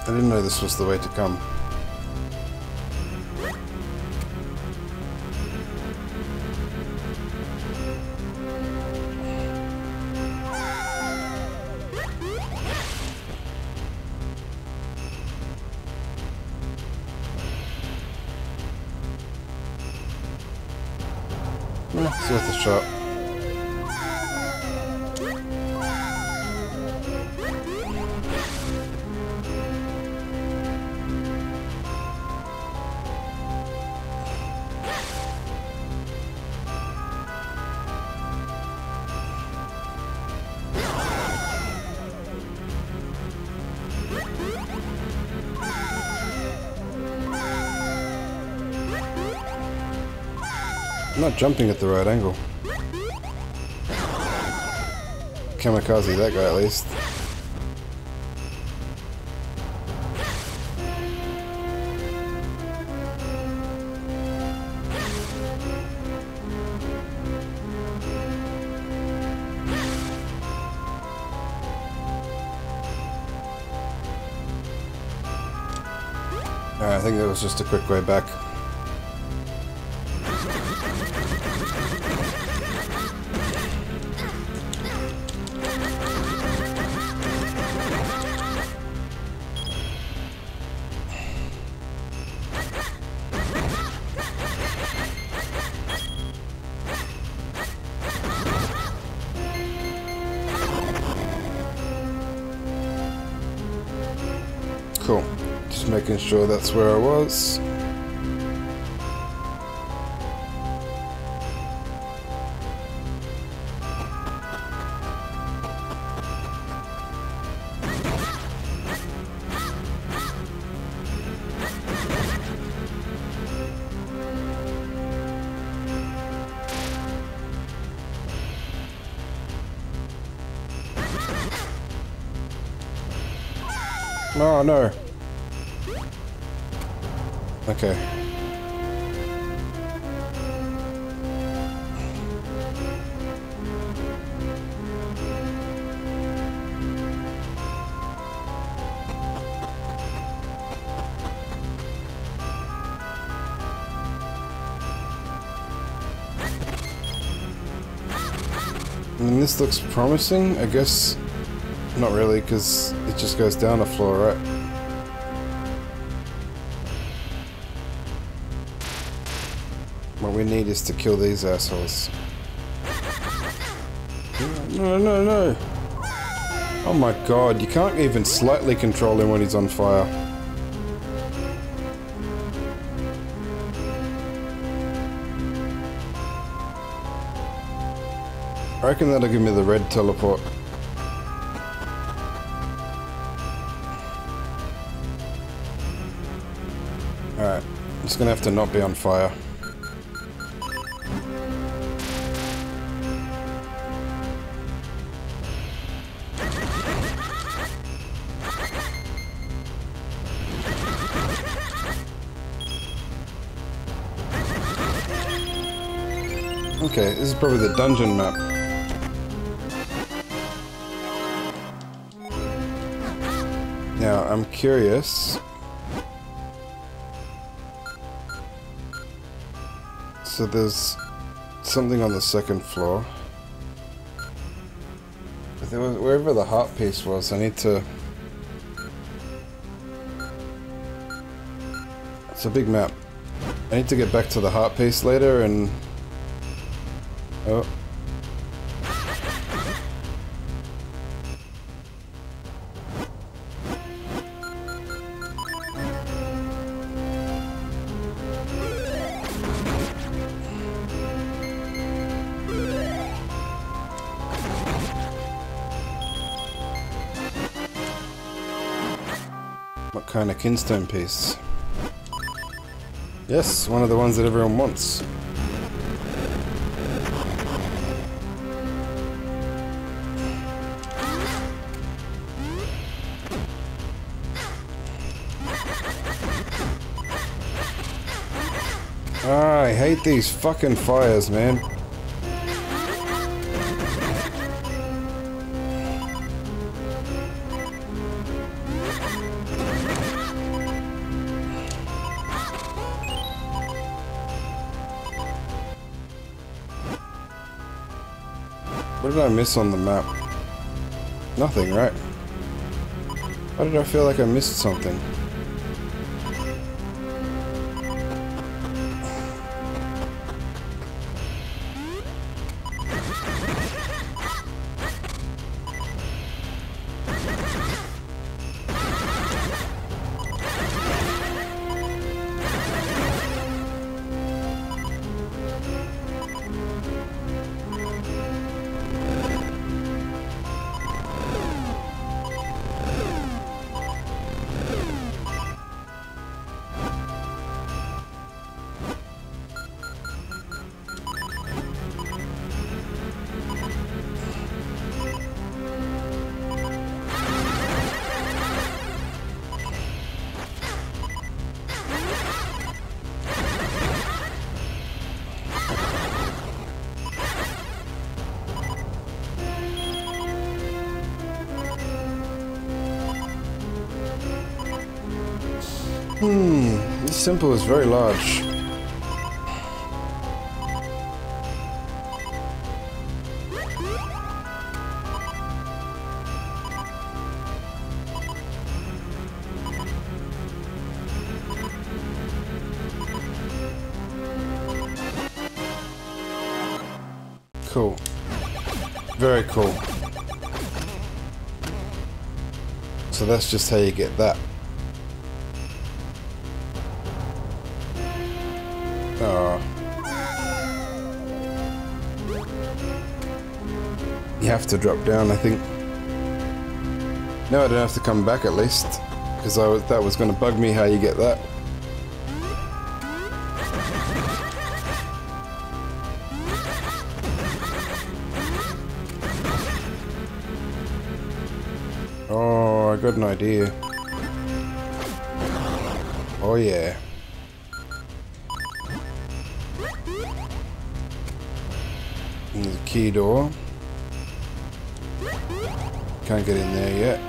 I didn't know this was the way to come. It's worth a shot. I'm not jumping at the right angle. Kamikaze that guy at least. Alright, I think that was just a quick way back. Cool. Just making sure that's where I was. Oh no. Okay. And this looks promising, I guess. Not really, because it just goes down the floor, right? What we need is to kill these assholes. No, no, no! Oh my god, you can't even slightly control him when he's on fire. I reckon that'll give me the red teleport. Alright, I'm just gonna have to not be on fire. Okay, this is probably the dungeon map. Now, I'm curious. So there's something on the second floor. But there was, wherever the heart piece was, I need to... It's a big map. I need to get back to the heart piece later and... Oh. What kind of kinstone piece? Yes, one of the ones that everyone wants. Ah, I hate these fucking fires, man. What did I miss on the map? Nothing, right? Why did I feel like I missed something? This temple is very large. Cool. Very cool. So that's just how you get that. Oh. You have to drop down, I think. No, I don't have to come back at least, because that was going to bug me how you get that. Oh, I got an idea. Oh yeah. There's a key door. Can't get in there yet.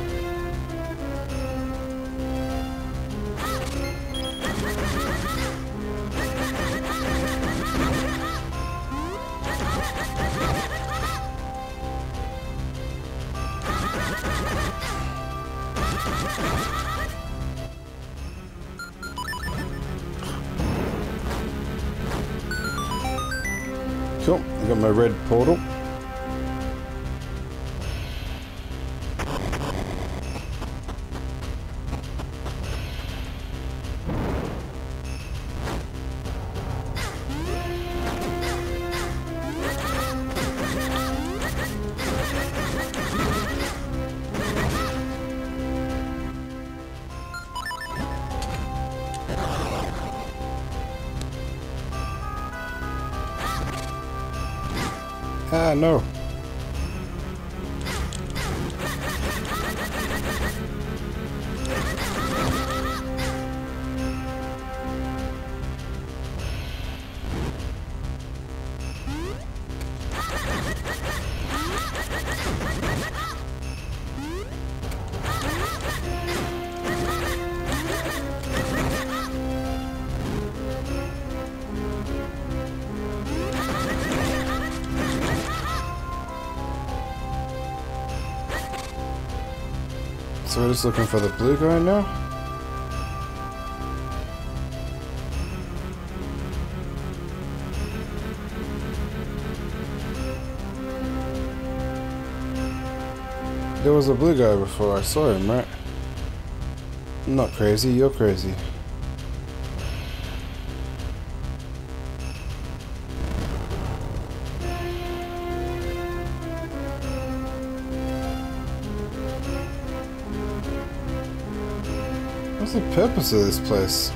Cool, I got my red portal. Ah, no. So we're just looking for the blue guy now? There was a blue guy before, I saw him, right? I'm not crazy, you're crazy. What's the purpose of this place?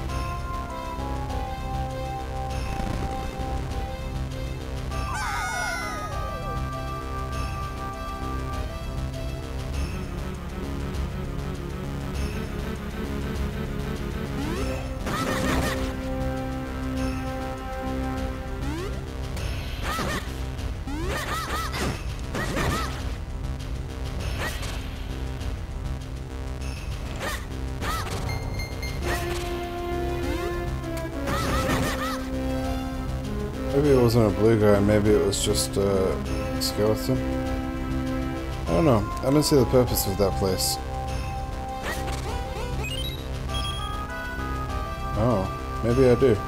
Maybe it wasn't a blue guy, maybe it was just a skeleton. I don't know. I don't see the purpose of that place. Oh, maybe I do.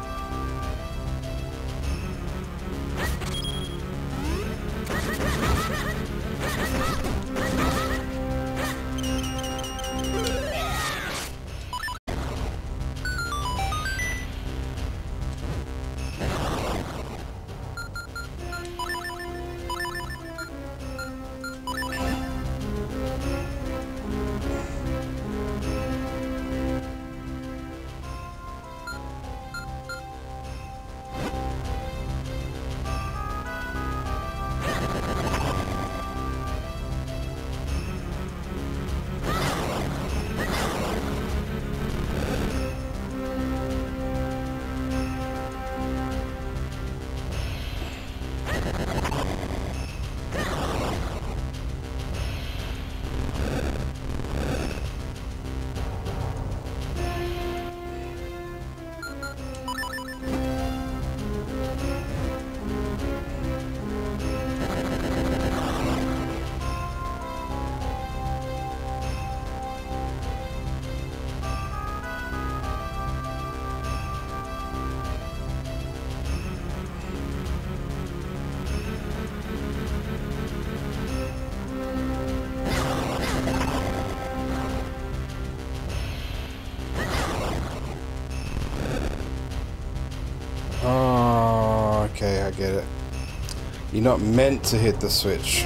Oh, okay, I get it. You're not meant to hit the switch.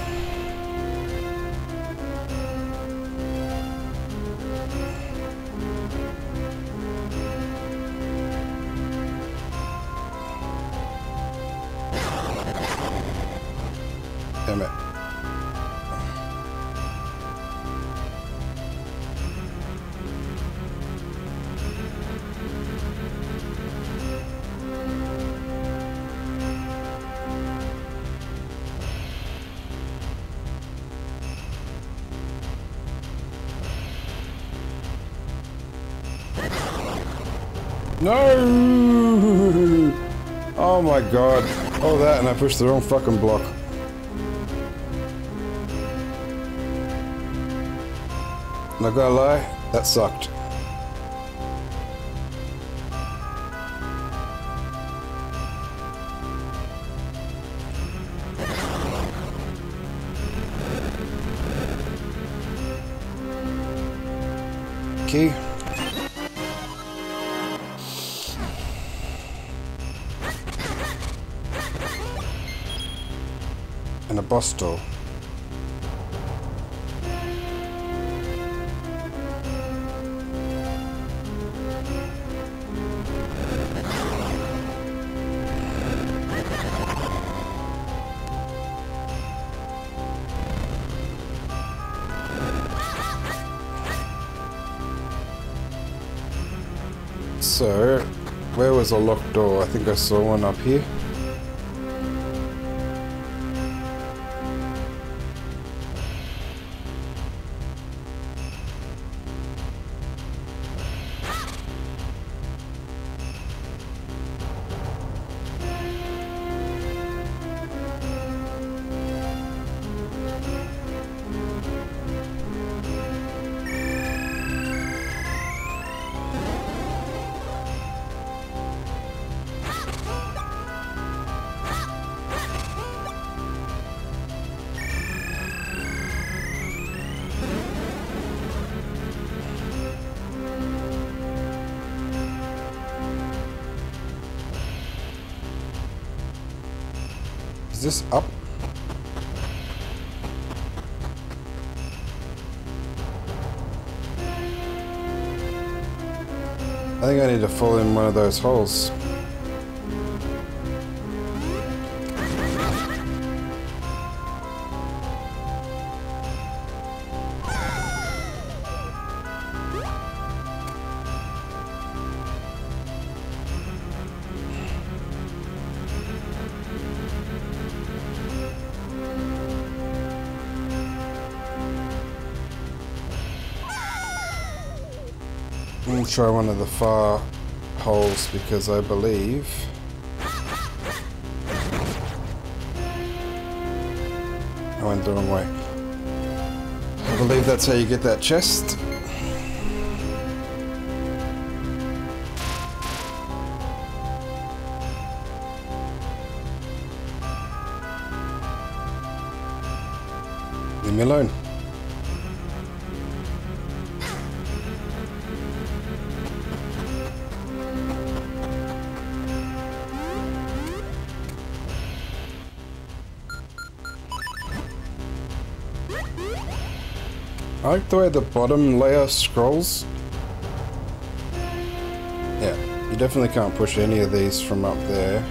Damn it. No! Oh my god. Oh, that, and I pushed the wrong fucking block. Not gonna lie, that sucked. Key. And a boss door. So, where was a locked door? I think I saw one up here. Is this up? I think I need to fall in one of those holes. I'll try one of the far holes because I believe I went the wrong way. I believe that's how you get that chest. Leave me alone. I like the way the bottom layer scrolls. Yeah, you definitely can't push any of these from up there.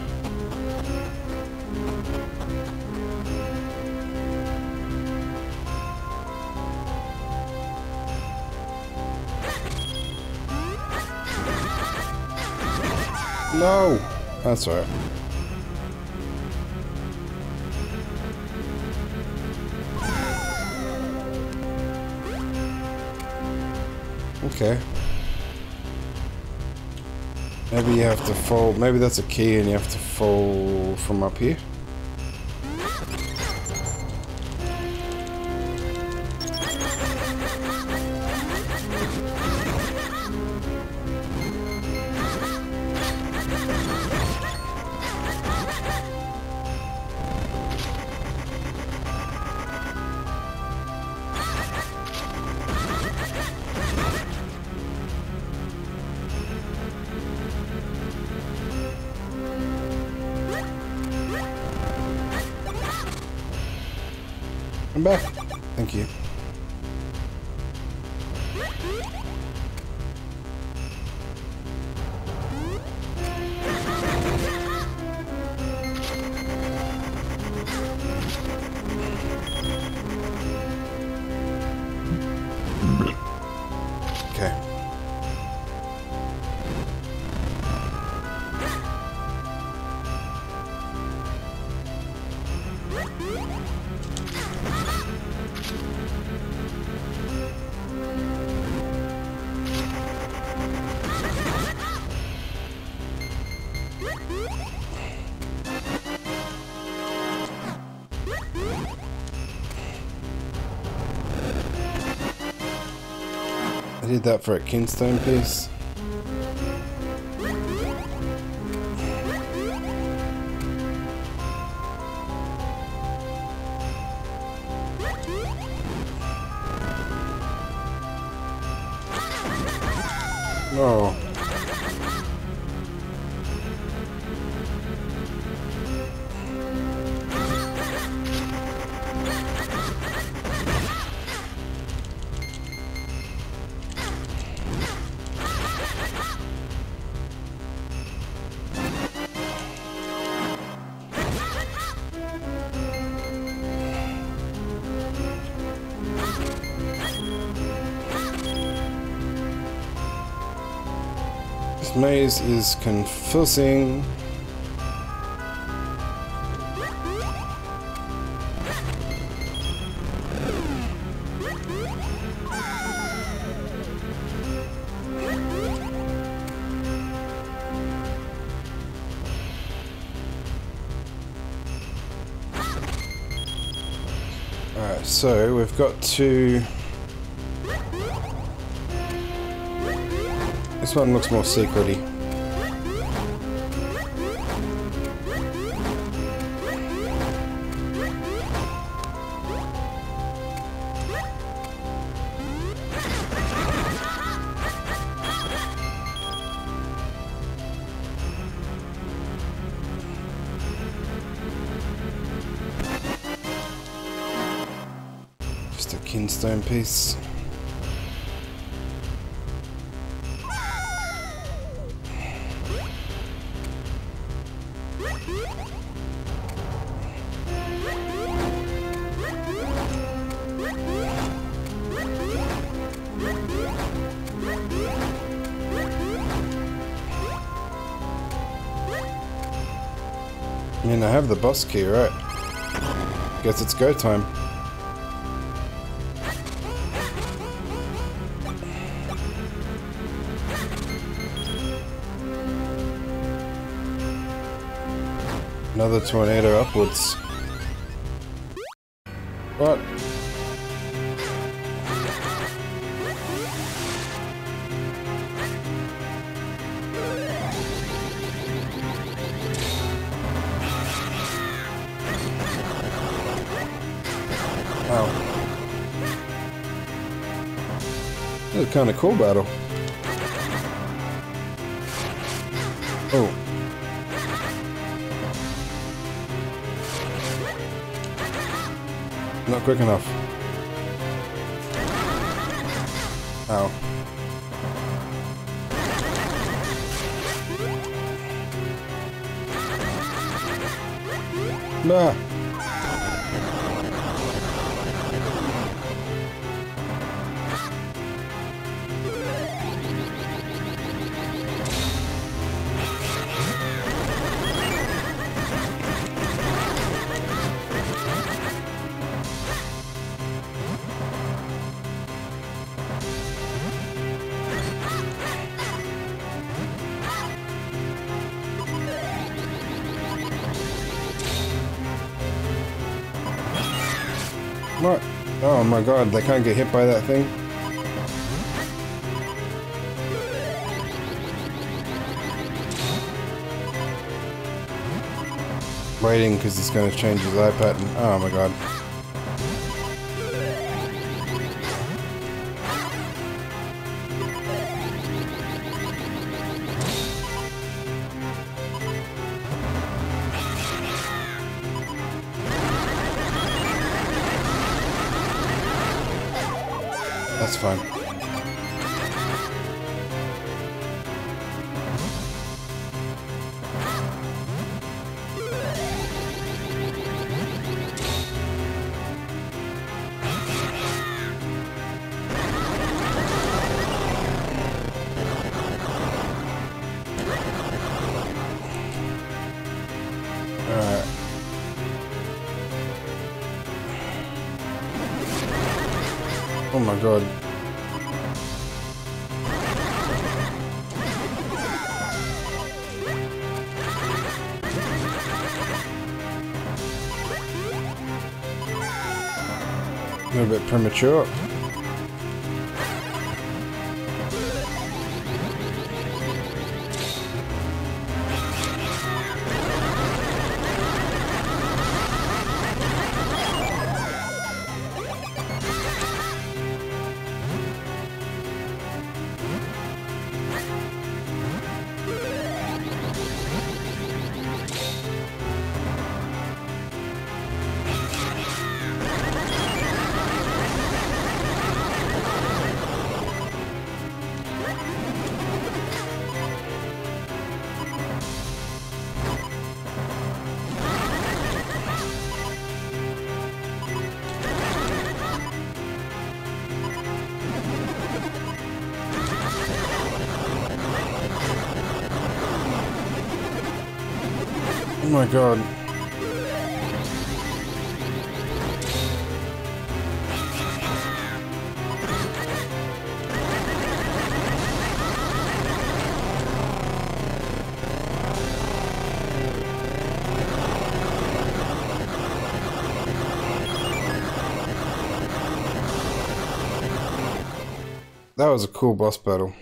No! That's alright. Okay. Maybe you have to fall. Maybe that's a key and you have to fall from up here. I'm back. Thank you. Okay. I did that for a kinstone piece. No. This maze is confusing. Alright, so we've got to... This one looks more secret-y. Just a kinstone piece. I mean, I have the boss key, right? Guess it's go time. Another tornado upwards. What? Wow. That was kind of cool battle. Oh. Not quick enough. Ow. Nah. What? Oh my god, they can't get hit by that thing? Waiting because it's going to change his eye pattern. Oh my god. That's fine. Alright. Oh my god. A little bit premature. Oh my god. That was a cool boss battle.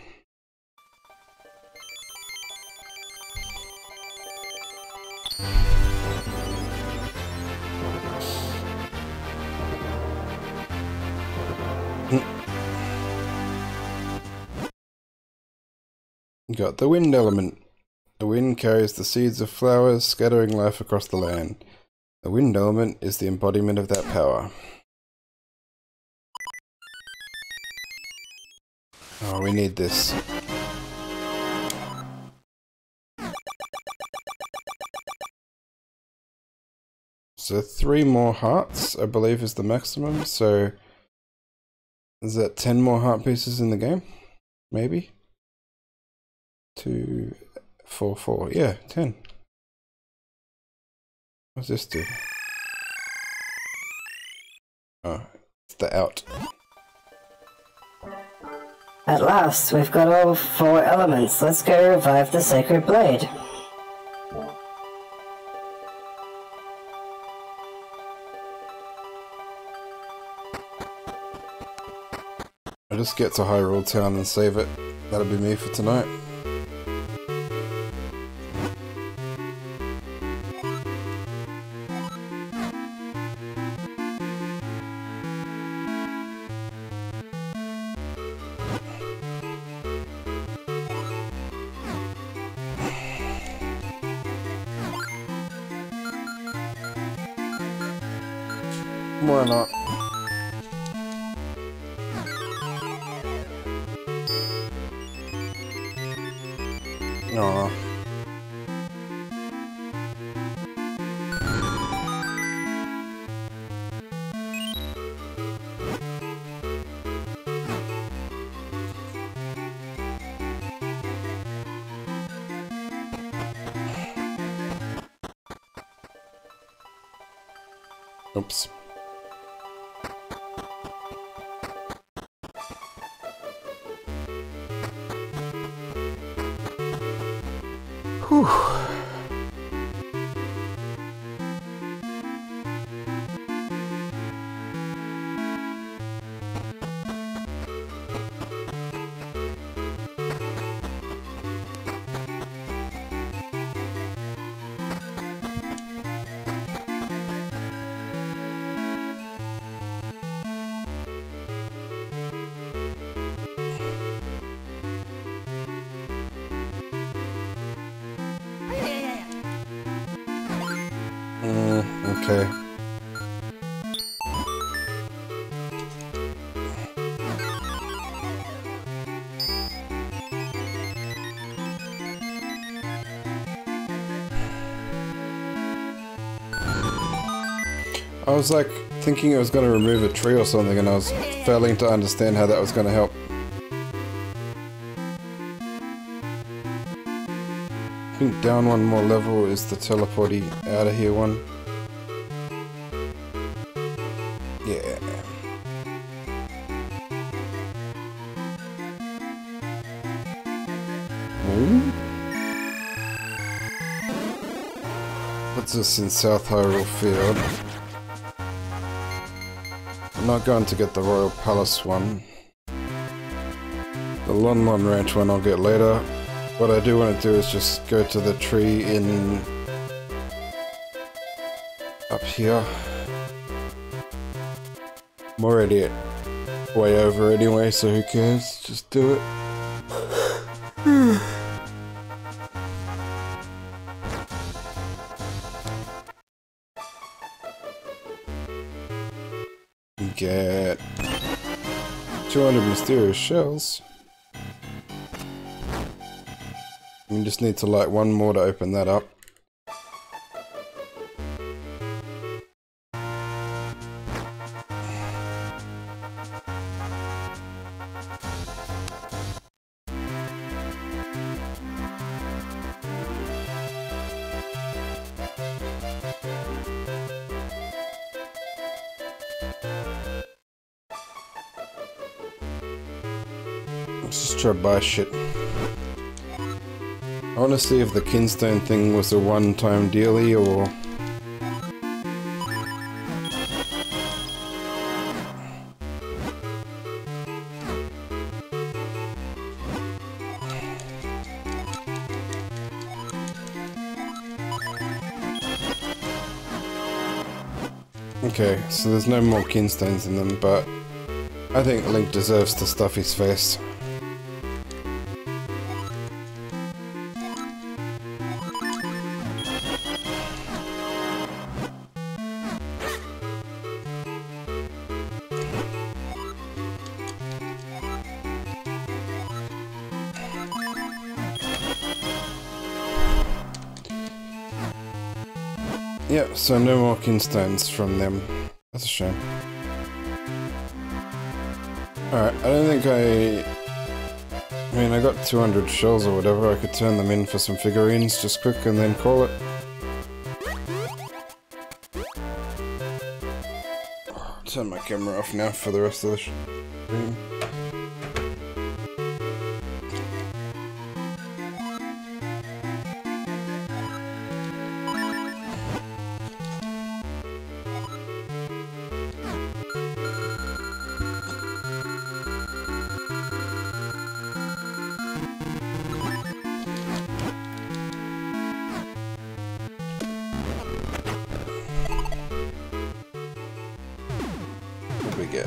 Got the wind element. The wind carries the seeds of flowers, scattering life across the land. The wind element is the embodiment of that power. Oh, we need this. So 3 more hearts, I believe, is the maximum. So is that 10 more heart pieces in the game? Maybe? 2, 4, 4. Yeah, 10. What's this do? Oh, it's the out. At last, we've got all 4 elements. Let's go revive the Sacred Blade. just get to Hyrule Town and save it. That'll be me for tonight. Why not? Aww. Oops. Whew. Okay. I was like thinking it was going to remove a tree or something, and I was failing to understand how that was going to help. I think down one more level is the teleporty out of here one. Yeah. Ooh. What's this in South Hyrule Field? I'm not going to get the Royal Palace one. The Lon Lon Ranch one I'll get later. What I do want to do is just go to the tree in... up here. I'm already way over anyway, so who cares? Just do it. Get 200 mysterious shells. We just need to light one more to open that up. Let's just try to buy shit. I want to see if the Kinstone thing was a one-time dealie or... Okay, so there's no more Kinstones in them, but I think Link deserves to stuff his face. Yep, so no more Kinstones from them. That's a shame. Alright, I don't think I mean, I got 200 shells or whatever. I could turn them in for some figurines just quick and then call it. Turn my camera off now for the rest of the stream. get?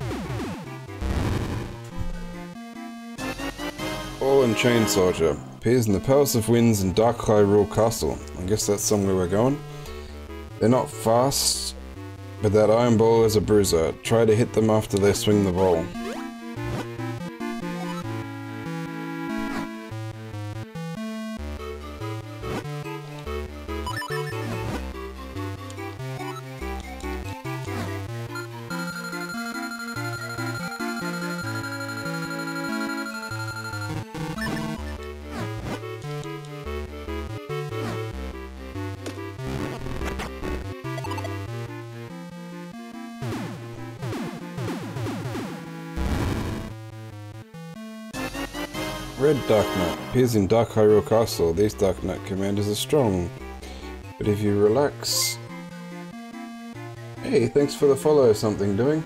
Ball and Chain Soldier. Appears in the Palace of Winds in Dark Hyrule Castle. I guess that's somewhere we're going. They're not fast, but that iron ball is a bruiser. Try to hit them after they swing the ball. Red Darknut. Appears in Dark Hyrule Castle. These Darknut commanders are strong. But if you relax... Hey, thanks for the follow, something doing.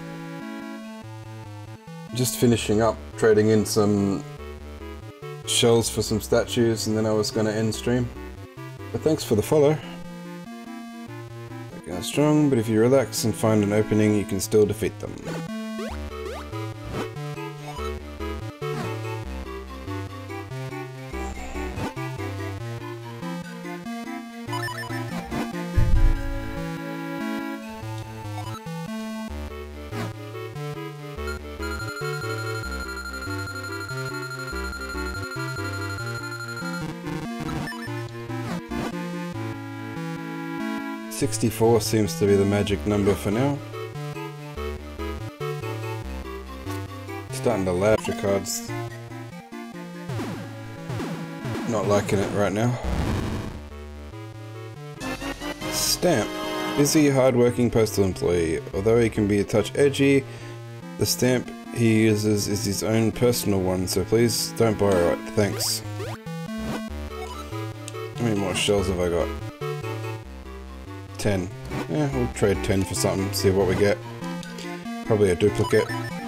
Just finishing up, trading in some shells for some statues, and then I was going to end stream. But thanks for the follow. They're strong, but if you relax and find an opening, you can still defeat them. $64 seems to be the magic number for now. Starting to laugh your cards. Not liking it right now. Stamp. Busy, hard-working postal employee. Although he can be a touch edgy, the stamp he uses is his own personal one, so please don't borrow it. Thanks. How many more shells have I got? 10. Yeah, we'll trade 10 for something, see what we get. Probably a duplicate.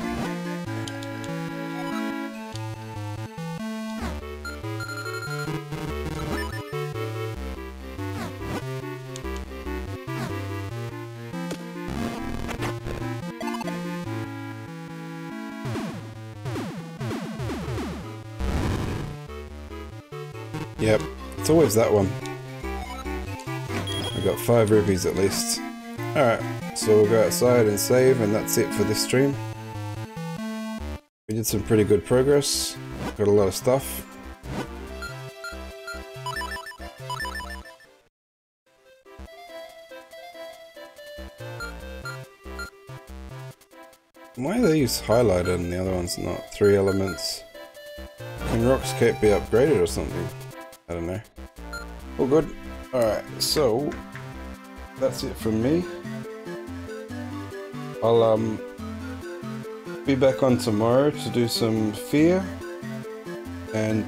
Yep, it's always that one. Got 5 rupees at least. Alright, so we'll go outside and save, and that's it for this stream. We did some pretty good progress. Got a lot of stuff. Why are these highlighted and the other one's not? 3 elements. Can Rock's Cape be upgraded or something? I don't know. All good. Alright, so that's it from me. I'll be back on tomorrow to do some Fear, and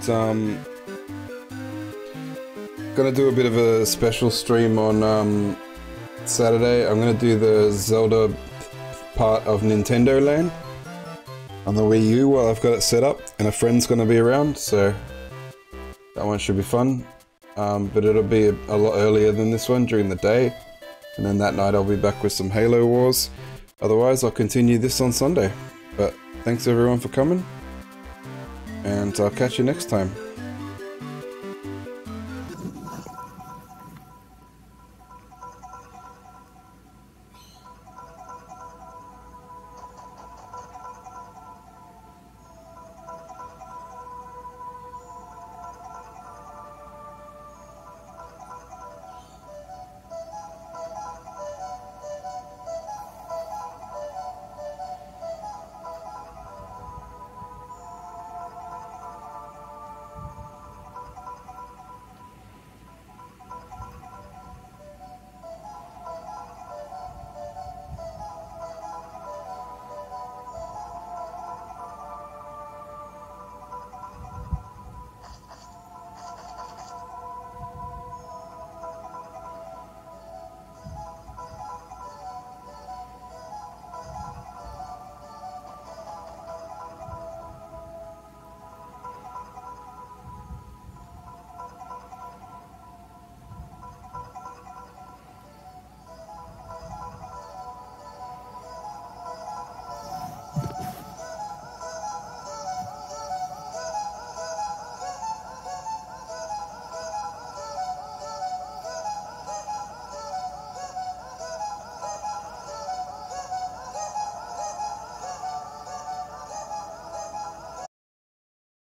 gonna do a bit of a special stream on Saturday. I'm gonna do the Zelda part of Nintendo Land on the Wii U while I've got it set up, and a friend's gonna be around, so that one should be fun. But it'll be a lot earlier than this one during the day, and then that night I'll be back with some Halo Wars. Otherwise I'll continue this on Sunday. But thanks everyone for coming, and I'll catch you next time.